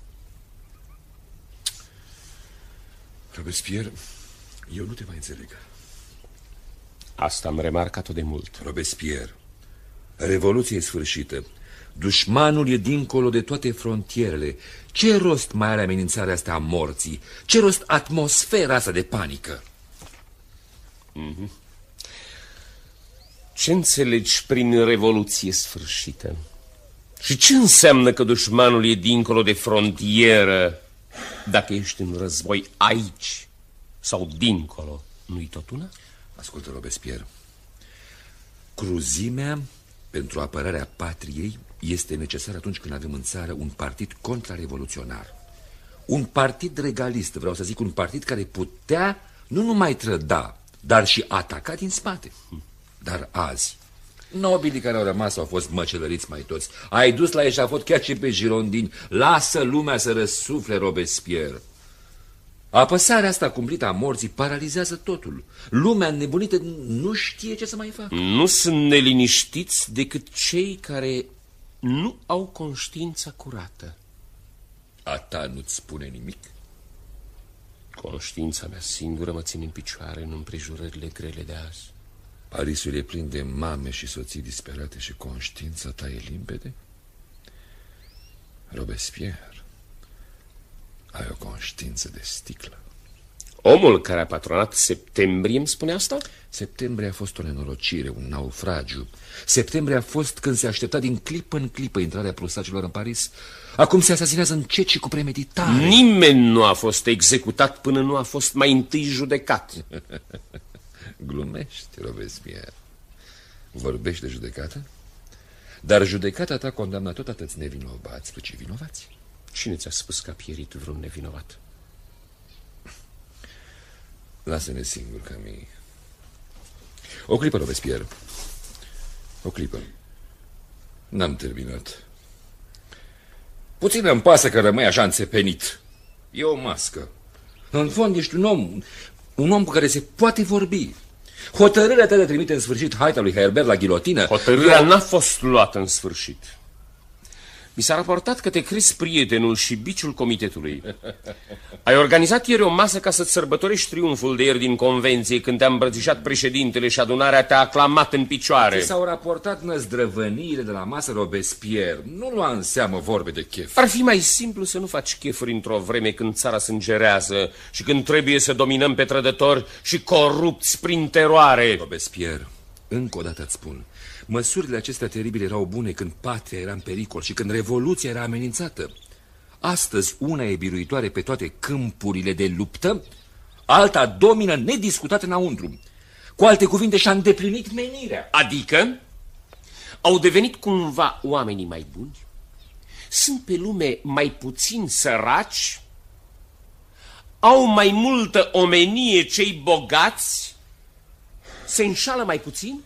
Robespierre, eu nu te mai înțeleg. Asta am remarcat-o de mult. Robespierre, revoluția e sfârșită. Dușmanul e dincolo de toate frontierele. Ce rost mai are amenințarea asta a morții? Ce rost atmosfera asta de panică? Mm-hmm. Ce înțelegi prin revoluție sfârșită? Și ce înseamnă că dușmanul e dincolo de frontieră dacă ești în război aici sau dincolo? Nu-i tot una? Ascultă, Robespierre, cruzimea pentru apărarea patriei este necesară atunci când avem în țară un partid contrarevoluționar. Un partid regalist, vreau să zic, un partid care putea nu numai trăda, dar și ataca din spate. Dar azi, nobilii care au rămas au fost măcelăriți mai toți. Ai dus la eșafot chiar și pe girondini. Lasă lumea să răsufle, Robespierre. Apăsarea asta cumplită a morții paralizează totul. Lumea înnebunită nu știe ce să mai facă. Nu sunt neliniștiți decât cei care nu au conștiința curată. A ta nu-ți spune nimic? Conștiința mea singură mă ține în picioare în împrejurările grele de azi. Parisul e plin de mame și soții disperate și conștiința ta e limpede? Robespierre, ai o conștiință de sticlă. Omul care a patronat Septembrie îmi spune asta? Septembrie a fost o nenorocire, un naufragiu. Septembrie a fost când se aștepta din clipă în clipă intrarea prusacilor în Paris. Acum se asasinează încet și cu premeditare. Nimeni nu a fost executat până nu a fost mai întâi judecat. Glumești, Robespierre. Vorbești de judecată? Dar judecata ta condamnă tot atâți nevinovați cât și vinovați. Cine ți-a spus că a pierit vreun nevinovat? Lasă-ne singur, Camille. O clipă, Robespierre. O clipă. N-am terminat. Puțin îmi pasă că rămâi așa înțepenit. E o mască. În fond ești un om, un om cu care se poate vorbi. Hotărârea ta de a trimite în sfârșit haita lui Herbert la ghilotină... Hotărârea n-a fost luată în sfârșit. Mi s-a raportat că te crezi prietenul și biciul comitetului. Ai organizat ieri o masă ca să-ți sărbătorești triumful de ieri din convenție, când te-a îmbrățișat președintele și adunarea te-a aclamat în picioare. Ți s-au raportat năzdrăvăniile de la masă, Robespierre. Nu lua în seamă vorbe de chef. Ar fi mai simplu să nu faci chefuri într-o vreme când țara sângerează și când trebuie să dominăm pe trădători și corupți prin teroare. Robespierre, încă o dată îți spun, măsurile acestea teribile erau bune când patria era în pericol și când revoluția era amenințată. Astăzi una e biruitoare pe toate câmpurile de luptă, alta domină nediscutat înăuntru. Cu alte cuvinte, și-a îndeplinit menirea. Adică au devenit cumva oamenii mai buni? Sunt pe lume mai puțin săraci? Au mai multă omenie cei bogați? Se înșală mai puțin?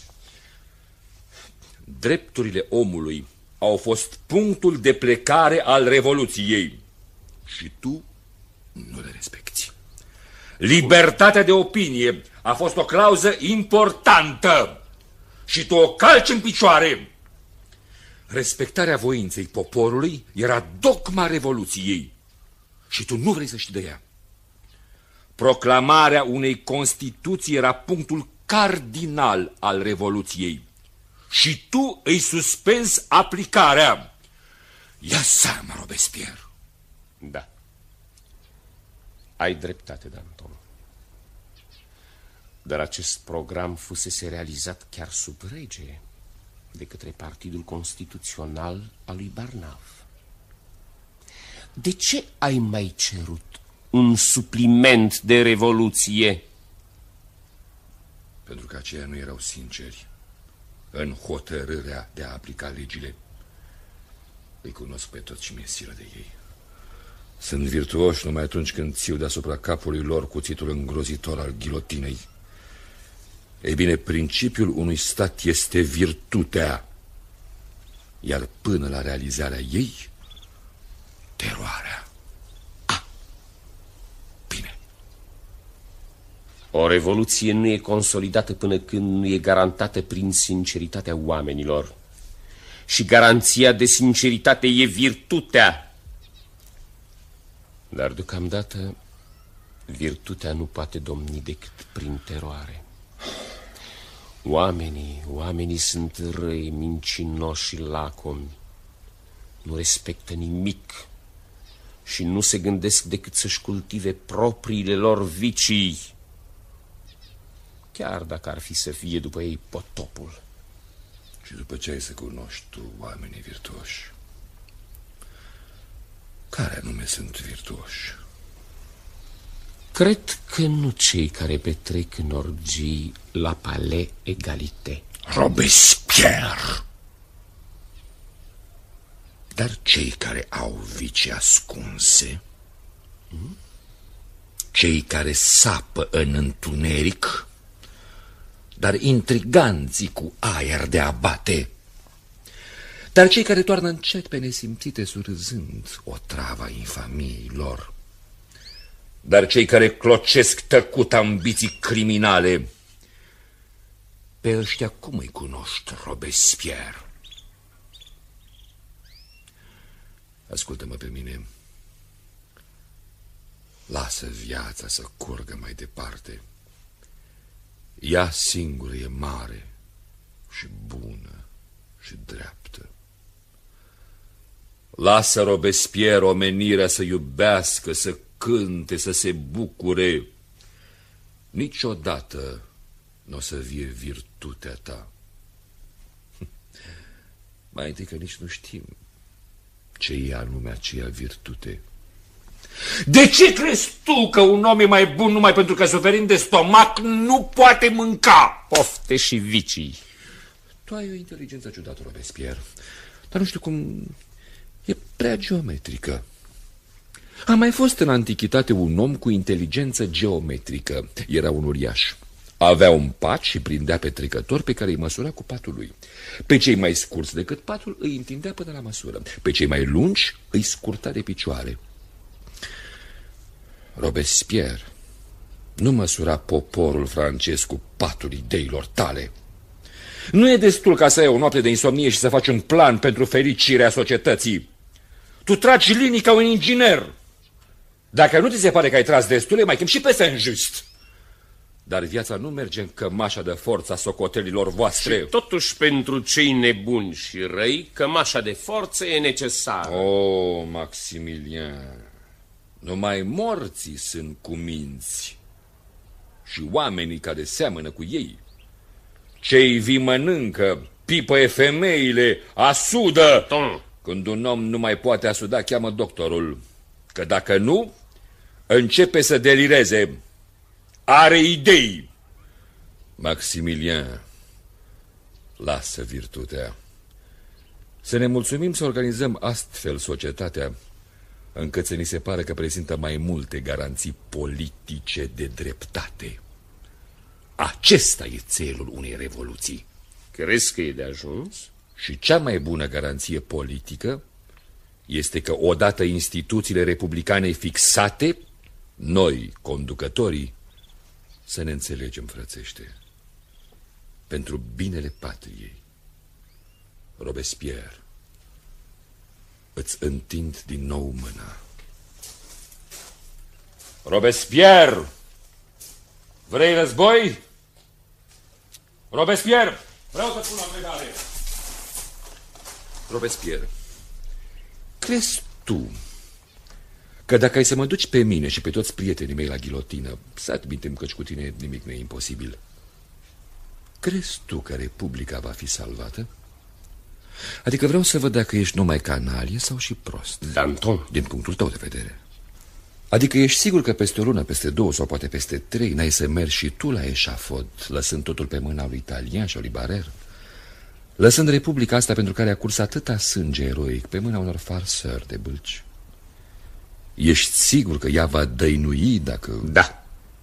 Drepturile omului au fost punctul de plecare al Revoluției și tu nu le respecti. Libertatea de opinie a fost o clauză importantă și tu o calci în picioare. Respectarea voinței poporului era dogma Revoluției și tu nu vrei să știi de ea. Proclamarea unei Constituții era punctul cardinal al Revoluției și tu îi suspezi aplicarea. Ia seama, Robespierre. Da. Ai dreptate, Danton. Dar acest program fusese realizat chiar sub rege, de către Partidul Constituțional al lui Barnave. De ce ai mai cerut un supliment de revoluție? Pentru că aceia nu erau sinceri în hotărârea de a aplica legile. Îi cunosc pe toți și mi-e silă de ei. Sunt virtuoși numai atunci când țiu deasupra capului lor cuțitul îngrozitor al ghilotinei. Ei bine, principiul unui stat este virtutea, iar până la realizarea ei, teroarea. Ah, bine. O revoluție nu e consolidată până când nu e garantată prin sinceritatea oamenilor. Și garanția de sinceritate e virtutea. Dar deocamdată virtutea nu poate domni decât prin teroare. Oamenii, oamenii sunt răi, mincinoși și lacomi. Nu respectă nimic și nu se gândesc decât să-și cultive propriile lor vicii, chiar dacă ar fi să fie după ei potopul. Și după ce ai să cunoști tu oamenii virtuoși, care anume sunt virtuoși? Cred că nu cei care petrec în orgii la Palais Egalité. Robespierre! Dar cei care au vicii ascunse, hmm? Cei care sapă în întuneric, dar intriganții cu aer de abate, dar cei care toarnă încet pe nesimțite surâzând o travă infamiei lor, dar cei care clocesc tăcut ambiții criminale, pe ăștia cum îi cunoști, Robespierre? Ascultă-mă pe mine. Lasă viața să curgă mai departe. Ea singură e mare și bună și dreaptă. Lasă Robespierre omenirea să iubească, să cânte, să se bucure. Niciodată nu o să vie virtutea ta. Mai întâi că nici nu știm ce e anume aceea virtute. De ce crezi tu că un om e mai bun numai pentru că, suferind de stomac, nu poate mânca? Pofte și vicii. Tu ai o inteligență ciudată, Robespierre, dar nu știu cum... e prea geometrică. A mai fost în antichitate un om cu inteligență geometrică. Era un uriaș. Avea un pat și prindea pe trecători pe care îi măsura cu patul lui. Pe cei mai scurți decât patul îi întindea până la măsură. Pe cei mai lungi îi scurta de picioare. Robespierre nu măsura poporul francez cu patul ideilor tale. Nu e destul ca să ai o noapte de insomnie și să faci un plan pentru fericirea societății. Tu tragi linii ca un inginer. Dacă nu ți se pare că ai tras destule, mai chem și pe Saint-Just. Dar viața nu merge în cămașa de forță a socotelilor voastre. Și totuși pentru cei nebuni și răi, cămașa de forță e necesară. Oh, Maximilien, numai morții sunt cu minți și oamenii care seamănă cu ei. Cei vii mănâncă, pipăie femeile, asudă. Tom, Când un om nu mai poate asuda, cheamă doctorul. Că dacă nu, începe să delireze. Are idei. Maximilien, lasă virtutea. Să ne mulțumim să organizăm astfel societatea, încât să ni se pare că prezintă mai multe garanții politice de dreptate. Acesta e țelul unei revoluții. Crezi că e de ajuns? Și cea mai bună garanție politică este că odată instituțiile republicane fixate, noi, conducătorii, să ne înțelegem frățește. Pentru binele patriei. Robespierre, îți întind din nou mâna. Robespierre! Vrei război? Robespierre! Vreau să spun o întrebare. Robespierre, crezi tu că dacă ai să mă duci pe mine și pe toți prietenii mei la ghilotină, să admitem că cu tine nimic nu e imposibil, crezi tu că Republica va fi salvată? Adică vreau să văd dacă ești numai canalie sau și prost. Danton. Din punctul tău de vedere. Adică ești sigur că peste o lună, peste două sau poate peste trei n-ai să mergi și tu la eșafod, lăsând totul pe mâna lui Italian și lui Barer? Lăsând Republica asta pentru care a curs atâta sânge eroic pe mâna unor farsări de bâlci. Ești sigur că ea va dăinui dacă... Da.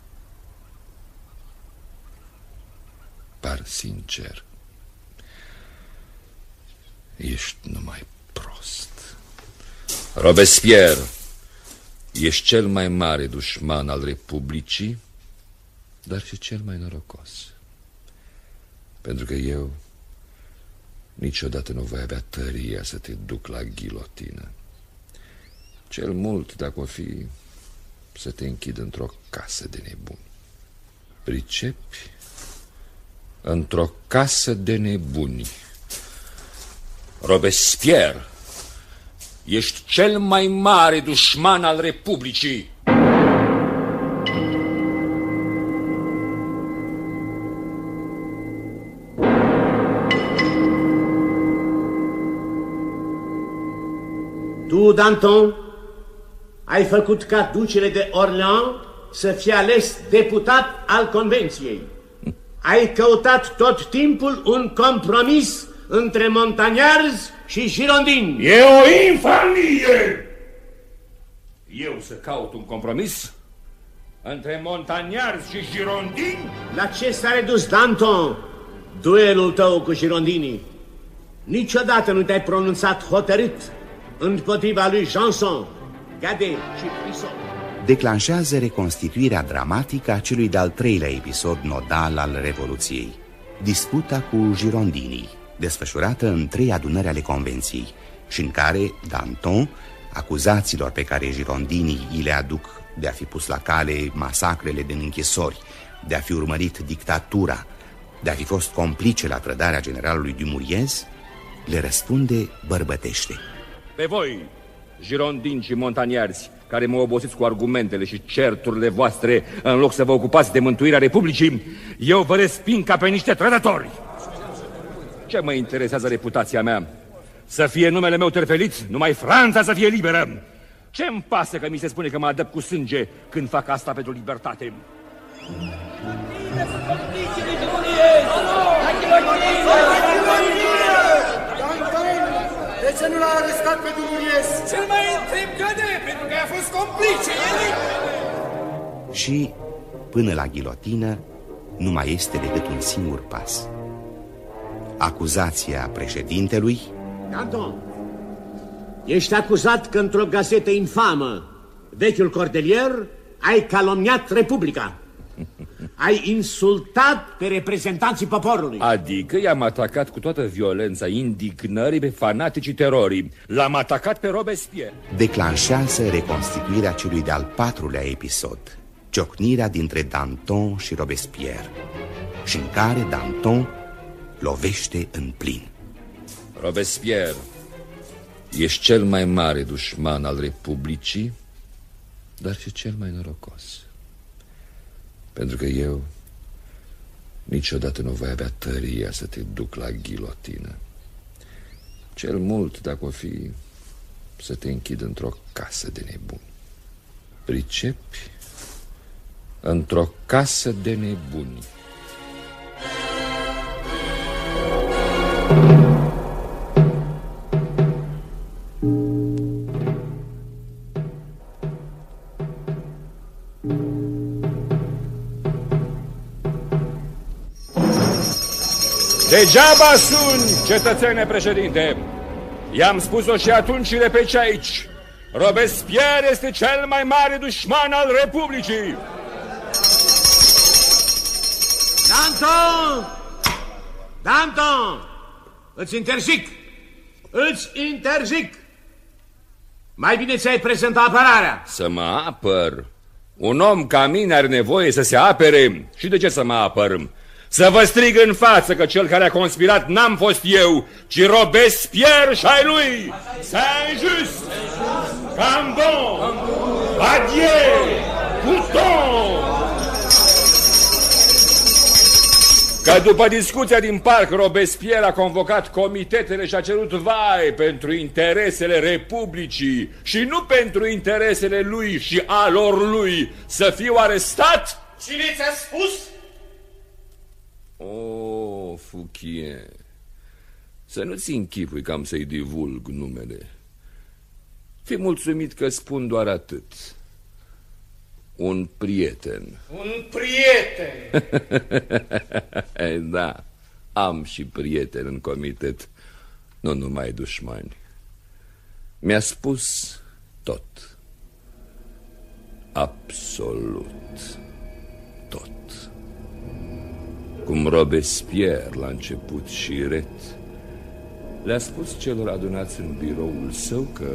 Par sincer. Ești numai prost. Robespierre, ești cel mai mare dușman al Republicii, dar și cel mai norocos. Pentru că eu niciodată nu voi avea tăria să te duc la ghilotină. Cel mult, dacă o fi, să te închid într-o casă de nebuni. Pricepi? Într-o casă de nebuni. Robespierre, ești cel mai mare dușman al Republicii. Tu, Danton, ai făcut ca ducele de Orléans să fie ales deputat al Convenției. Ai căutat tot timpul un compromis între montagnarzi și girondini. E o infamie! Eu să caut un compromis între montagnarzi și girondini? La ce s-a redus, Danton, duelul tău cu girondinii? Niciodată nu te-ai pronunțat hotărât împotriva lui Janson, Gade și Frisson. Declanșează reconstituirea dramatică a celui de-al treilea episod nodal al Revoluției, disputa cu girondinii, desfășurată în trei adunări ale Convenției, și în care Danton, acuzațiilor pe care girondinii îi le aduc de a fi pus la cale masacrele din închisori, de a fi urmărit dictatura, de a fi fost complice la trădarea generalului Dumouriez, le răspunde bărbătește. Pe voi, girondini și montaniarzi, care mă obosiți cu argumentele și certurile voastre în loc să vă ocupați de mântuirea Republicii, eu vă resping ca pe niște trădători. Ce mă interesează reputația mea? Să fie numele meu terfelit, numai Franța să fie liberă. Ce-mi pasă că mi se spune că mă adăp cu sânge când fac asta pentru libertate? De ce nu l-a arestat pe Dumouriez? Cel mai întreb Gade, pentru că a fost complice el. Și, până la ghilotină, nu mai este decât un singur pas. Acuzația președintelui. Danton, ești acuzat că într-o gazetă infamă, Vechiul Cordelier, ai calomniat Republica. Ai insultat pe reprezentanții poporului. Adică i-am atacat cu toată violența indignării pe fanaticii terorii. L-am atacat pe Robespierre. Declanșează reconstituirea celui de-al patrulea episod, ciocnirea dintre Danton și Robespierre, și în care Danton lovește în plin. Robespierre, ești cel mai mare dușman al Republicii, dar și cel mai norocos. Pentru că eu niciodată nu voi avea tăria să te duc la ghilotină. Cel mult, dacă o fi, să te închid într-o casă de nebuni. Pricepi? Într-o casă de nebuni. Degeaba suni, cetățene președinte. I-am spus-o și atunci și repet și aici. Robespierre este cel mai mare dușman al Republicii. Danton! Danton! Îți interzic! Îți interzic! Mai bine ți-ai prezentat apărarea. Să mă apăr? Un om ca mine are nevoie să se apere. Și de ce să mă apăr? Să vă strig în față că cel care a conspirat n-am fost eu, ci Robespierre și ai lui, Saint-Just, Cambon, Badier, Couthon. Că după discuția din parc, Robespierre a convocat comitetele și a cerut vai pentru interesele Republicii și nu pentru interesele lui și a lor lui să fiu arestat? Cine ți-a spus? O, Fouquier, să nu-ți închipui că am să-i divulg numele. Fii mulțumit că spun doar atât. Un prieten. Un prieten! Da, am și prieten în comitet, nu numai dușmani. Mi-a spus tot. Absolut tot. Cum Robespierre la început și ret le-a spus celor adunați în biroul său că...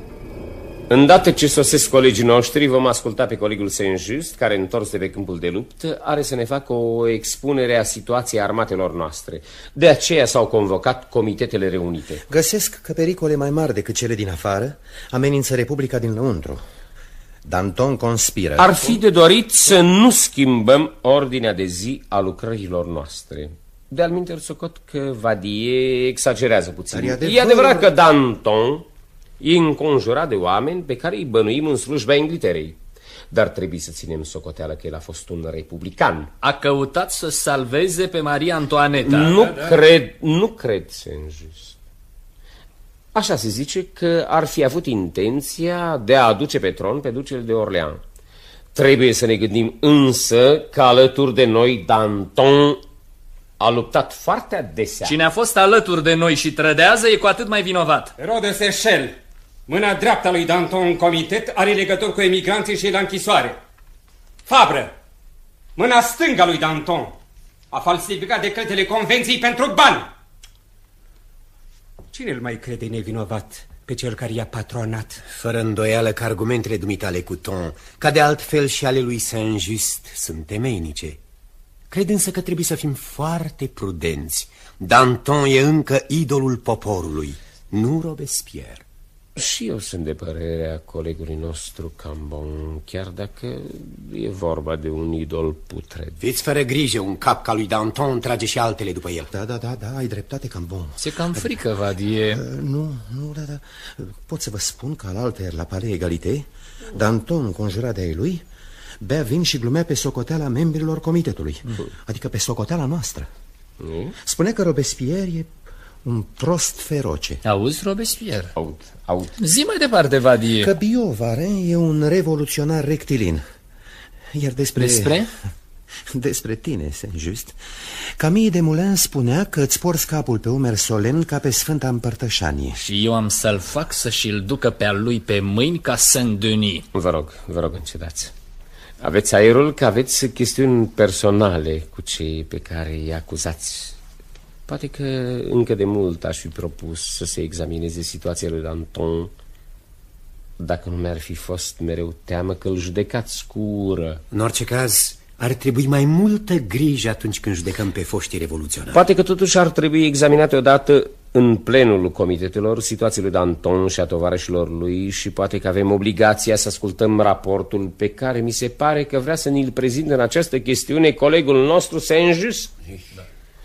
Îndată ce sosesc colegii noștri, vom asculta pe colegul Saint-Just, care, întors de pe câmpul de luptă, are să ne facă o expunere a situației armatelor noastre. De aceea s-au convocat comitetele reunite. Găsesc că pericole mai mari decât cele din afară amenință Republica din lăuntru. Danton conspiră. Ar fi de dorit să nu schimbăm ordinea de zi a lucrărilor noastre. De alminteri socot că Vadier exagerează puțin. E adevăr... e adevărat că Danton e înconjurat de oameni pe care îi bănuim în slujba Inglaterei. Dar trebuie să ținem socoteală că el a fost un republican. A căutat să salveze pe Maria Antoaneta. Nu da, da. cred, nu cred, Saint-Just. Așa se zice că ar fi avut intenția de a aduce pe tron pe ducele de Orleans. Trebuie să ne gândim însă că alături de noi Danton a luptat foarte adesea. Cine a fost alături de noi și trădează e cu atât mai vinovat. Rode Seychelles, mâna dreapta lui Danton în comitet, are legături cu emigranții și la închisoare. Fabră, mâna stângă lui Danton, a falsificat decretele convenției pentru bani. Cine îl mai crede nevinovat pe cel care i-a patronat? Fără îndoială că argumentele dumitale Couthon, ca de altfel și ale lui Saint-Just, sunt temeinice. Cred însă că trebuie să fim foarte prudenți. Danton e încă idolul poporului, nu Robespierre. Și eu sunt de părerea colegului nostru Cambon, chiar dacă e vorba de un idol putred. Fiți fără grijă, un cap ca lui Danton trage și altele după el. Da, da, da, da, ai dreptate, Cambon. Se cam frică, Vadie. Uh, nu, nu, da, da. Pot să vă spun că alaltăieri la Palais Egalité, Danton, conjurat de ai lui, bea vin și glumea pe socoteala membrilor comitetului, mm. adică pe socoteala noastră. Mm. Spune că Robespierre e un prost feroce. Auzi, Robespierre? Aud, aud. Zi mai departe, Vadie. Că Biovaren e un revoluționar rectilin. Iar despre... Despre? Despre tine, Saint-Just. Camille Desmoulins spunea că îți porți capul pe umeri solemn ca pe Sfânta Împărtășanie. Și eu am să-l fac să și-l ducă pe al lui pe mâini ca Saint-Denis. Vă rog, vă rog, încetați. Aveți aerul că aveți chestiuni personale cu cei pe care îi acuzați. Poate că încă de mult aș fi propus să se examineze situația lui Danton, dacă nu mi-ar fi fost mereu teamă că îl judecați cu ură. În orice caz, ar trebui mai multă grijă atunci când judecăm pe foștii revoluționari. Poate că totuși ar trebui examinate odată în plenul comitetelor situația lui Danton și a tovarășilor lui și poate că avem obligația să ascultăm raportul pe care mi se pare că vrea să ni-l prezinte în această chestiune colegul nostru Saint-Just. Da.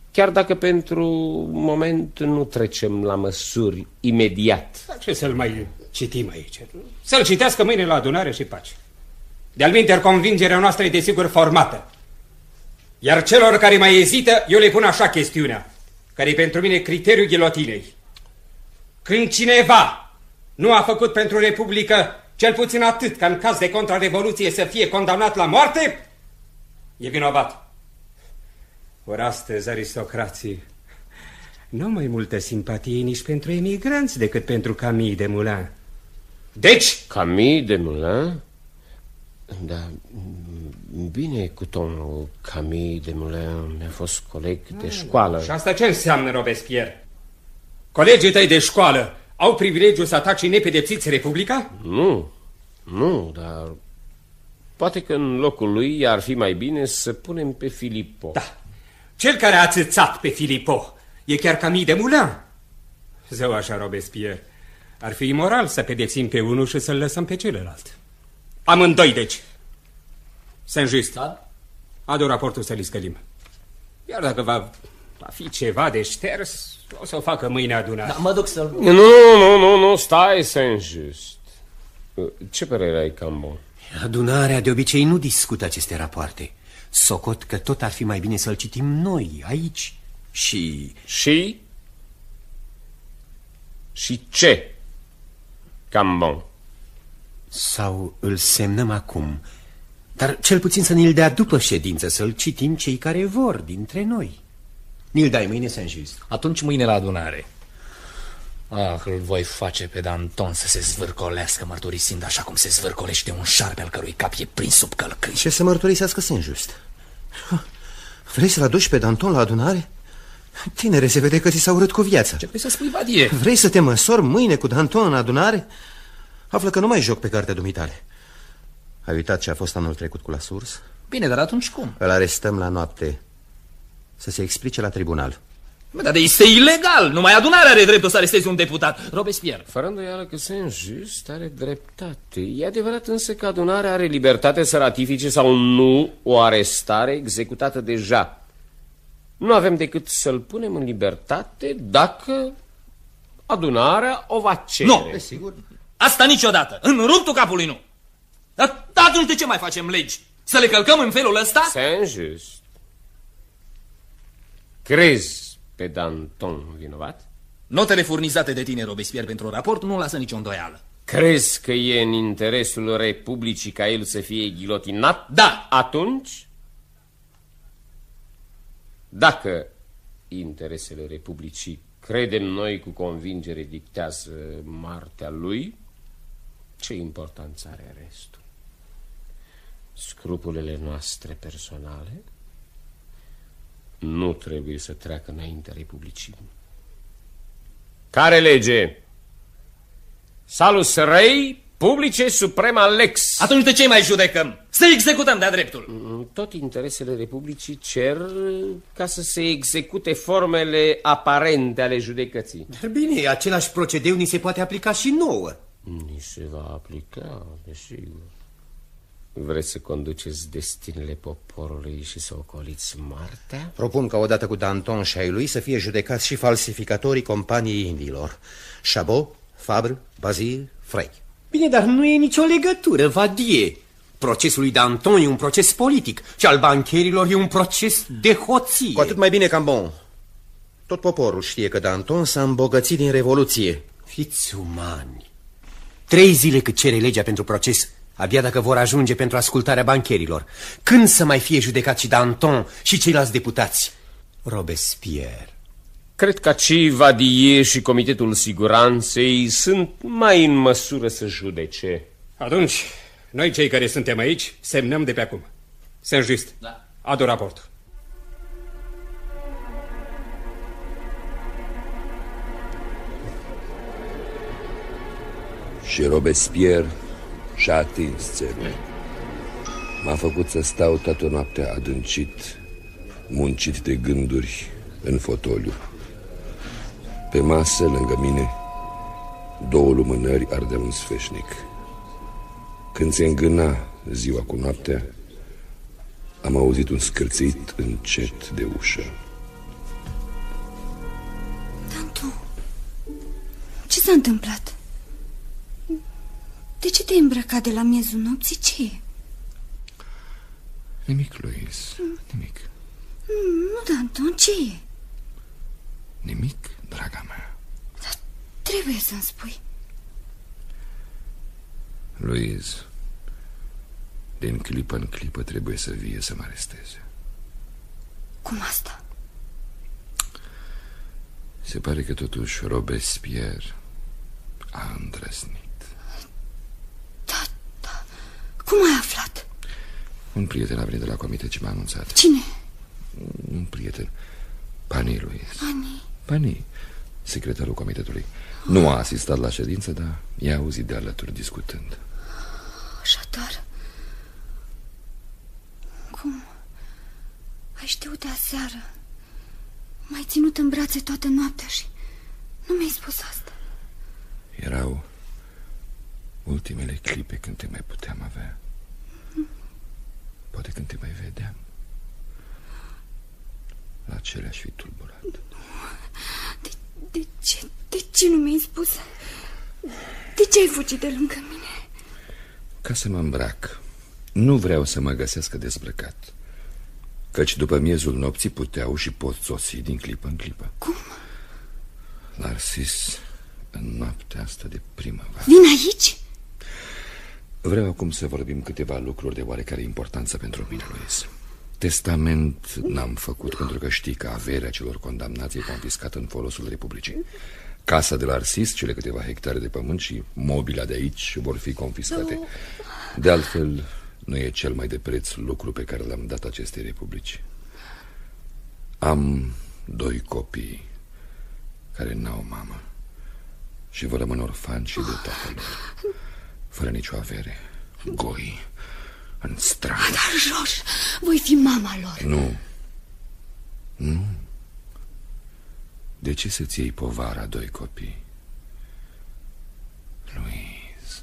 chiar dacă pentru moment nu trecem la măsuri imediat. Dar ce să-l mai citim aici? Să-l citească mâine la adunare și pace. De-al minteri, convingerea noastră e desigur formată. Iar celor care mai ezită, eu le pun așa chestiunea, care e pentru mine criteriul ghilotinei. Când cineva nu a făcut pentru Republică cel puțin atât ca în caz de contrarevoluție să fie condamnat la moarte, e vinovat. Ori astăzi aristocrații nu mai multă simpatie nici pentru emigranți decât pentru Camille Desmoulins. Deci... Camille Desmoulins? Da, bine, cu domnul Camille Desmoulins mi-a fost coleg de școală. Și asta ce înseamnă, Robespierre? Colegii tăi de școală au privilegiul să atace nepedepsiți Republica? Nu, nu, dar poate că în locul lui ar fi mai bine să punem pe Philippot. Da, cel care a țățat pe Philippot e chiar Camille Desmoulins. Zău așa, Robespierre, ar fi imoral să pedepsim pe unul și să-l lăsăm pe celălalt. Amândoi, deci. Saint-Just, da? Adu raportul să-l scălim. Iar dacă va, va fi ceva de șters, o să o facă mâine adunare. Da, mă duc să-l... Nu, nu, nu, nu, stai, Saint-Just. Ce părere ai, Cambon? Adunarea de obicei nu discută aceste rapoarte. Socot că tot ar fi mai bine să-l citim noi, aici. Și... Și? Și ce, Cambon? Sau îl semnăm acum, dar cel puțin să ne-l dea după ședință, să-l citim cei care vor dintre noi. Ni-l dai mâine, Saint-Just? Atunci mâine la adunare. Ah, îl voi face pe Danton să se zvârcolească mărturisind așa cum se zvârcolește un șarpe al cărui cap e prins sub călcâi. Ce să mărturisească Saint-Just? Vrei să-l aduci pe Danton la adunare? Tinere, se vede că ți s-a urât cu viața. Ce vrei să spui, Badie? Vrei să te măsori mâine cu Danton în adunare? Află că nu mai joc pe cartea dumitale. Ai uitat ce a fost anul trecut cu la Surs? Bine, dar atunci cum? Îl arestăm la noapte să se explice la tribunal. Bă, dar este ilegal. Numai adunarea are dreptul să aresteze un deputat. Robespierre. Fără îndoială că Saint-Just are dreptate. E adevărat însă că adunarea are libertate să ratifice sau nu o arestare executată deja. Nu avem decât să-l punem în libertate dacă adunarea o va cere. Nu, desigur. Asta niciodată. În ruptul capului nu. Dar atunci de ce mai facem legi? Să le călcăm în felul ăsta? Saint-Just, crezi pe Danton vinovat? Notele furnizate de tine, Robespierre, pentru raport nu lasă nicio îndoială. Crezi că e în interesul Republicii ca el să fie ghilotinat? Da. Atunci, dacă interesele Republicii, credem noi cu convingere, dictează moartea lui, ce importanță are restul? Scrupulele noastre personale nu trebuie să treacă înaintea Republicii. Care lege? Salus rei publice suprema lex. Atunci de ce mai judecăm? Să executăm de-a dreptul. Tot interesele Republicii cer ca să se execute formele aparente ale judecății. Dar bine, același procedeu ni se poate aplica și nouă. Ni se va aplica, desigur. Vreți să conduceți destinele poporului și să ocoliți moartea? Propun ca odată cu Danton și ai lui să fie judecați și falsificatorii companiei indiilor. Chabot, Fabre, Basile, Frey. Bine, dar nu e nicio legătură, Vadie. Procesul lui Danton e un proces politic și al bancherilor e un proces de hoție. Cu atât mai bine, Cambon. Tot poporul știe că Danton s-a îmbogățit din Revoluție. Fiți umani. Trei zile cât cere legea pentru proces, abia dacă vor ajunge pentru ascultarea bancherilor. Când să mai fie judecat și Danton și ceilalți deputați? Robespierre. Cred că acei Vadie și Comitetul Siguranței sunt mai în măsură să judece. Atunci, noi cei care suntem aici semnăm de pe acum. Saint-Just, da. Adu raportul. Și Robespierre și-a atins țelul. M-a făcut să stau toată noaptea adâncit, muncit de gânduri în fotoliu. Pe masă, lângă mine, două lumânări ardeau un sfeșnic. Când se îngâna ziua cu noaptea, am auzit un scârțit încet de ușă. s-a întâmplat? De ce te-ai îmbrăcat de la miezul nopții? Ce e? Nimic, Louise, nimic. Nu, Danton, ce e? Nimic, draga mea. Dar trebuie să-mi spui. Louise, din clipă în clipă trebuie să vie să mă aresteze. Cum asta? Se pare că totuși Robespierre a îndrăznit. Da, da. Cum ai aflat? Un prieten a venit de la comitet și m-a anunțat. Cine? Un prieten. Pani, Louise. Pani? Pani, secretarul comitetului. Nu a asistat la ședință, dar i-a auzit de alături discutând. Așadar, cum? Ai știut de aseară. M-ai ținut în brațe toată noaptea și nu mi-ai spus asta. Erau ultimele clipe când te mai puteam avea. Poate când te mai vedeam. La cele aș fi tulburat. De, de ce? De ce nu mi-ai spus? De ce ai fugit de lângă mine? Ca să mă îmbrac. Nu vreau să mă găsească dezbrăcat, căci după miezul nopții puteau și pot sosi din clipă în clipă. Cum? Narcis, în noaptea asta de primăvară. Vin aici? Vreau acum să vorbim câteva lucruri de oarecare importanță pentru mine, Louise. Testament n-am făcut pentru că știi că averea celor condamnați e confiscată în folosul Republicii. Casa de la Arsis, cele câteva hectare de pământ și mobila de aici vor fi confiscate. De altfel, nu e cel mai de preț lucru pe care l-am dat acestei republici. Am doi copii care n-au mamă și vor rămâne orfani și de tatăl lor, fără nicio avere, goi, în stradă. Dar, George, voi fi mama lor. Nu. Nu. De ce să-ți iei povara doi copii? Louise,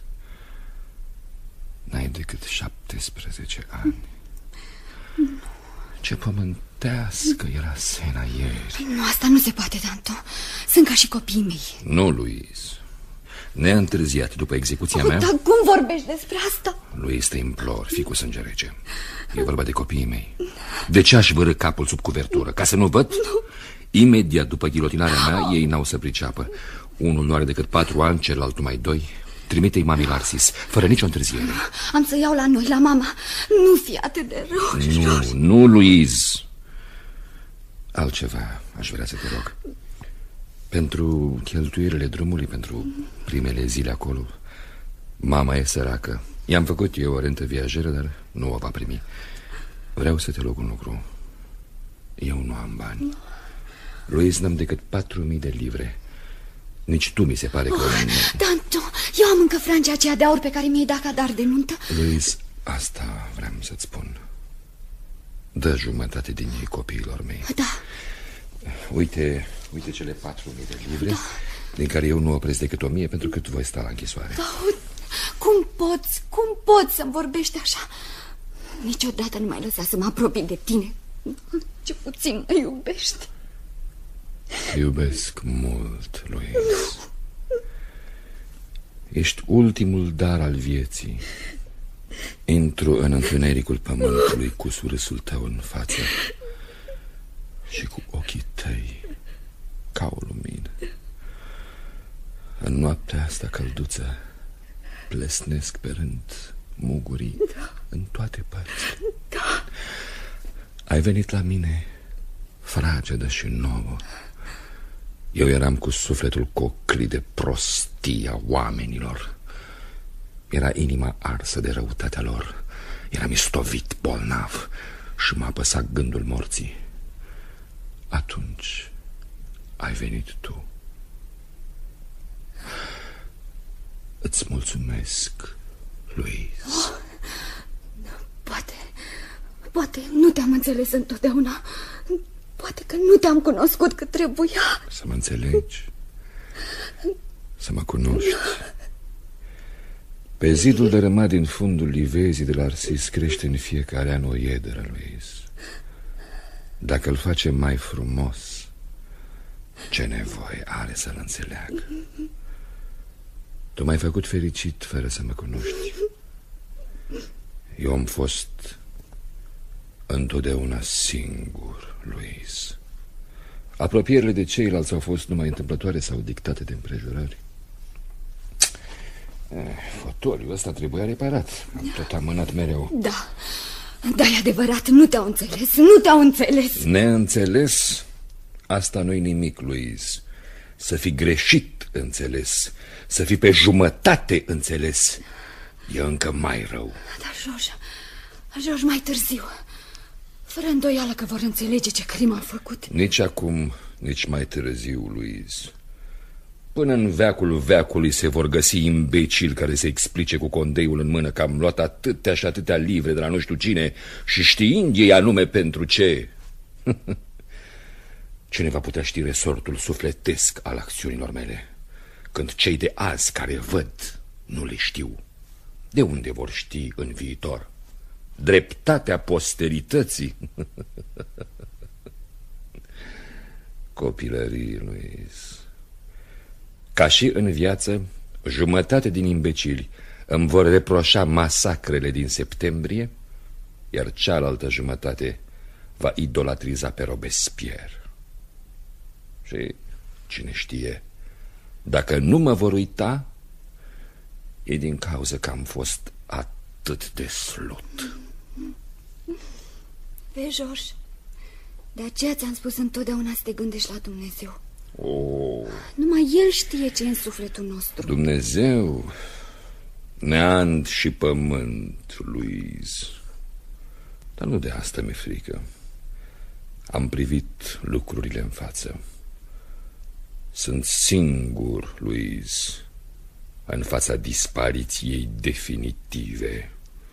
n-ai decât șaptesprezece ani. Nu. Ce pământească era Sena ieri. Nu, asta nu se poate, Danton. Sunt ca și copiii mei. Nu, Louise. Neîntârziat după execuția oh, mea... Dar cum vorbești despre asta? Louise, te implor, fii cu sânge rece. E vorba de copiii mei. De ce aș vărâ capul sub cuvertură? Ca să nu văd? Nu. Imediat după ghilotinarea mea, ei n-au să priceapă. Unul nu are decât patru ani, celălalt numai doi. Trimite-i mamii la Arsis, fără nicio întârziere. Am să iau la noi, la mama. Nu fi atât de rău. Nu, nu, Louise. Altceva aș vrea să te rog. Pentru cheltuielile drumului, pentru primele zile acolo. Mama e săracă. I-am făcut eu o rentă viajeră, dar nu o va primi. Vreau să te rog un lucru. Eu nu am bani. Louise, n-am decât patru mii de livre. Nici tu mi se pare că... Oh, Danton, eu am încă frangea aceea de aur pe care mi-ai dat ca dar de nuntă. Louise, asta vreau să-ți spun. Dă jumătate din ei copiilor mei. Da. Uite, uite cele patru mii de livre, da. Din care eu nu opresc decât o mie pentru că tu voi sta la închisoare. Da, cum poți, cum poți să-mi vorbești așa? Niciodată nu m-ai lăsat să mă apropii de tine. Ce puțin mă iubești. Iubesc mult, Louise. Ești ultimul dar al vieții. Intru în întunericul pământului cu surâsul tău în față și cu ochii tăi ca o lumină. În noaptea asta călduță plesnesc pe rând mugurii, da. În toate părțile, da. Ai venit la mine fragedă și nouă. Eu eram cu sufletul coclit de prostia oamenilor. Era inima arsă de răutatea lor. Eram istovit, bolnav și m-a apăsat gândul morții. Atunci ai venit tu. Îți mulțumesc, Louise. Oh, poate, poate nu te-am înțeles întotdeauna. Poate că nu te-am cunoscut cât trebuia. Să mă înțelegi, să mă cunoști. Pe zidul dărâmat din fundul livezii de la Arsis crește în fiecare an o iederă, Louise. Dacă îl face mai frumos, ce nevoie are să-l înțeleagă? Tu m-ai făcut fericit fără să mă cunoști. Eu am fost întotdeauna singur, Louise. Apropierile de ceilalți au fost numai întâmplătoare sau dictate de împrejurări. Fotoliul ăsta trebuia reparat. Am tot amânat mereu. Da, da, e adevărat, nu te-au înțeles, nu te-au înțeles. Neînțeles? Asta nu-i nimic, Louise. Să fi greșit înțeles, să fi pe jumătate înțeles, e încă mai rău. Da, George, George, mai târziu. Fără îndoială că vor înțelege ce crimă am făcut. Nici acum, nici mai târziu, Louise. Până în veacul veacului se vor găsi imbecili care să explice cu condeiul în mână că am luat atâtea și atâtea livre de la nu știu cine și știind ei anume pentru ce. Cine va putea ști resortul sufletesc al acțiunilor mele, când cei de azi care văd nu le știu? De unde vor ști în viitor? Dreptatea posterității? Copilării, Louise. Ca și în viață, jumătate din imbecili îmi vor reproșa masacrele din septembrie, iar cealaltă jumătate va idolatriza pe Robespierre. Și cine știe, dacă nu mă vor uita, e din cauza că am fost atât de slut. Vezi, George, de aceea ți-am spus întotdeauna să te gândești la Dumnezeu. Oh. Numai El știe ce e în sufletul nostru. Dumnezeu, neant și pământ, Louise. Dar nu de asta mi-e frică. Am privit lucrurile în față. Sunt singur, Louise, în fața dispariției definitive.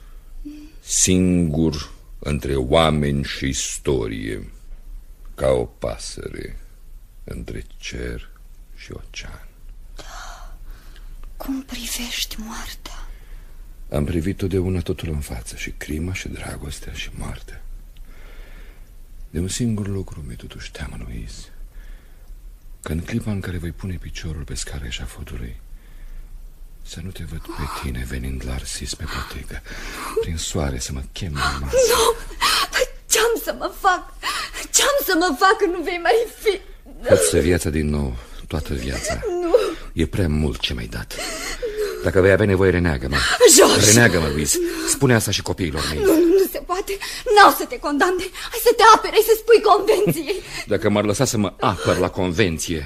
Singur între oameni și istorie, ca o pasăre între cer și ocean. Da. Cum privești moartea? Am privit totdeauna totul în față, și crima, și dragostea, și moartea. De un singur lucru mi-e totuși teamă, Louise, că în clipa în care voi pune piciorul pe scara eșafodului, să nu te văd pe tine venind la Arsis pe potegă, prin soare, să mă chem la masă. Nu! Ce-am să mă fac? Ce-am să mă fac că nu vei mai fi? Fă-ți viața din nou, toată viața. Nu. E prea mult ce mi-ai dat. Dacă vei avea nevoie, reneagă-mă. George! Reneagă-mă, Louise. Spune asta și copiilor mei. Nu, nu se poate. N-au să te condamne. Hai să te apere, să spui convenției. Dacă m-ar lăsa să mă apăr la convenție.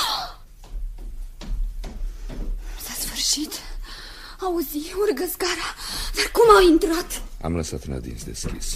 S-a sfârșit. Auzi, urcă scara. Dar cum au intrat? Am lăsat în adins deschis.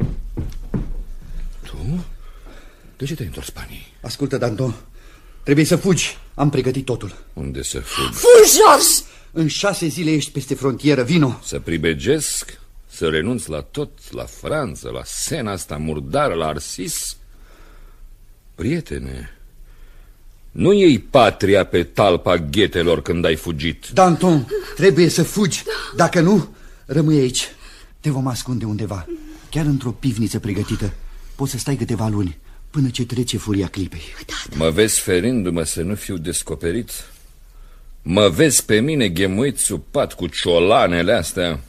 Tu? De ce te-ai întors, Pani? Ascultă, Danton, trebuie să fugi. Am pregătit totul. Unde să fugi? Fugi, George! În șase zile ești peste frontieră, vino. Să pribegesc? Să renunț la tot? La Franța, la scena asta murdară, la Arsis? Prietene, nu iei patria pe talpa ghetelor când ai fugit. Danton, trebuie să fugi. Dacă nu, rămâi aici. Te vom ascunde undeva, chiar într-o pivniță pregătită. Poți să stai câteva luni, până ce trece furia clipei. Da, da. Mă vezi ferindu-mă să nu fiu descoperit? Mă vezi pe mine ghemuit sub pat cu ciolanele astea?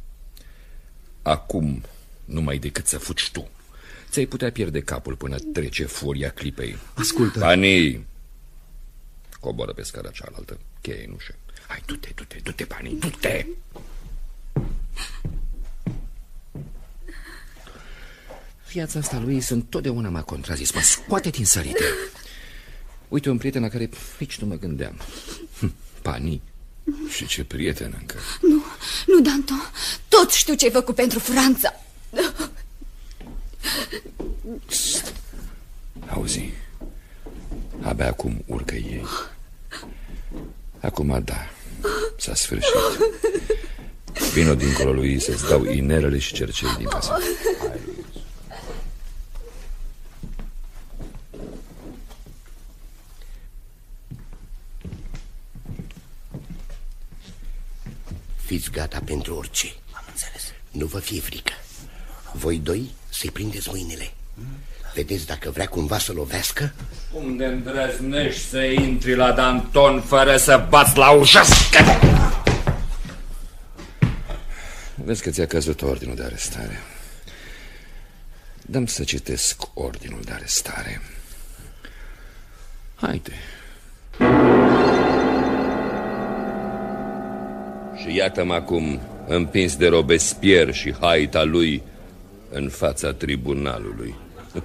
Acum numai decât să fugi tu. Ți-ai putea pierde capul până trece furia clipei. Ascultă. Pani, coboră pe scara cealaltă, cheie în ușă. Hai, du-te, du-te, du-te, Pani, du-te! Viața asta lui întotdeauna m-a contrazis, mă scoate din sărite. Uite un prieten la care nici nu mă gândeam. Pani. Și ce prieten încă. Nu, nu, Danton, tot știu ce ai făcut pentru Franța. Auzi, abia acum urcă ei. Acum da, s-a sfârșit. Vino dincolo lui să-ți dau inerele și cercei din casă. Hai, fiți gata pentru orice. Am înțeles. Nu vă fie frică. Voi doi să-i prindeți mâinile. Vedeți dacă vrea cumva să lovească, Unde îndrăznești să intri la Danton fără să bați la ușă? Vezi că ți-a căzut ordinul de arestare. Dăm să citesc ordinul de arestare. Haide. Și iată-mă acum împins de Robespierre și haita lui în fața tribunalului.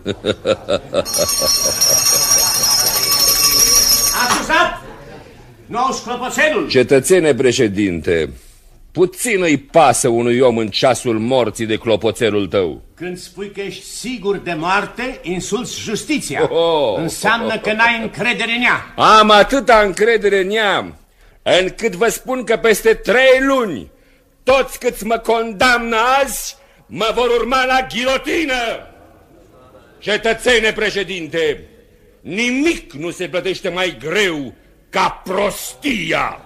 Acuzat! Nou clopoțelul! Cetățene președinte, puțin îi pasă unui om în ceasul morții de clopoțelul tău. Când spui că ești sigur de moarte, insulți justiția. Oh, Înseamnă că n-ai încredere în ea. Am atâta încredere în ea, încât vă spun că peste trei luni toți câți mă condamnă azi mă vor urma la ghilotină. Cetățene președinte, nimic nu se plătește mai greu ca prostia.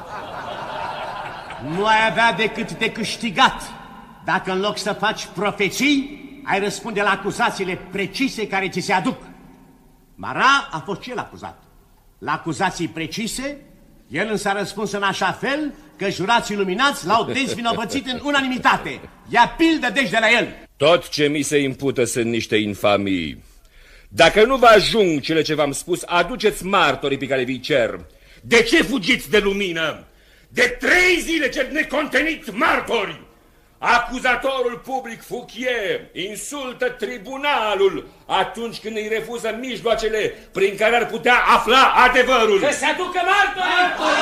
Nu ai avea decât de câștigat dacă în loc să faci profeții, ai răspunde la acuzațiile precise care ți se aduc. Marat a fost cel acuzat. La acuzații precise, el însă a răspuns în așa fel că jurații luminați l-au dezvinovățit în unanimitate. Ia pildă deci de la el. Tot ce mi se impută sunt niște infamii. Dacă nu vă ajung cele ce v-am spus, aduceți martorii pe care vi cer. De ce fugiți de lumină? De trei zile ce neconteniți martori! Acuzatorul public Fouquier insultă tribunalul atunci când îi refuză mijloacele prin care ar putea afla adevărul. Să se aducă martorii!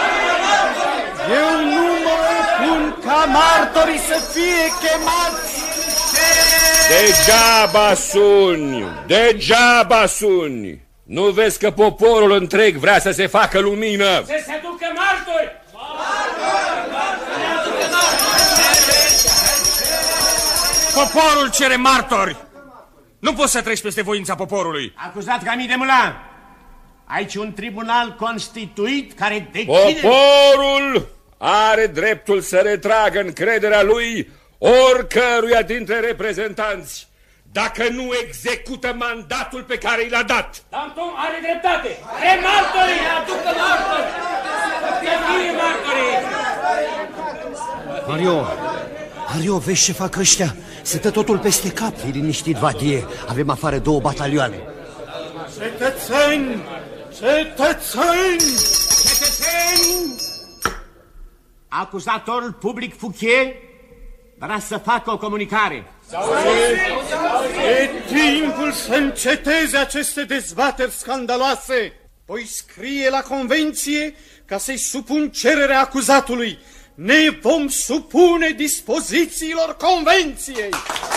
Eu nu mă opun ca martorii să fie chemați! Degeaba suni, degeaba suni. Nu vezi că poporul întreg vrea să se facă lumină? Să se aducă martori! Poporul cere martori! Nu poți să treci peste voința poporului. Acuzat Camille Desmoulins, aici un tribunal constituit care decide... Poporul are dreptul să retragă încrederea lui oricăruia dintre reprezentanți dacă nu execută mandatul pe care i l-a dat. Danton are dreptate! Are martorii! Aducă martori! Să fie martorii! Mario, Mario, vezi ce fac ăștia? Se dă totul peste cap. Fii liniștit, Vadie. Avem afară două batalioane. Cetățeni! Cetățeni! Cetățeni! Acuzatorul public Fouquier vrea să facă o comunicare. E timpul să înceteze aceste dezbateri scandaloase. Voi scrie la convenție ca să-i supun cererea acuzatului. Ne vom supune dispozițiilor convenției.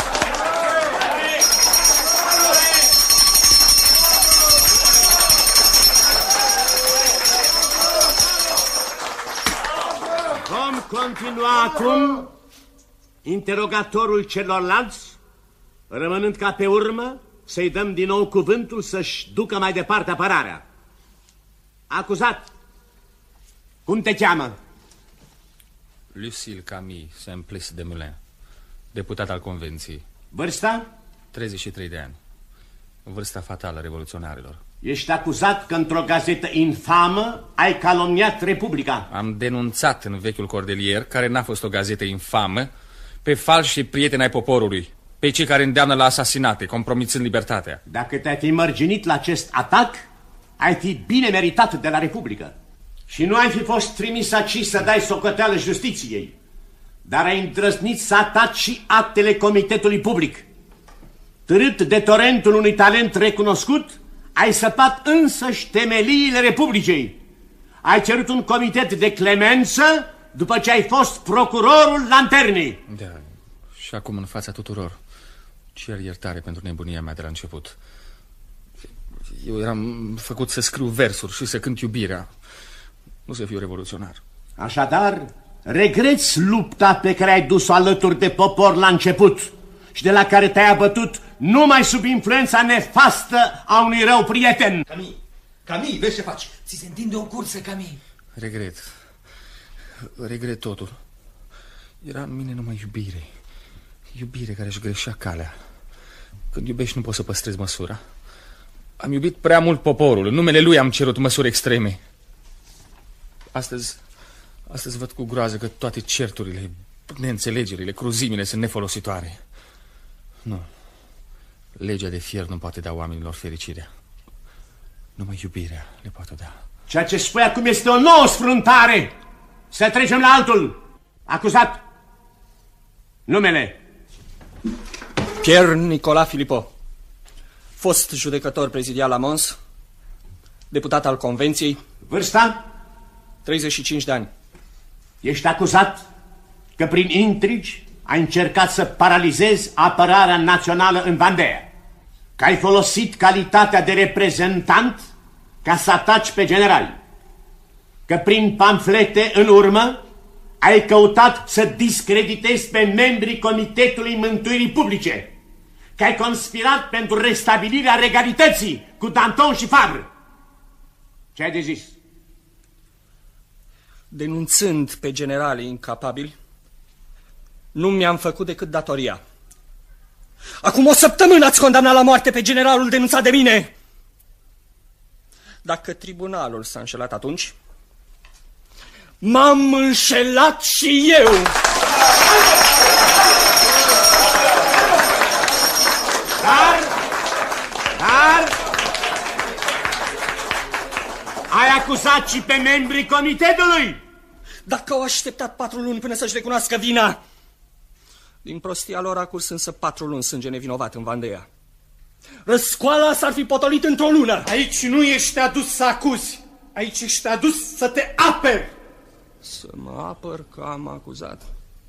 Vom continua acum interogatorul celorlalți, rămânând ca pe urmă să-i dăm din nou cuvântul să-și ducă mai departe apărarea. Acuzat, cum te cheamă? Lucille Camille Simplice Desmoulins, deputat al Convenției. Vârsta? treizeci și trei de ani. Vârsta fatală revoluționarilor. Ești acuzat că într-o gazetă infamă ai calomniat Republica. Am denunțat în vechiul Cordelier, care n-a fost o gazetă infamă, pe falși prieteni ai poporului, pe cei care îndeamnă la asasinate, compromițând libertatea. Dacă te-ai fi mărginit la acest atac, ai fi bine meritat de la Republică. Și nu ai fi fost trimis aici să dai socoteală justiției, dar ai îndrăznit să ataci și actele Comitetului Public. Târât de torentul unui talent recunoscut, ai săpat însăși temeliile Republicii. Ai cerut un comitet de clemență după ce ai fost procurorul Lanternii. Da, și acum în fața tuturor cer iertare pentru nebunia mea de la început. Eu eram făcut să scriu versuri și să cânt iubirea, nu să fiu revoluționar. Așadar, regreți lupta pe care ai dus-o alături de popor la început și de la care te-ai abătut numai sub influența nefastă a unui rău prieten. Camille, Camille, vezi ce faci? Ți se întinde o cursă, Camille. Regret. Regret totul. Era în mine numai iubire. Iubire care își greșea calea. Când iubești nu poți să păstrezi măsura. Am iubit prea mult poporul. În numele lui am cerut măsuri extreme. Astăzi, astăzi văd cu groază că toate certurile, neînțelegerile, cruzimile sunt nefolositoare. Nu. Legea de fier nu poate da oamenilor fericirea. Numai iubirea le poate da. Ceea ce spui acum este o nouă sfruntare. Să trecem la altul. Acuzat. Numele. Pierre Nicolas Philippot, fost judecător prezidial la Mons, deputat al Convenției. Vârsta? treizeci și cinci de ani. Ești acuzat că prin intrigi ai încercat să paralizezi apărarea națională în Vandea, că ai folosit calitatea de reprezentant ca să ataci pe generali, că prin pamflete în urmă ai căutat să discreditezi pe membrii Comitetului Mântuirii Publice, că ai conspirat pentru restabilirea regalității cu Danton și Fabre. Ce ai de zis? Denunțând pe generalii incapabili, nu mi-am făcut decât datoria. Acum o săptămână ați condamnat la moarte pe generalul denunțat de mine. Dacă tribunalul s-a înșelat atunci, m-am înșelat și eu. Dar, dar, ai acuzat și pe membrii comitetului. Dacă au așteptat patru luni până să-și recunoască vina, din prostia lor a curs însă patru luni sânge nevinovat în Vandea. Răscoala s-ar fi potolit într-o lună. Aici nu ești adus să acuzi, aici ești adus să te aperi. Să mă apăr că am acuzat.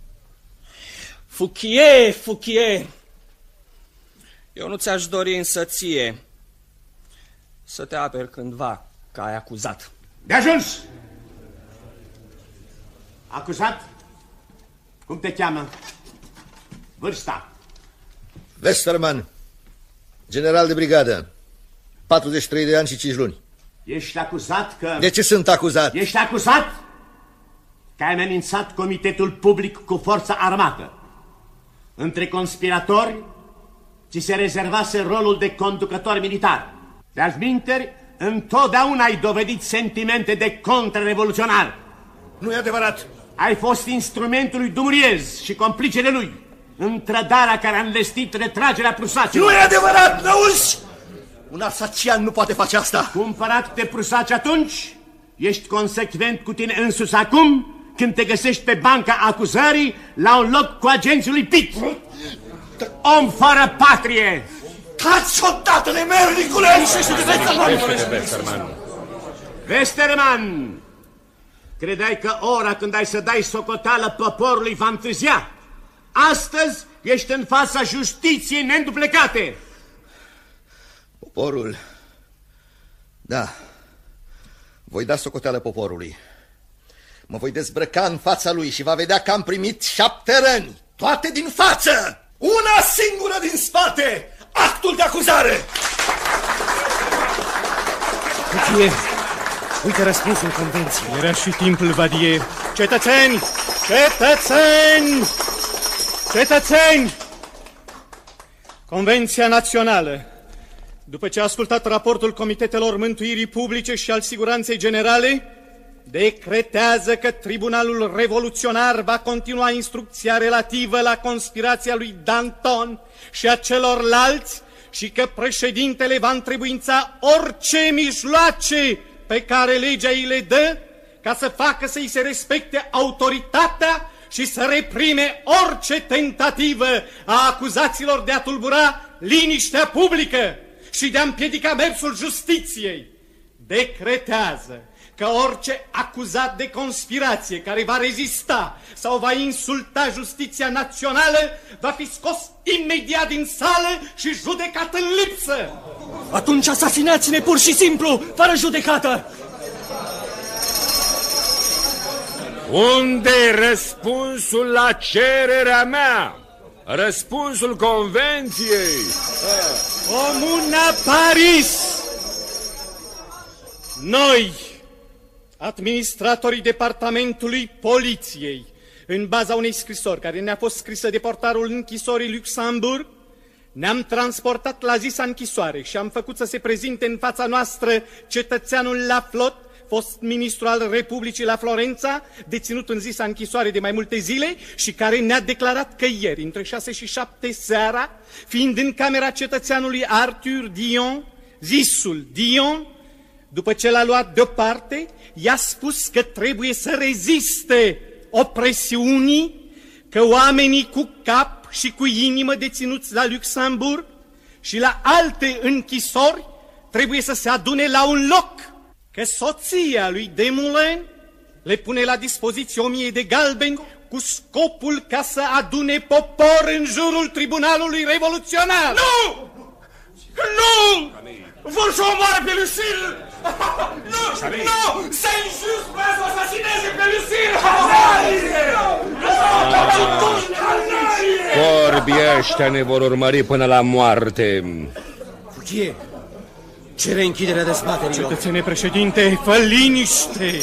Fouquier, Fouquier, eu nu ți-aș dori însă ție să te aperi cândva că ai acuzat. De ajuns! Acuzat? Cum te cheamă? Vârsta? Westerman, general de brigadă, patruzeci și trei de ani și cinci luni. Ești acuzat că... De ce sunt acuzat? Ești acuzat că ai amenințat comitetul public cu forța armată. Între conspiratori ți se rezervase rolul de conducător militar. De-al minteri, întotdeauna ai dovedit sentimente de contrarevoluționar. Nu e adevărat. Ai fost instrumentul lui Dumuriez și complicele lui în trădarea care a înlestit retragerea prusacilor. Nu e adevărat, n-auzi? Un alsacian nu poate face asta. Cumpărat de prusaci atunci, ești consecvent cu tine însuți acum, când te găsești pe banca acuzării la un loc cu agenții lui Pitt. Om fără patrie! Taci odată, nemernicule! Westerman! Westerman! Credeai că ora când ai să dai socoteală poporului va întârzia? Astăzi ești în fața justiției neînduplecate. Poporul... Da. Voi da socoteală poporului. Mă voi dezbrăca în fața lui și va vedea că am primit șapte răni. Toate din față! Una singură din spate! Actul de acuzare! Fouquier, uite răspunsul convenției. Era și timpul, Vadie. Cetățeni! Cetățeni! Cetățeni! Convenția Națională, după ce a ascultat raportul Comitetelor Mântuirii Publice și al Siguranței Generale, decretează că Tribunalul Revoluționar va continua instrucția relativă la conspirația lui Danton și a celorlalți și că președintele va întrebuința orice mijloace pe care legea îi le dă ca să facă să îi se respecte autoritatea și să reprime orice tentativă a acuzaților de a tulbura liniștea publică și de a împiedica mersul justiției. Decretează că orice acuzat de conspirație care va rezista sau va insulta justiția națională va fi scos imediat din sală și judecat în lipsă. Atunci asasinați-ne pur și simplu, fără judecată. Unde-i răspunsul la cererea mea? Răspunsul convenției? Comuna Paris! Noi, administratorii departamentului poliției, în baza unei scrisori care ne-a fost scrisă de portarul închisorii Luxemburg, ne-am transportat la zisa închisoare și am făcut să se prezinte în fața noastră cetățeanul Laflot, fost ministru al Republicii la Florența, deținut în zisa închisoare de mai multe zile și care ne-a declarat că ieri, între șase și șapte seara, fiind în camera cetățeanului Arthur Dion, zisul Dion, după ce l-a luat deoparte, i-a spus că trebuie să reziste opresiunii, că oamenii cu cap și cu inimă deținuți la Luxemburg și la alte închisori trebuie să se adune la un loc, că soția lui Desmoulins le pune la dispoziție o mie de galbeni cu scopul ca să adune popor în jurul tribunalului revoluționar. Nu! Nu! Vor să omoare pe Lucille! Nu! Nu! Saint-Just vrea să asasineze pe Lucille! Corbii ăștia ne vor urmări până la moarte. Fouquier, cere închiderea dezbaterilor. Cetățene președinte, fă liniște!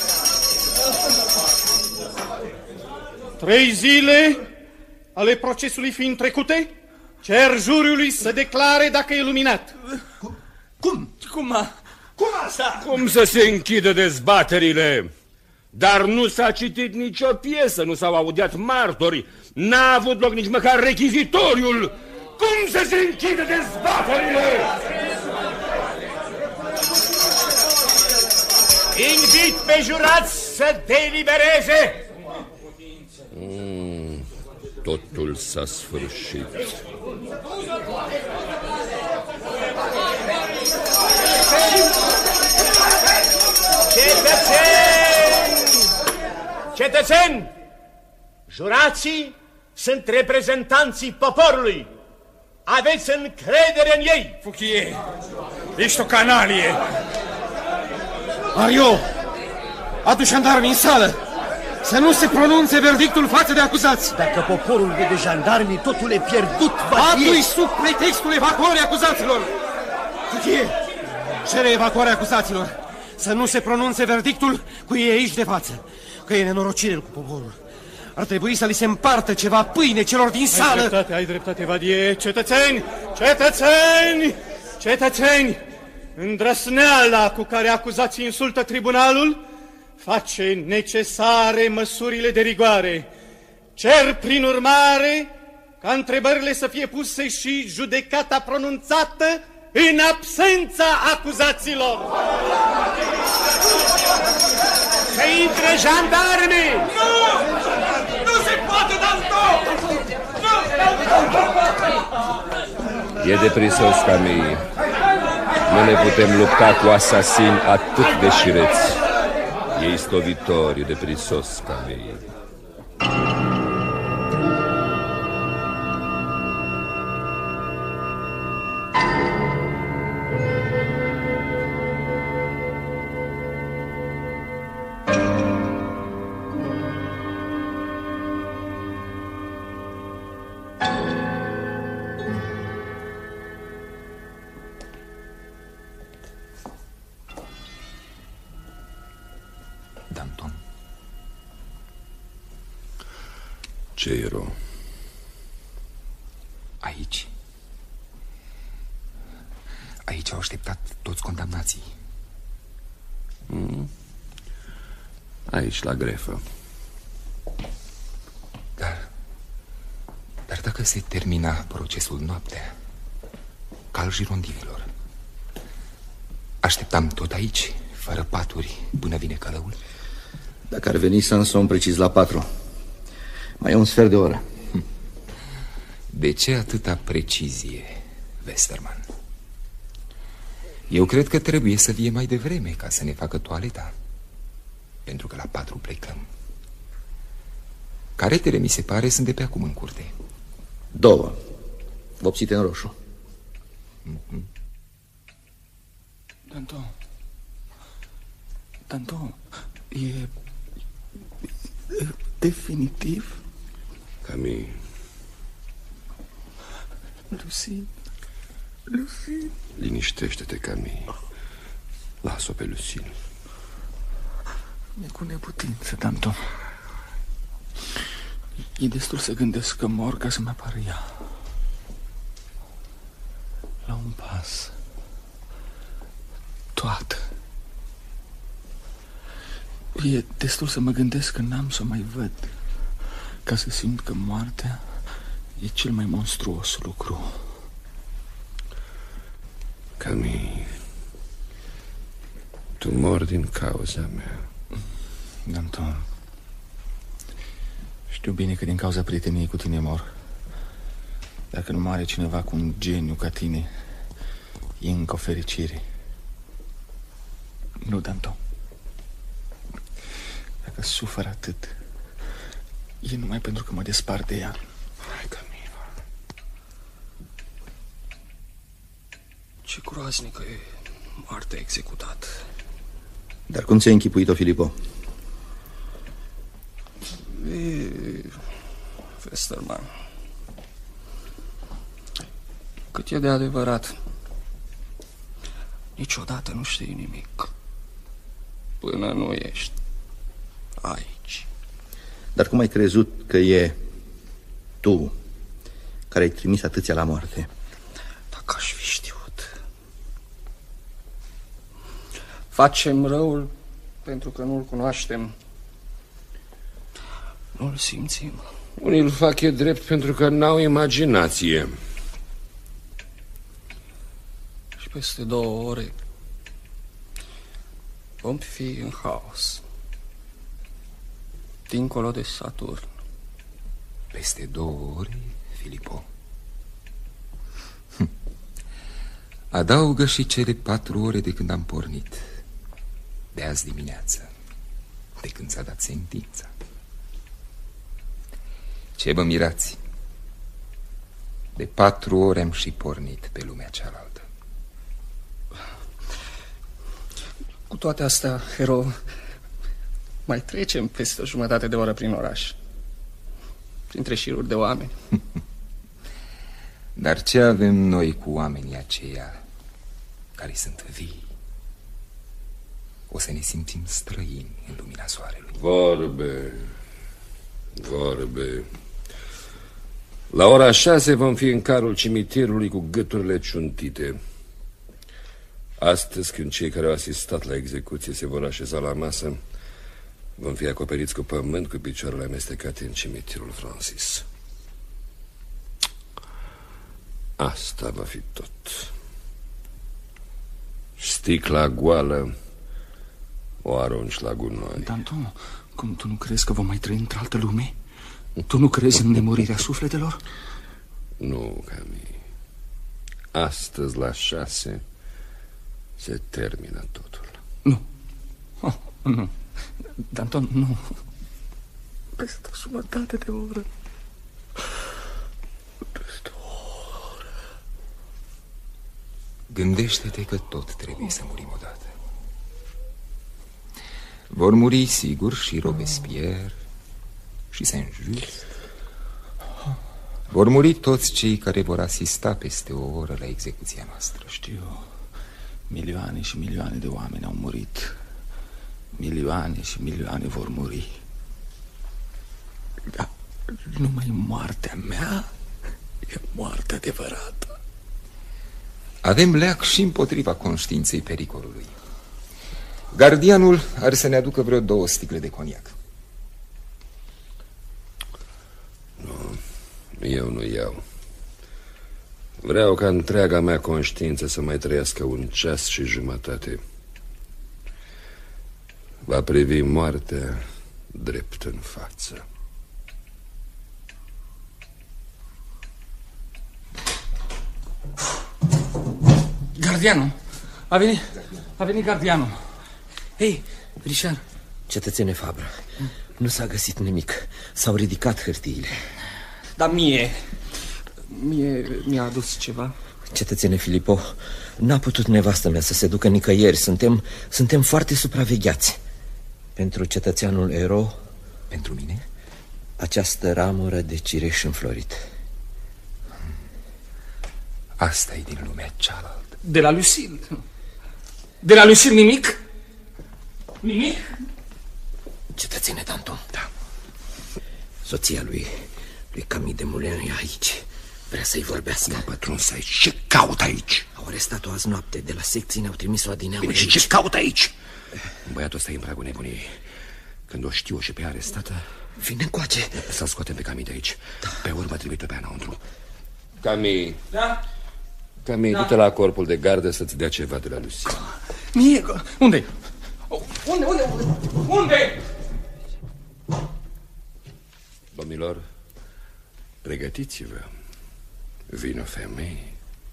Trei zile ale procesului fiind trecute, cer juriului să declare dacă e luminat. Cum? Cum? Cum asta? Cum să se închidă dezbaterile? Dar nu s-a citit nicio piesă, nu s-au audiat martori, n-a avut loc nici măcar rechizitoriul. Cum să se închidă dezbaterile? Invit pe jurați să delibereze! Mm, totul s-a sfârșit. Cetățeni! Cetățeni! Jurații sunt reprezentanții poporului. Aveți încredere în ei. Fouquier, ești o canalie. Mario, adu jandarmii în sală. Să nu se pronunțe verdictul față de acuzați. Dacă poporul vede jandarmii, totul e pierdut. Adu-i sub pretextul evacuării acuzaților. Fouquier, cere evacuarea acuzaților. Să nu se pronunțe verdictul cu ei aici de față, că e nenorocire cu poporul. Ar trebui să li se împartă ceva pâine celor din sală. Ai dreptate, ai dreptate, Vadie. Cetățeni, cetățeni, cetățeni, îndrăsneala cu care acuzații insultă tribunalul face necesare măsurile de rigoare. Cer prin urmare ca întrebările să fie puse și judecata pronunțată în absența acuzaților. Să intre jandarmii! Nu! Nu se poate, Danton! Nu! E de prisos, Camille. Nu ne putem lupta cu asasini atât de șireți. E istovitor, e de prisos, Camille. Ce erou? Aici. Aici au așteptat toți condamnații. Mm. Aici, la grefă. Dar... Dar dacă se termina procesul noaptea, ca al girondinilor, așteptam tot aici, fără paturi, până vine călăul? Dacă ar veni Sanson precis la patru, mai e un sfert de oră. De ce atâta precizie, Westerman? Eu cred că trebuie să vie mai devreme ca să ne facă toaleta, pentru că la patru plecăm. Caretele, mi se pare, sunt de pe acum în curte. Două, vopsite în roșu. Mm-hmm. Danton, Danton, e... e definitiv? Camille. Lucille, Lucille. Liniștește-te, Camille. Las-o pe Lucille. E cu neputință, Danton. E destul să gândesc că mor ca să-mi apară ea. rămas. Toată. E destul să mă gândesc că n-am să o mai văd, ca să simt că moartea e cel mai monstruos lucru. Camille, tu mori din cauza mea. Danton, știu bine că din cauza prieteniei cu tine mor. Dacă nu moare cineva cu un geniu ca tine, e încă o fericire. Nu, Danton. Dacă sufăr atât, e numai pentru că mă despart de ea. Hai, Camille. Ce groaznică e moartea executată. Dar cum ți-ai închipuit-o, Filipo? E... Westerman. Cât e de adevărat, niciodată nu știi nimic până nu ești aici. Dar cum ai crezut că e tu care ai trimis atâția la moarte? Dacă aș fi știut. Facem răul pentru că nu-l cunoaștem. Nu-l simțim. Unii îl fac e drept pentru că n-au imaginație. Și peste două ore vom fi în haos, dincolo de Saturn. Peste două ore, Filipo? Hm. Adaugă și cele patru ore de când am pornit, de azi dimineață, de când s-a dat sentința. Ce vă mirați? De patru ore am și pornit pe lumea cealaltă. Cu toate astea, Hero, mai trecem peste o jumătate de oră prin oraș, printre șiruri de oameni. Dar ce avem noi cu oamenii aceia care sunt vii? O să ne simțim străini în lumina soarelui. Vorbe, vorbe. La ora șase vom fi în carul cimitirului cu gâturile ciuntite. Astăzi, când cei care au asistat la execuție se vor așeza la masă, vom fi acoperiți cu pământ, cu picioarele amestecate în cimitirul Francis. Asta va fi tot. Sticla goală o arunci la gunoi. Danton, cum tu nu crezi că vom mai trăi într-altă lume? Tu nu crezi în nemurirea sufletelor? Nu, Camille. Astăzi la șase se termină totul. Nu. Oh, nu. Danton, nu. Peste o jumătate de oră. Peste o oră. Gândește-te că tot trebuie să murim odată. Vor muri, sigur, și Robespierre și Saint-Just. Vor muri toți cei care vor asista peste o oră la execuția noastră. Știu. Milioane și milioane de oameni au murit. Milioane și milioane vor muri. Dar numai moartea mea e moartea adevărată. Avem leac și împotriva conștiinței pericolului. Gardianul are să ne aducă vreo două sticle de coniac. Nu, eu nu iau. Vreau ca întreaga mea conștiință să mai trăiască un ceas și jumătate. Va privi moartea drept în față. Gardianul! A venit, a venit gardianul. Hei, Richard. Cetățene Fabre, nu s-a găsit nimic. S-au ridicat hârtiile. Dar mie, mie mi-a adus ceva. Cetățene Filipo, n-a putut nevastă mea să se ducă nicăieri. Suntem, suntem foarte supravegheați. Pentru cetățeanul Ero. Pentru mine? Această ramură de cireș înflorit. Asta e din lumea cealaltă. De la Lucille. De la Lucille nimic? Nimic? Cetățene Danton. Da. Soția lui, lui Camille Desmoulins e aici. vrea să-i vorbească. Nu, pătruns aici. Ce caut aici? Au arestat-o azi noapte de la secție, ne-au trimis-o adineauri. Bine, și ce caut aici? Băiatul ăsta e în pragul nebuniei. Când o știu și pe ea arestată... Vine încoace. Să-l scoatem pe Camille de aici. Pe urmă trimite pe înăuntru. Camille. Da? Camille, Da. du-te la corpul de gardă să-ți dea ceva de la Lucie. Mie, unde? Unde, unde, unde? Unde? Domnilor, pregătiți-vă. Vin o femeie.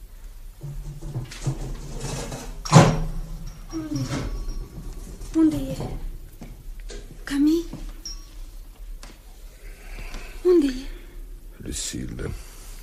Unde e? Camille? Unde e? Lucille.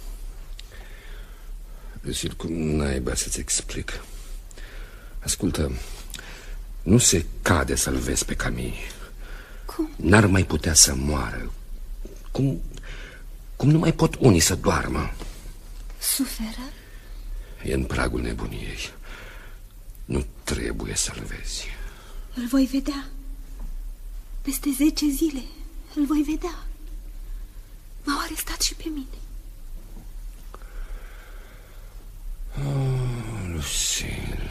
Lucille, cum naiba să-ți explic? Ascultă, nu se cade să-l vezi pe Camille. Cum? N-ar mai putea să moară. Cum, cum nu mai pot unii să doarmă? Suferă? E în pragul nebuniei. Nu trebuie să-l vezi. Îl voi vedea. Peste zece zile îl voi vedea. M-au arestat și pe mine. Oh, Lucille.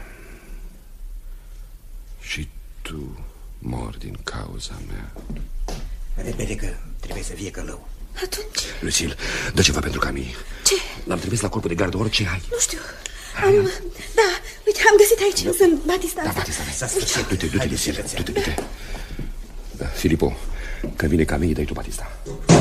Și tu mori din cauza mea. Repede că trebuie să fie călău. Atunci? Lucille, dă ceva pentru Camille. Ce? L-am trimis la corpul de gardă, orice ai. Nu știu. Am... Da, uite, am găsit aici. Sunt Batista. Da, Batista, s-a sfârșit. Du-te, du-te, Lucille, du-te, du-te. Da, Filipo, când vine Camille, dai tu Batista.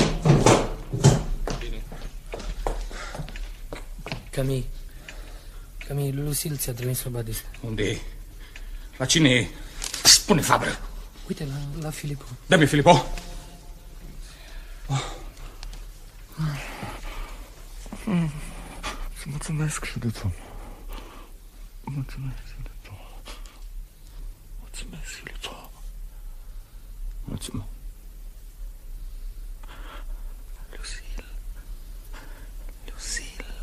Camille. Camille, Lucille ți-a trimis pe Batista. Unde e? La cine e? Spune, Fabră. Uite, la, la Filipo. Dă-mi, Filipo. Oh. Să mulțumesc și de tot. Mulțumesc și de tot. Mulțumesc și de tot. Mulțumesc. Lucille. Lucille.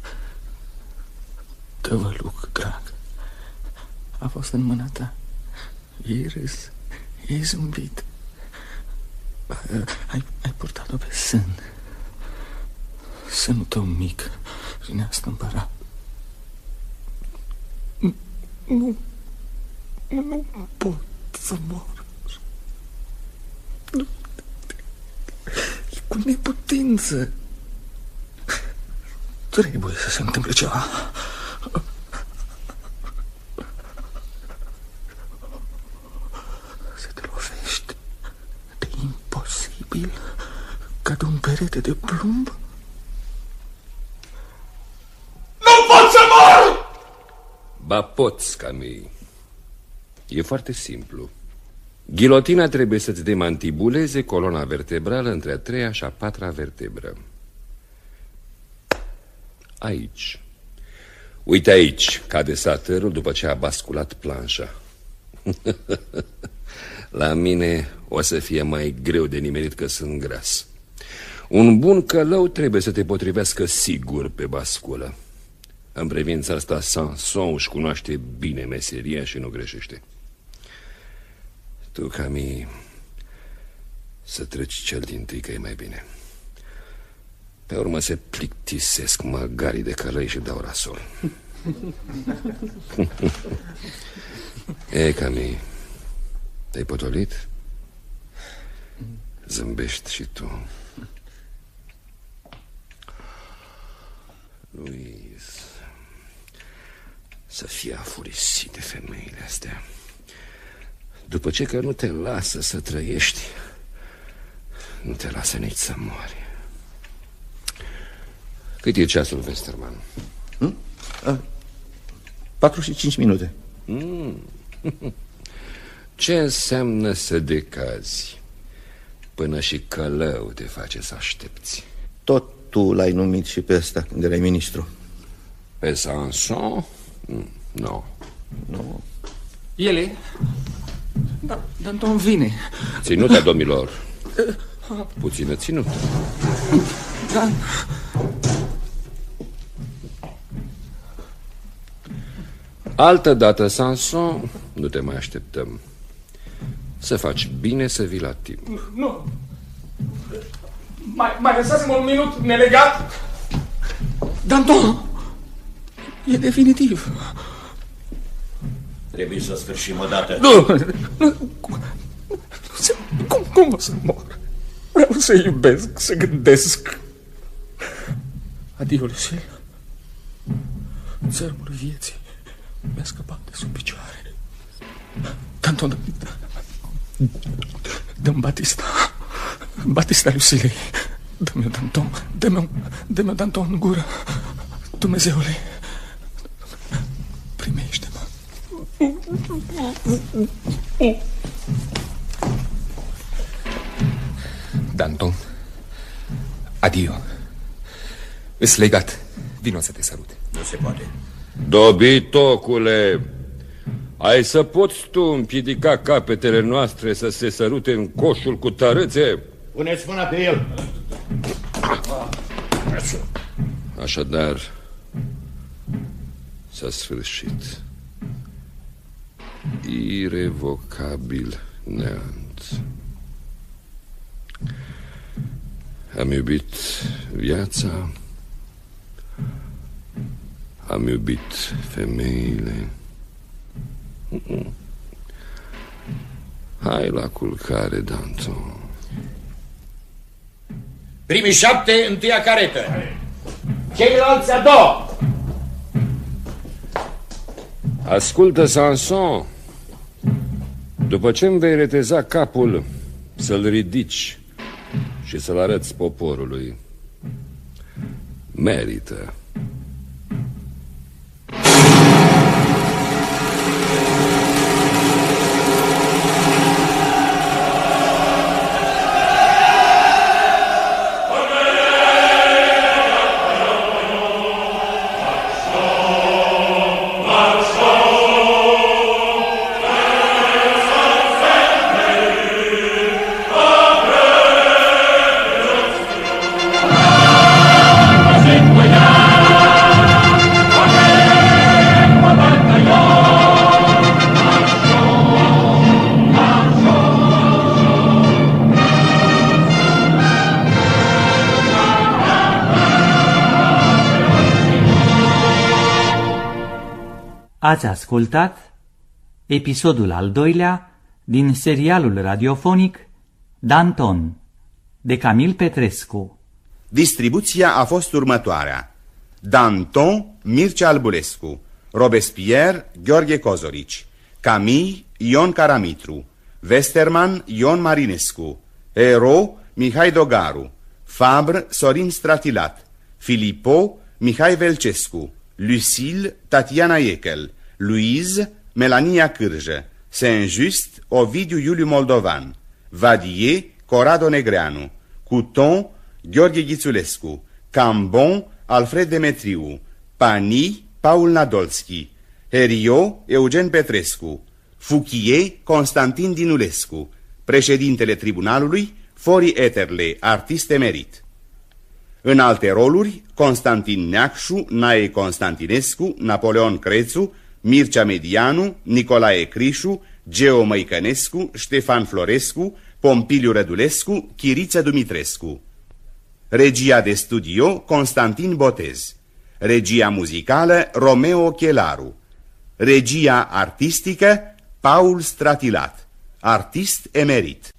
Tăvăluc, drag. A fost în mâna ta. Ei râs, ei zâmbit. Ai, ai purtat-o pe sân. Sânul tău mic și ne-a stâmpărat. Nu, nu pot să mor. Nu. E cu neputință. Trebuie să se întâmple ceva. Să te lovești de imposibil ca de un perete de plumb. Nu pot să mor! Ba poți, Camille. E foarte simplu. Ghilotina trebuie să-ți demantibuleze coloana vertebrală între a treia și a patra vertebră. Aici. Uite aici, cade satărul după ce a basculat planșa. La mine o să fie mai greu de nimerit că sunt gras. Un bun călău trebuie să te potrivească sigur pe basculă. În privința asta, Sanson își cunoaște bine meseria și nu greșește. Tu, Camille, să treci cel dintâi, că e mai bine. Pe urmă se plictisesc măgarii de călăi și dau rasol. E, Camille, te-ai potolit? Zâmbești și tu. Louise, să fie afurisit de femeile astea. După ce că nu te lasă să trăiești, nu te lasă nici să mori. Cât e ceasul, Westerman? Hmm? A, patruzeci și cinci minute. Mm. Ce înseamnă să decazi? Până și călău te face să aștepți. Tot tu l-ai numit și pe ăsta când erai ministru. Pe Sanson? Nu. No. No. Ele? Da, Danton vine. Ținuta, domnilor. Puțină ținută. Dan. Altă dată, Sanson, nu te mai așteptăm. Să faci bine să vii la timp. Nu. Mai, mai lăsați-mă un minut nelegat. Danton! E definitiv. Trebuie să sfârșim odată. Nu! nu cum, cum, cum o să mor? Vreau să iubesc, să gândesc. Adio, Lucille. Țărmul vieții mi-a scăpat de sub picioare. Danton, dă-mi Batista. Batista Lucilei. Dă-mi-o, Danton. Dă-mi-o, dă-mi-o, Danton, în gură. Dumnezeule, primește-mă. Danton, adio. Îs legat. Vino să te sărut. Nu se poate. Dobitocule, ai să poți tu împiedica capetele noastre să se sărute în coșul cu tărâțe? Puneți mâna pe el. Așadar, s-a sfârșit. Irevocabil neant. Am iubit viața, am iubit femeile. Hai la culcare, Danton. Primii șapte, întâia caretă. Ceilalți a doua. Ascultă, Sanson. După ce îmi vei reteza capul, să-l ridici și să-l arăți poporului. Merită. Ați ascultat episodul al doilea din serialul radiofonic Danton, de Camil Petrescu. Distribuția a fost următoarea: Danton, Mircea Albulescu; Robespierre, Gheorghe Cozorici; Camille, Ion Caramitru; Westerman, Ion Marinescu; Hero, Mihai Dogaru; Fabre, Sorin Stratilat; Filippo, Mihai Velcescu; Lucille, Tatiana Echel; Louise, Melania Cârjă; Saint-Just, Ovidiu Iuliu Moldovan; Vadier, Corrado Negreanu; Couton, Gheorghe Ghițulescu; Cambon, Alfred Demetriu; Pani, Paul Nadolski; Heriot, Eugen Petrescu; Fouquier, Constantin Dinulescu; președintele tribunalului, Fori Eterle, artist emerit. În alte roluri, Constantin Neacșu, Nae Constantinescu, Napoleon Crețu, Mircea Medianu, Nicolae Crișu, Geo Măicănescu, Ștefan Florescu, Pompiliu Rădulescu, Chiriță Dumitrescu. Regia de studio, Constantin Botez. Regia muzicală, Romeo Chelaru. Regia artistică, Paul Stratilat, artist emerit.